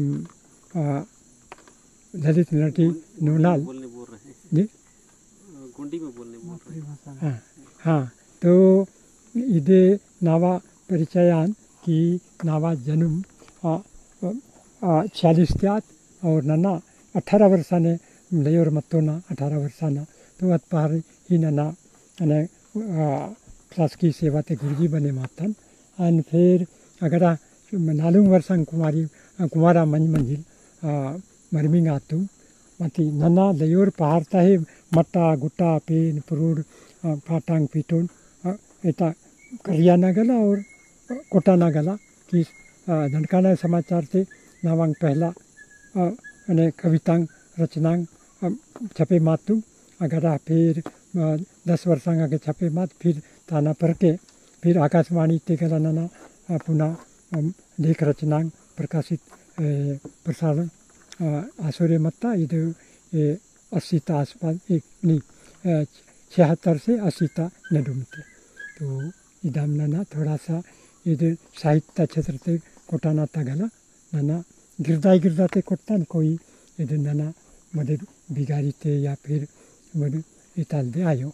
Speaker 2: ललित नटी नूलाल
Speaker 4: बोलने बोल रहे हैं
Speaker 2: जी,
Speaker 4: गोंडी में बोलने बोल रहे हैं।
Speaker 2: हाँ हाँ, तो इदे नावा परिचयान कि नावा जन्म छियालीस त्यात और नना अठारह वर्षाने लयोर मत्तोना अठारह वर्षाना तो अत पहाड़ ही नना अने शासकीय सेवा ते गुरुजी बने मातन अन फिर अगर नालुंग वर्षांग कुमारी कुमारा मंज मंजिल मरमिंग आतु मती नना लयोर पहाड़ ताहे मट्टा गुट्टा पेन पुरुड पाटांग पीटोन एता करिया ना गला और कोटा ना गला कि धनकाना समाचार से नावांग पहला अने कवितांग रचनांग छपे मातु अगर फिर दस वर्षांग आगे छपे मात फिर ताना पर के फिर आकाशवाणी ते गला नाना पुनः लेख रचनांग प्रकाशित प्रसारण आसुरे मत्ता इधर अस्सी ता आसपास एक नहीं छिहत्तर से अस्सी ता नडुमते तो इधम नाना थोड़ा सा इधर साहित्य क्षेत्र से कोटाना तगला नाना गिरदाई गिरदाते कोटता कोई इधर नाना मदद बिगाड़ीते या फिर मदद इताल दे आयो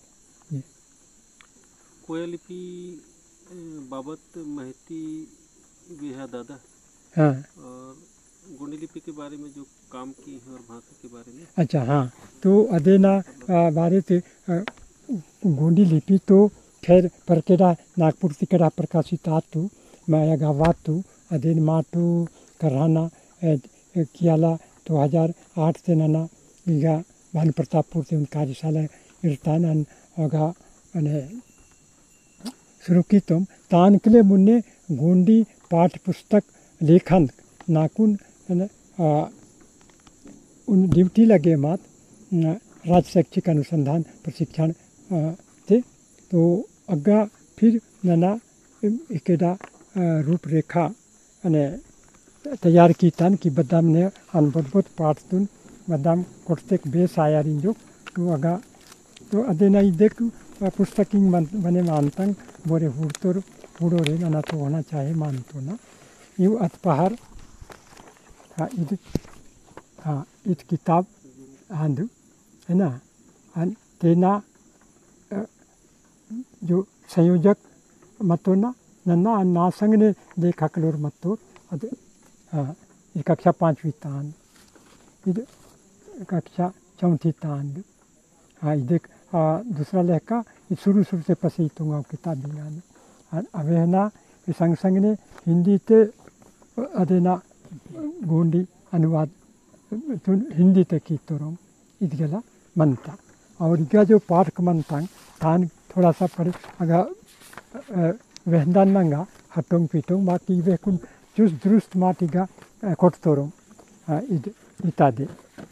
Speaker 4: कोयलिपि बाबत महती भी है दादा।
Speaker 2: हाँ
Speaker 4: और गोंडी लिपि के बारे में जो काम की है और भाषा के बारे में।
Speaker 2: अच्छा हाँ तो अदेना बारे ते गोंडी लिपि तो खैर परकेड़ा नागपुर तिकड़ा प्रकाशित आतु माया गावातु अदेन माटू कराना कियाला दो हज़ार आठ से नाना इगा भान प्रतापपुर से उन कार्यशाला इरतान अन होगा अने शुरू की तुम तान के लिए मुन्ने गोंडी पाठ पुस्तक लेखन नाकुन उन ड्यूटी लगे मात राज्य शैक्षिक अनुसंधान प्रशिक्षण थे तो अग्गा फिर नाना इकेदा रूपरेखा अने तैयार की तन की बदाम ने अनबुद्ध पाठ तुन बदाम कोटतेक बेस आया रिंजो तो अगा तो अदेना देख पुस्तकिंग बने मानतंग बोरे हुड़तोर हुड़ो रे नाना तो होना चाहे मानतो ना यू अतपहार हाँ इत हाँ इत किताब आंधु है ना अन तेना जो संयोजक मतो ना नन्ना ना संग ने देखा कलोर मतो अद हाँ ये कक्षा पाँचवीं तान इध कक्षा चौथी तान हाँ इधर दूसरा लहका शुरू शुरू से पसी तुंगा किताब दियाने अवे है ना संग संग ने हिंदी ते अदेना गोंडी अनुवाद हिंदी ते की तोरम इधगला मनता और इका जो पाठ मनता तान थोड़ा सा पढ़े अगर वहदान नंगा हटोंग पीटोंग बाकी वे कुन चुस दुरुस्त माटिगा कोट तोरम इद इतादे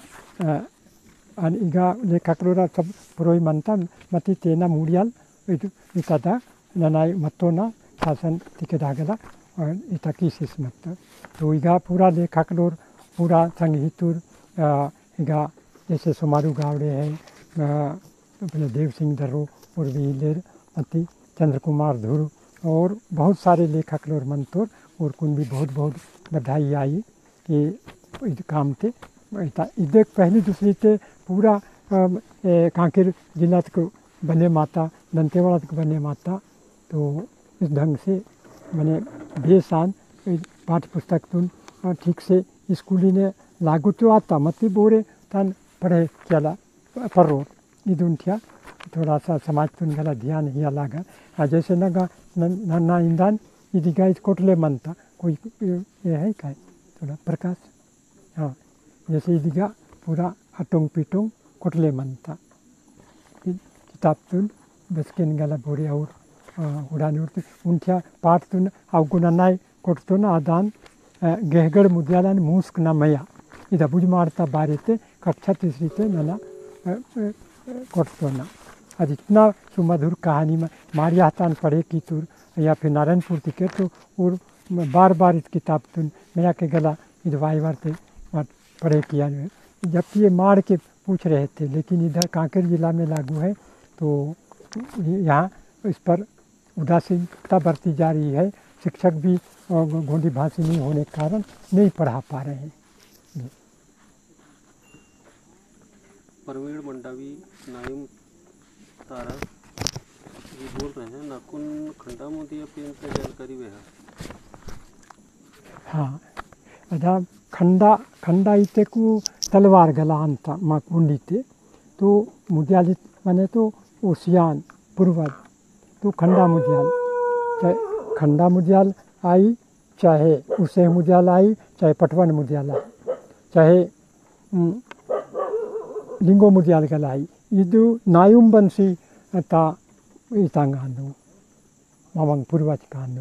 Speaker 2: अन इगा लेखकलोरा सब पुरोई मनता मती तेना मुड़ियाल इतादा ननाई मत्तोना शासन तिके दागला और इता की सिस्मत तो इगा पूरा लेखकलोर पूरा संगीतुर इगा जैसे सुमारू गावड़े है अपने देव सिंह दर्रो उर्वीलेर मती चंद्र कुमार धुर और बहुत सारे लेखकलोर मंतोर और कुन भी बहुत बहुत बधाई आई कि इस काम थे इधर पहली दूसरी ते पूरा कांकेर जिला तक बने माता दंतेवाड़ा तक बने माता तो इस ढंग से मैंने बेसान पाठ पुस्तक तुन ठीक से स्कूली ने लागू तो आता मत बोरे तन पढ़े चला पढ़ो इधुन थिया थोड़ा सा समाज तुन गला ध्यान ही लगा जैसे नगा नन्ना ईंदान इदिगा कोटले मनता कोई ये है क्या थोड़ा प्रकाश हाँ जैसे इदिगा पूरा हटोंग पीटोंग कोटले मनता किताब तुन बस के गला बोरे और उड़ाने उड़ते उनथिया पाठ तुन अवगुणा नाय कोटतो ना आदान गहगढ़ मुद्यालान मूस्क ना मया इधर बुझ मारता बारे ते कक्षा तीसरी ते नना कोटतो ना आज इतना सुमधुर कहानी में मारिया तान पढ़े की तुर या फिर नारायणपुर तिके तो और बार बार इस किताब तुन मया के गला इधर वाई बार ते पढ़े किया जबकि ये मार के पूछ रहे थे लेकिन इधर कांकेर जिला में लागू है तो यहाँ इस पर उदासीनता बरती जा रही है शिक्षक भी गोंडी भाषी नहीं होने के कारण नहीं पढ़ा पा रहे हैं।
Speaker 4: प्रवीण मंडावी नायम तारा ये बोल रहे हैं नाकुन खंडा मोदी अपेंत जानकारी वे है
Speaker 2: हाँ अदा खंडा खंडा इते को तलवार गला अंता माँ कुंडीते तो मुदियाल माने तो ओसियान पूर्वज तो खंडा मुदियाल चाहे खंडा मुदियाल आई चाहे उसे मुदियाल आई चाहे पटवन मुदियाल आई चाहे लिंगो मुदियाल गला आई ಇದು ನಾಯುಂ ಬನ್ಸಿ ತಾ ಇತಾಂಗಾನು ಮಾವಂಗ್ ಪೂರ್ವಜ ಕಾನು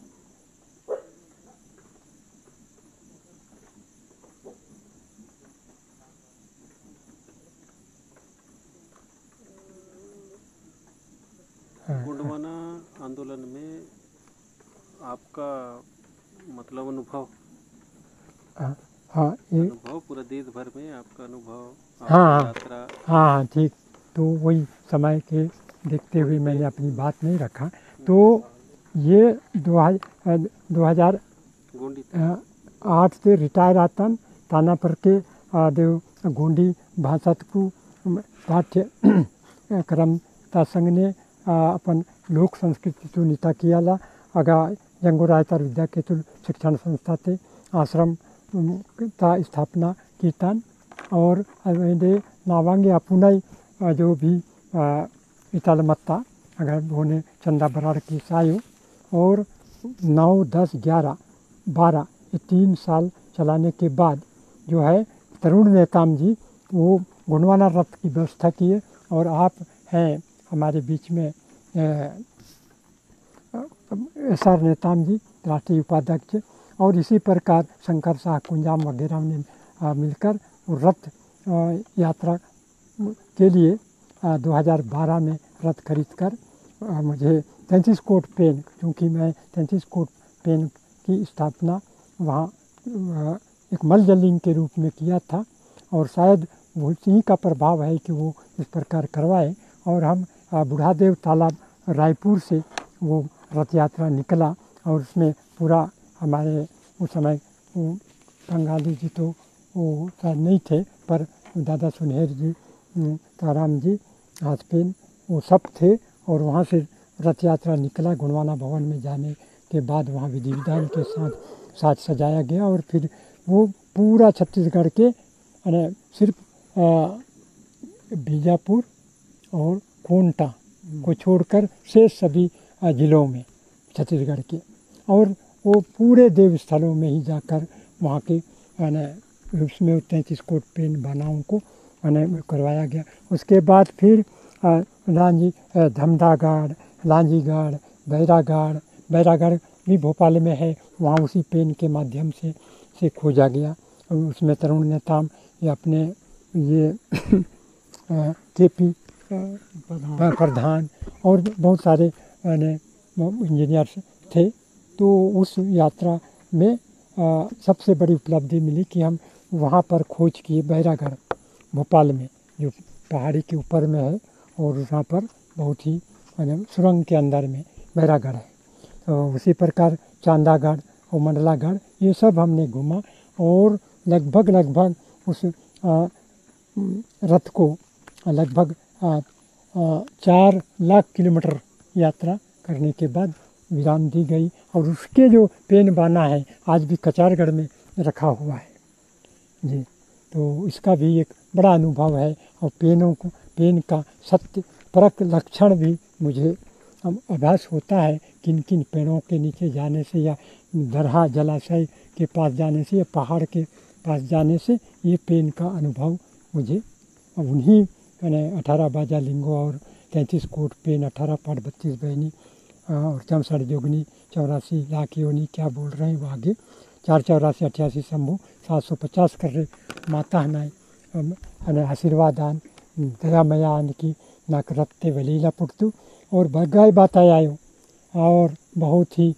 Speaker 4: गोंडवाना आंदोलन में आपका मतलब अनुभव
Speaker 2: हाँ हाँ ये
Speaker 4: अनुभव पूरा देश भर में आपका अनुभव आपकी
Speaker 2: हाँ
Speaker 4: यात्रा
Speaker 2: हाँ हाँ ठीक तो वही समय के देखते हुए मैंने अपनी बात नहीं रखा तो ये दो हजार दो हजार
Speaker 4: गोंडी
Speaker 2: आठ से रिटायर आतन ताना पर के देव गोंडी भाषा को पाठ्य क्रम ता संघ ने अपन लोक संस्कृति तो नीता किया ला अगा जंगो रायतर विद्या केतुल शिक्षण संस्था थे आश्रम ता स्थापना की तन और मेरे नावांगे अपुनाई जो भी इताल मत्ता अगर उन्होंने चंदा बराड़ की सायो और नौ दस ग्यारह बारह ये तीन साल चलाने के बाद जो है तरुण नेताम जी वो गुणवाना रथ की व्यवस्था किए और आप हैं हमारे बीच में एस आर नेताम जी राष्ट्रीय उपाध्यक्ष और इसी प्रकार शंकर शाह कुंजाम वगैरह ने मिलकर रथ यात्रा के लिए दो हज़ार बारह में रथ खरीद कर मुझे तैंतीस कोट पेन क्योंकि मैं तैंतीस कोट पेन की स्थापना वहाँ एक मलजलिंग के रूप में किया था और शायद वो इसी का प्रभाव है कि वो इस प्रकार करवाए और हम बुढ़ादेव तालाब रायपुर से वो रथ यात्रा निकला और उसमें पूरा हमारे उस समय बंगाली जी तो वो शायद नहीं थे पर दादा सुनहर जी ताराम जी हासपेन वो सब थे और वहाँ से रथ यात्रा निकला गुणवाना भवन में जाने के बाद वहाँ विधि विधान के साथ साथ सजाया गया और फिर वो पूरा छत्तीसगढ़ के यानी सिर्फ बीजापुर और कोंटा को छोड़कर शेष सभी जिलों में छत्तीसगढ़ के और वो पूरे देव स्थलों में ही जाकर वहाँ के उसमें तैंतीस कोट पेन बनाओं को मैंने करवाया गया। उसके बाद फिर लांजी धमदागढ़ लांजीगढ़ बैरागढ़ बैरागढ़ भी भोपाल में है वहाँ उसी पेन के माध्यम से से खोजा गया और उसमें तरुण नेताम ये अपने ये के पी प्रधान और बहुत सारे इंजीनियर्स थे तो उस यात्रा में आ, सबसे बड़ी उपलब्धि मिली कि हम वहाँ पर खोज किए बैरागढ़ भोपाल में जो पहाड़ी के ऊपर में है और वहाँ पर बहुत ही सुरंग के अंदर में बैरागढ़ है तो उसी प्रकार चांदागढ़ और मंडलागढ़ ये सब हमने घूमा और लगभग लगभग उस आ, रथ को लगभग आ, आ, चार लाख किलोमीटर यात्रा करने के बाद विराम दी गई और उसके जो पेन बाना है आज भी कचारगढ़ में रखा हुआ है जी तो इसका भी एक बड़ा अनुभव है और पेनों को पेन का सत्य परक लक्षण भी मुझे अभ्यास होता है किन किन पेड़ों के नीचे जाने से या दरहा जलाशय के पास जाने से या पहाड़ के पास जाने से ये पेन का अनुभव मुझे उन्हीं मैंने अठारह बाजा लिंगो और तैंतीस कोट पेन अठारह पाठ बत्तीस बहनी और चौसठ जोगनी चौरासी लाख योनी क्या बोल रहे हैं वो आगे चार चौरासी अट्ठासी शंभू सात सौ पचास कर रहे माता हनाए आशीर्वादान दया मयान की नाक रत्ते वलीला पुटतु और बगाई बात आयो और बहुत ही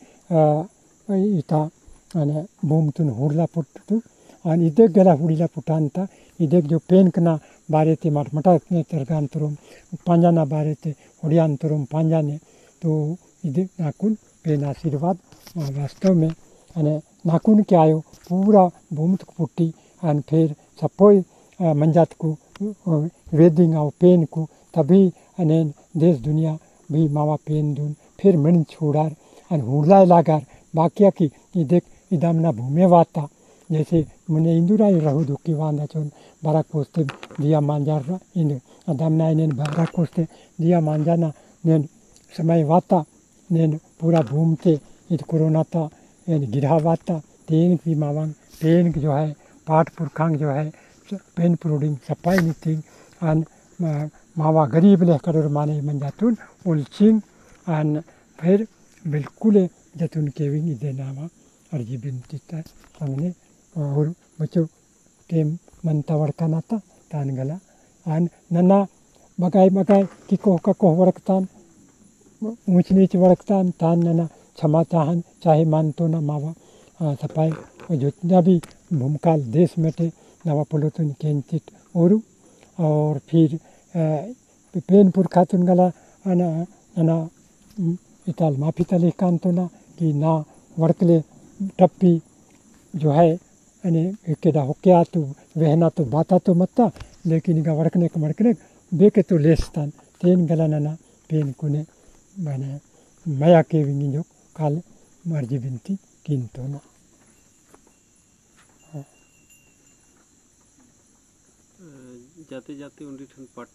Speaker 2: इता भूमतुन हुड़ला पुटतु और इधर गला हुड़ीला पुटानता इधर जो पेन कना बारे थे मठ मटा तरगांतरम पांजाना बारे थे हुड़ियांतरम पांजाने तो इधर नाकुन पेन आशीर्वाद वास्तव में अने नाकुन के आयो पूरा भूमत पुट्टी और फिर सपोई मंजात को वेदिंग आओ पेन को तभी अने देश दुनिया भी मावा पेन दून फिर मिण छोड़ार और हुड़ला लागार बाकिया की ये देख इदामना भूमे वाता जैसे मुने इंदुरा रहु दुखी वांदा चोन बारा कोस्ते दिया मांजार इन अदामना इन्हें बारा कोस्ते दिया मांजाना ने समय वाता ने पूरा भूमते इत कोरोना था गिरा वाता तेन की मावांग तेन जो है पाठ पुरखांग जो है पेन प्रोडिंग सफाई नीति अन मावा गरीब लेकर माने मन जातुन उलचिंग अन फिर बिल्कुल जतुन केविंग देनावा अर्जी बिनती था हमने और बच्चों टेम मनता वड़का नाता तान गला अन नन्ना बगाई बगाई कि कोह का कोह वड़कतान ऊंच नीच वड़कतान तान नन्ना क्षमा चाहन चाहे मानतो ना मावा सफाई और जितना भी भूमकाल देश में थे नवा पुलोतुन केंचित और और फिर पेन पुरखातुन गला अना अना इताल माफी तले कांतो ना कि ना वर्कले टप्पी जो है अने केदा होक्या तो वहना तो बाता तो मत्ता लेकिन इनका वर्कने का वर्कने बेके तो लेस्तान तेन गला ना पेन कुने मैंने मया के विंगी जो काल मर्जी बिनती किंतो ना
Speaker 4: जाते जाते उन्डी ठन पाटा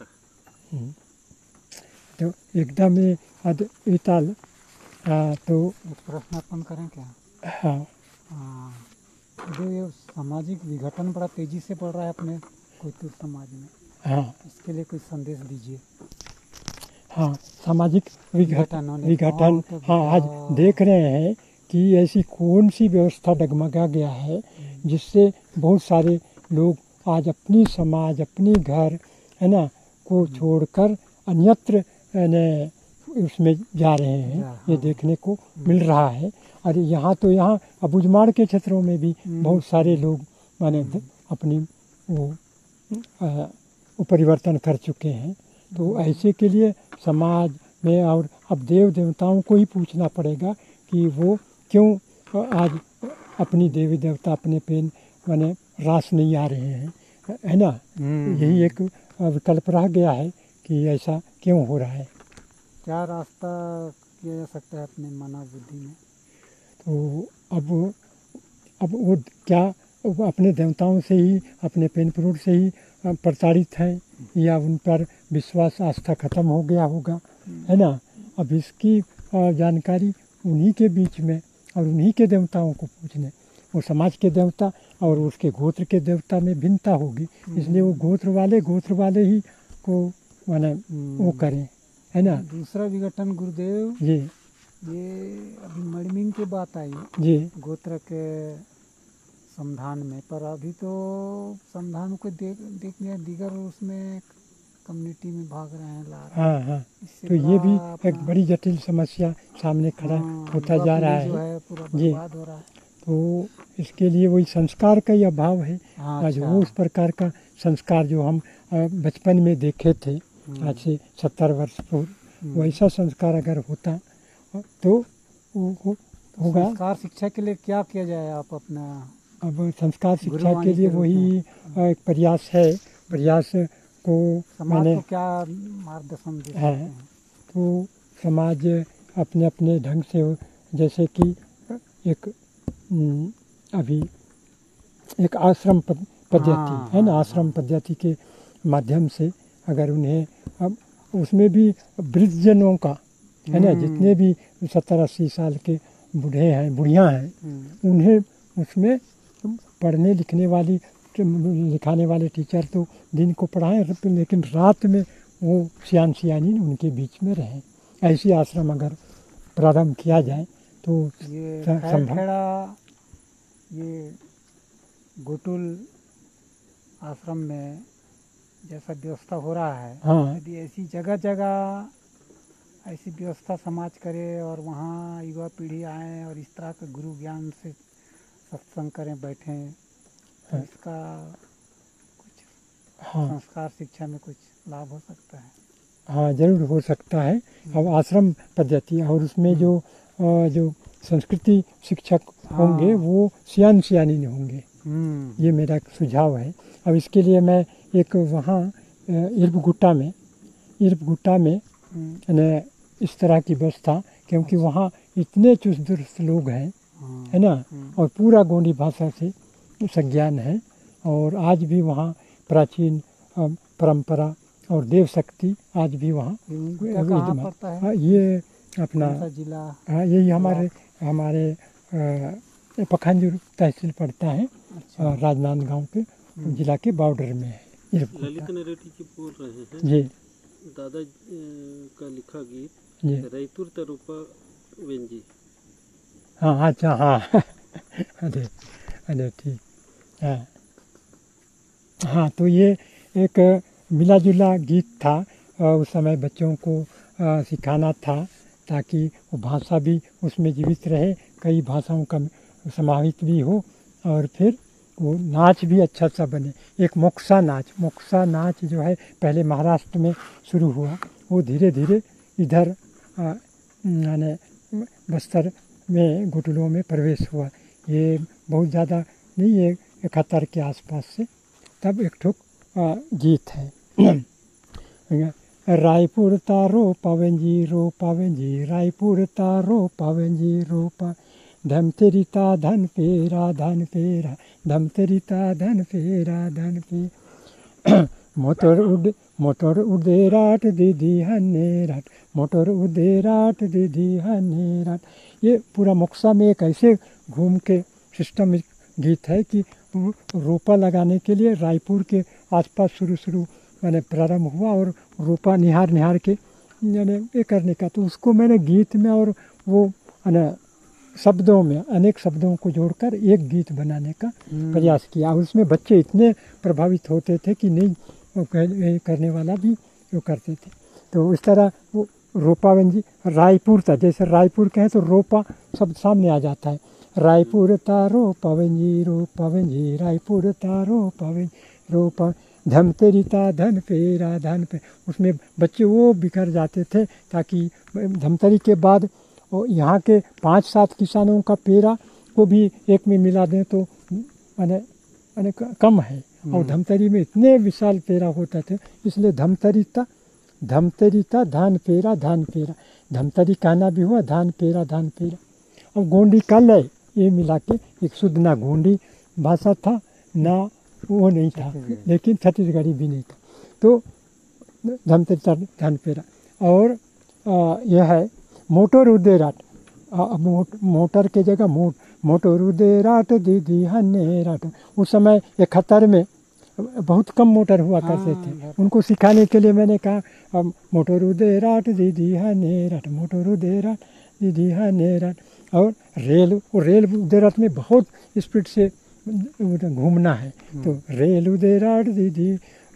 Speaker 2: तो एकदम अद इताल तो
Speaker 3: एक प्रश्नार्पण करें क्या?
Speaker 2: हाँ
Speaker 3: हाँ, जो ये सामाजिक विघटन बड़ा तेजी से बढ़ रहा है अपने कोयतुर समाज में,
Speaker 2: हाँ
Speaker 3: इसके लिए कोई संदेश दीजिए।
Speaker 2: हाँ सामाजिक विघटन
Speaker 3: होने
Speaker 2: विघटन
Speaker 3: बहुत
Speaker 2: हाँ आज देख रहे हैं कि ऐसी कौन सी व्यवस्था डगमगा गया है जिससे बहुत सारे लोग आज अपनी समाज अपनी घर है ना को छोड़कर अन्यत्र ने उसमें जा रहे हैं। ये देखने को मिल रहा है। और यहाँ तो यहाँ अबुझमाड़ के क्षेत्रों में भी बहुत सारे लोग माने अपनी वो वो परिवर्तन कर चुके हैं। तो ऐसे के लिए समाज में और अब देव देवताओं को ही पूछना पड़ेगा कि वो क्यों आज अपनी देवी देवता अपने पेन माने रास नहीं आ रहे हैं, है ना। यही एक विकल्प रह गया है कि ऐसा क्यों हो रहा है।
Speaker 3: क्या रास्ता किया जा सकता है अपने मानव बुद्धि में?
Speaker 2: तो अब अब वो क्या वो अपने देवताओं से ही अपने पेन फ्रूट से ही प्रताड़ित हैं या उन पर विश्वास आस्था खत्म हो गया होगा, है ना। अब इसकी जानकारी उन्हीं के बीच में और उन्हीं के देवताओं को पूछने, वो समाज के देवता और उसके गोत्र के देवता में भिन्नता होगी, इसलिए वो गोत्र वाले गोत्र वाले ही को माने वो करें, है ना।
Speaker 3: दूसरा विघटन गुरुदेव
Speaker 2: जी
Speaker 3: ये अभी मणिमिंग की बात आई
Speaker 2: जी
Speaker 3: गोत्र के संधान में, पर अभी तो संधान को देख देखने दीगर उसमें कम्युनिटी में भाग रहे हैं लाभ।
Speaker 2: हाँ हाँ तो ये भी एक बड़ी जटिल समस्या सामने खड़ा होता जा रहा है,
Speaker 3: है पूरा
Speaker 2: जी।
Speaker 3: बर्बाद हो रहा है।
Speaker 2: तो इसके लिए वही संस्कार का ही अभाव है।
Speaker 3: हाँ,
Speaker 2: आज
Speaker 3: अच्छा।
Speaker 2: वो उस प्रकार का संस्कार जो हम बचपन में देखे थे आज से सत्तर वर्ष पूर्व, वैसा संस्कार अगर होता तो वो हो, होगा।
Speaker 3: संस्कार शिक्षा के लिए क्या किया जाए आप अपना?
Speaker 2: अब संस्कार शिक्षा के लिए वही एक प्रयास है, प्रयास को
Speaker 3: समाज
Speaker 2: मैंने
Speaker 3: को क्या मार्गदर्शन दे सकते
Speaker 2: हाँ,
Speaker 3: हैं?
Speaker 2: तो समाज अपने अपने ढंग से जैसे कि एक अभी एक आश्रम पद्धति
Speaker 3: हाँ,
Speaker 2: है ना,
Speaker 3: हाँ,
Speaker 2: आश्रम पद्धति के माध्यम से अगर उन्हें अब उसमें भी वृद्धजनों का है ना, जितने भी सत्तर अस्सी साल के बूढ़े हैं बुढ़ियाँ हैं उन्हें उसमें पढ़ने लिखने वाली लिखाने वाले टीचर तो दिन को पढ़ाएं लेकिन रात में वो सियान सियानी उनके बीच में रहें। ऐसी आश्रम अगर प्रारंभ किया जाए तो
Speaker 3: ये
Speaker 2: संभव।
Speaker 3: खेड़ा ये गोटुल आश्रम में जैसा व्यवस्था हो रहा है,
Speaker 2: हाँ
Speaker 3: यदि ऐसी जगह जगह ऐसी व्यवस्था समाज करे और वहाँ युवा पीढ़ी आए और इस तरह के गुरु ज्ञान से सत्संग करें बैठें, तो इसका कुछ
Speaker 2: हाँ
Speaker 3: संस्कार शिक्षा में कुछ लाभ हो सकता है।
Speaker 2: हाँ जरूर हो सकता है। अब आश्रम पद्धति और उसमें जो जो संस्कृति शिक्षक होंगे वो सियान सियानी होंगे, ये मेरा सुझाव है। अब इसके लिए मैं एक वहाँ इर्बगुट्टा में इर्बगुट्टा में ने इस तरह की व्यवस्था, क्योंकि वहाँ इतने चुस्त दुरुस्त लोग हैं, है ना, और पूरा गोंडी भाषा से संज्ञान है। और आज भी वहाँ प्राचीन अ, परंपरा और देव शक्ति आज भी वहाँ
Speaker 3: इनका कहाँ
Speaker 2: विद्यमान-
Speaker 3: पड़ता है?
Speaker 2: हाँ, ये अपना
Speaker 3: कौन सा जिला?
Speaker 2: हाँ यही हमारे हमारे अ, पखानजूर तहसील पड़ता है,
Speaker 3: अच्छा।
Speaker 2: अ, राजनांदगांव के जिला के बॉर्डर में है इरपुर
Speaker 4: ललित
Speaker 2: का।
Speaker 4: नरेटी जी बोल रहे हैं
Speaker 2: जी
Speaker 4: दादा अ, का लिखा गीत
Speaker 2: जी
Speaker 4: रैतुर तरूपा वेंजी।
Speaker 2: हाँ अच्छा हाँ अरे अरे ठीक हाँ हाँ तो ये एक मिला जुला गीत था। अ, उस समय बच्चों को अ, सिखाना था ताकि वो भाषा भी उसमें जीवित रहे, कई भाषाओं का समाहित भी हो और फिर वो नाच भी अच्छा सा बने। एक मोक्सा नाच मोक्सा नाच जो है पहले महाराष्ट्र में शुरू हुआ, वो धीरे धीरे इधर अ, यानी बस्तर में घुटुलों में प्रवेश हुआ। ये बहुत ज़्यादा नहीं है, इकहत्तर के आसपास से तब एक ठुक अ, गीत है। रायपुर तारो पावेंजी रो पावेंजी रायपुर तारो पावेंजी रो पा धम तेरिता धन पेरा धन पेरा धम तेरिता धन पेरा धन पे मोटर उड मोटर उडे राट दीदी हने राट मोटर उडे राट दीदी हने राट। ये पूरा मोक्सा में एक ऐसे घूम के सिस्टम गीत है कि रोपा लगाने के लिए रायपुर के आसपास शुरू शुरू मैंने प्रारंभ हुआ और रोपा निहार निहार के यानी ये करने का, तो उसको मैंने गीत में और वो यानी शब्दों में अनेक शब्दों को जोड़कर एक गीत बनाने का प्रयास किया। और उसमें बच्चे इतने प्रभावित होते थे कि नहीं वो कह- करने वाला भी वो करते थे। तो इस तरह वो रोपावंजी रायपुर था, जैसे रायपुर कहें तो रोपा शब्द सामने आ जाता है। रायपुर तारो पवंजी रो पवंजी रायपुर तारो पवंजी रो प धम तेरिता धन पेरा धन पे। उसमें बच्चे वो बिखर जाते थे ताकि धमतरी के बाद वो यहाँ के पाँच सात किसानों का पेरा को भी एक में मिला दें तो माने माने कम है। और धमतरी में इतने विशाल पेरा होता थे, इसलिए धमतरीता धमतरीता धान पेरा धान पेरा धमतरी कहना भी हुआ, धान पेरा धान पेरा। और गोंडी का लय ये मिला के एक शुद्ध ना गोंडी भाषा था ना वो नहीं था, लेकिन छत्तीसगढ़ी भी नहीं था। तो धमतरीता धान पेरा। और आ, यह है मोटर उदेराट, मोट, मोटर के जगह मोट मोटर उदेराट दीदी हन्ने राट। उस समय इकहत्तर में बहुत कम मोटर हुआ करते थे, उनको सिखाने के लिए मैंने कहा अब मोटर उदेराट दीदी हन्ने राट मोटर उदेराट दीदी हन्ने राट। और रेल वो रेल उदेराट में बहुत स्पीड से घूमना है, तो रेल उदेराट दीदी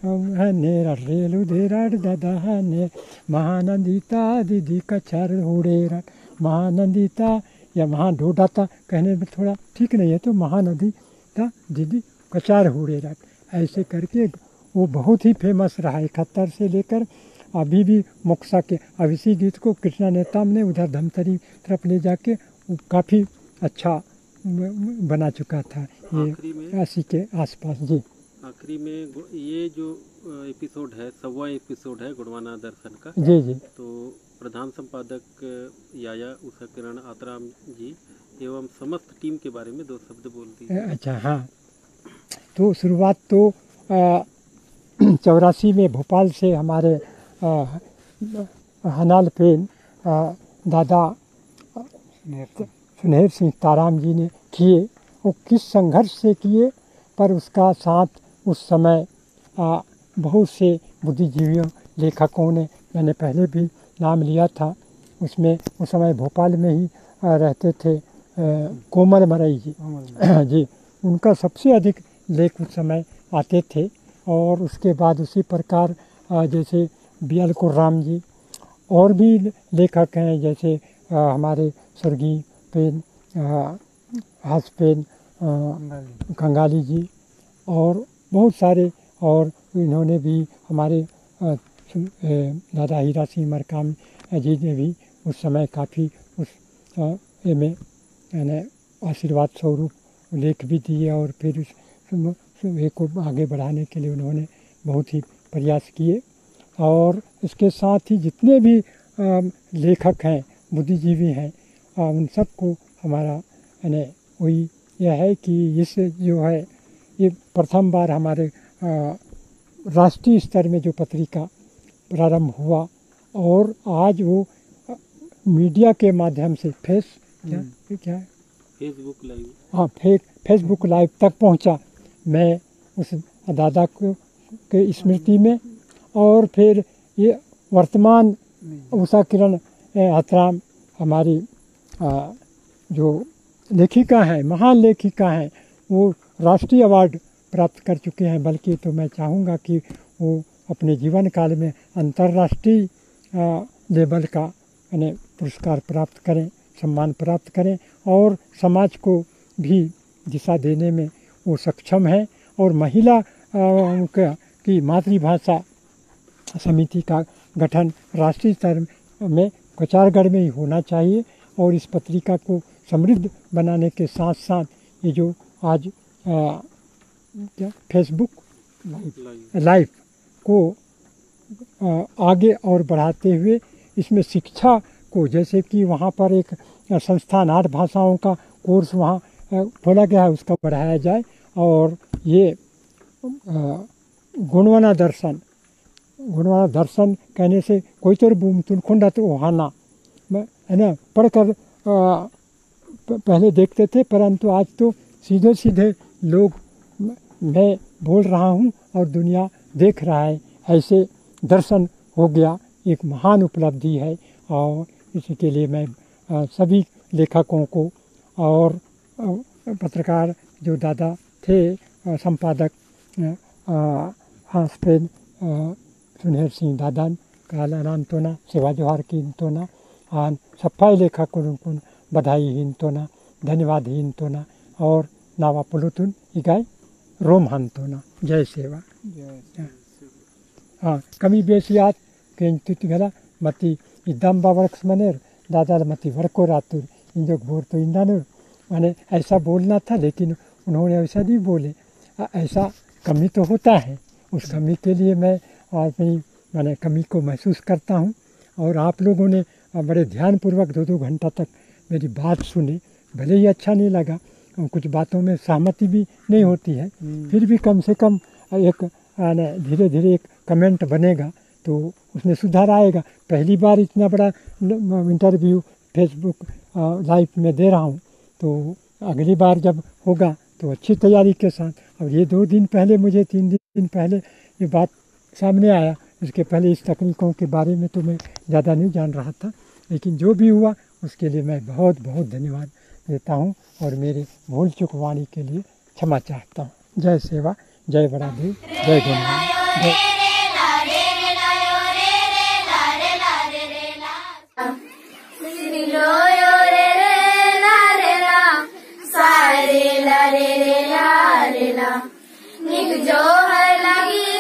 Speaker 2: हने राट रेल उदेराट दादा हने महानंदिता दीदी कचार उड़े राट महानंदिता या महाडोडाता कहने में थोड़ा ठीक नहीं है, तो महानंदिता दीदी कचार उड़े राट। ऐसे करके वो बहुत ही फेमस रहा इकहत्तर से लेकर अभी भी मोक्सा के। अब इसी गीत को कृष्णा नेताम ने उधर धमतरी तरफ ले जाके काफ़ी अच्छा बना चुका था
Speaker 4: आखिरी में-
Speaker 2: ये अस्सी के आसपास। जी
Speaker 4: आखिरी में गु- ये जो एपिसोड है सवा एपिसोड है गुणवाना दर्शन का,
Speaker 2: जी जी
Speaker 4: तो प्रधान संपादक याया उषा किरण आतराम जी एवं समस्त टीम के बारे में दो शब्द बोल दीजिए।
Speaker 2: अच्छा हाँ, तो शुरुआत तो चौरासी में भोपाल से हमारे आ, हनाल पेन आ, दादा सुनहर सिंह ताराम जी ने किए। वो किस संघर्ष से किए, पर उसका साथ उस समय आ, बहुत से बुद्धिजीवियों लेखकों ने, मैंने पहले भी नाम लिया था उसमें, उस समय भोपाल में ही आ, रहते थे आ, कोमल मरई जी जी उनका सबसे अधिक लेख उस समय आते थे। और उसके बाद उसी प्रकार आ, जैसे बी एल कुर्राम जी और भी लेखक हैं, जैसे आ, हमारे स्वर्गीय पेन हास पेन कंगाली जी और बहुत सारे, और इन्होंने भी हमारे आ, सु- ए, दादा हीरा सिंह मरकाम जी ने भी उस समय काफ़ी उस आ, ए में यानी आशीर्वाद स्वरूप लेख भी दिए। और फिर उस सुम- सुबह को आगे बढ़ाने के लिए उन्होंने बहुत ही प्रयास किए। और इसके साथ ही जितने भी आ, लेखक हैं, बुद्धिजीवी हैं, आ, उन सबको हमारा यानी वही यह है कि इस जो है ये प्रथम बार हमारे राष्ट्रीय स्तर में जो पत्रिका प्रारंभ हुआ और आज वो मीडिया के माध्यम से फेस क्या क्या है
Speaker 4: फेसबुक लाइव
Speaker 2: हाँ फेक फेसबुक लाइव तक पहुंचा। मैं उस दादा को के स्मृति में और फिर ये वर्तमान उषा किरण हथराम हमारी आ, जो लेखिका हैं महान लेखिका हैं वो राष्ट्रीय अवार्ड प्राप्त कर चुके हैं, बल्कि तो मैं चाहूँगा कि वो अपने जीवन काल में अंतर्राष्ट्रीय लेवल का यानी पुरस्कार प्राप्त करें, सम्मान प्राप्त करें और समाज को भी दिशा देने में वो सक्षम है। और महिला का की मातृभाषा समिति का गठन राष्ट्रीय स्तर में कचारगढ़ में ही होना चाहिए और इस पत्रिका को समृद्ध बनाने के साथ साथ ये जो आज आ, क्या फेसबुक लाइव को आ, आगे और बढ़ाते हुए इसमें शिक्षा को, जैसे कि वहाँ पर एक संस्थान आठ भाषाओं का कोर्स वहाँ खोला गया है, उसका बढ़ाया जाए। और ये गुणवना दर्शन गुणवना दर्शन कहने से कोई तो बूम तुनखुंडा तो ओहाना है ना पढ़कर पहले देखते थे, परंतु आज तो सीधे सीधे लोग मैं बोल रहा हूँ और दुनिया देख रहा है, ऐसे दर्शन हो गया, एक महान उपलब्धि है। और इसी के लिए मैं सभी लेखकों को और पत्रकार जो दादा थे संपादक हास्पेन सुनहर सिंह दादान काला नानतोना सेवा जोहार की इंतोना आन सफाई लेखकों को बधाई हिंतोना धन्यवाद हिंतोना और नावा पुलुतुन इगाई रोम हंतोना जय सेवा हाँ कमी बेसियात केंतुत गला मती इदम बावर्क्स मनेर दादा मती वर्को रातुर इन जो बोर तो इंदानुर माने ऐसा बोलना था, लेकिन उन्होंने ऐसा नहीं बोले। ऐसा कमी तो होता है, उस कमी के लिए मैं अपनी मैंने कमी को महसूस करता हूँ। और आप लोगों ने बड़े ध्यानपूर्वक दो दो घंटा तक मेरी बात सुनी, भले ही अच्छा नहीं लगा, कुछ बातों में सहमति भी नहीं होती है, फिर भी कम से कम एक धीरे धीरे एक कमेंट बनेगा तो उसमें सुधार आएगा। पहली बार इतना बड़ा इंटरव्यू फेसबुक लाइव में दे रहा हूँ, तो अगली बार जब होगा तो अच्छी तैयारी के साथ। और ये दो दिन पहले मुझे तीन दिन पहले ये बात सामने आया, इसके पहले इस तकनीकों के बारे में तो मैं ज़्यादा नहीं जान रहा था, लेकिन जो भी हुआ उसके लिए मैं बहुत बहुत धन्यवाद देता हूँ और मेरे भूल चूक वाणी के लिए क्षमा चाहता हूँ। जय सेवा, जय बड़ा देव, जय गुरुनानक, जय
Speaker 5: जो है लगी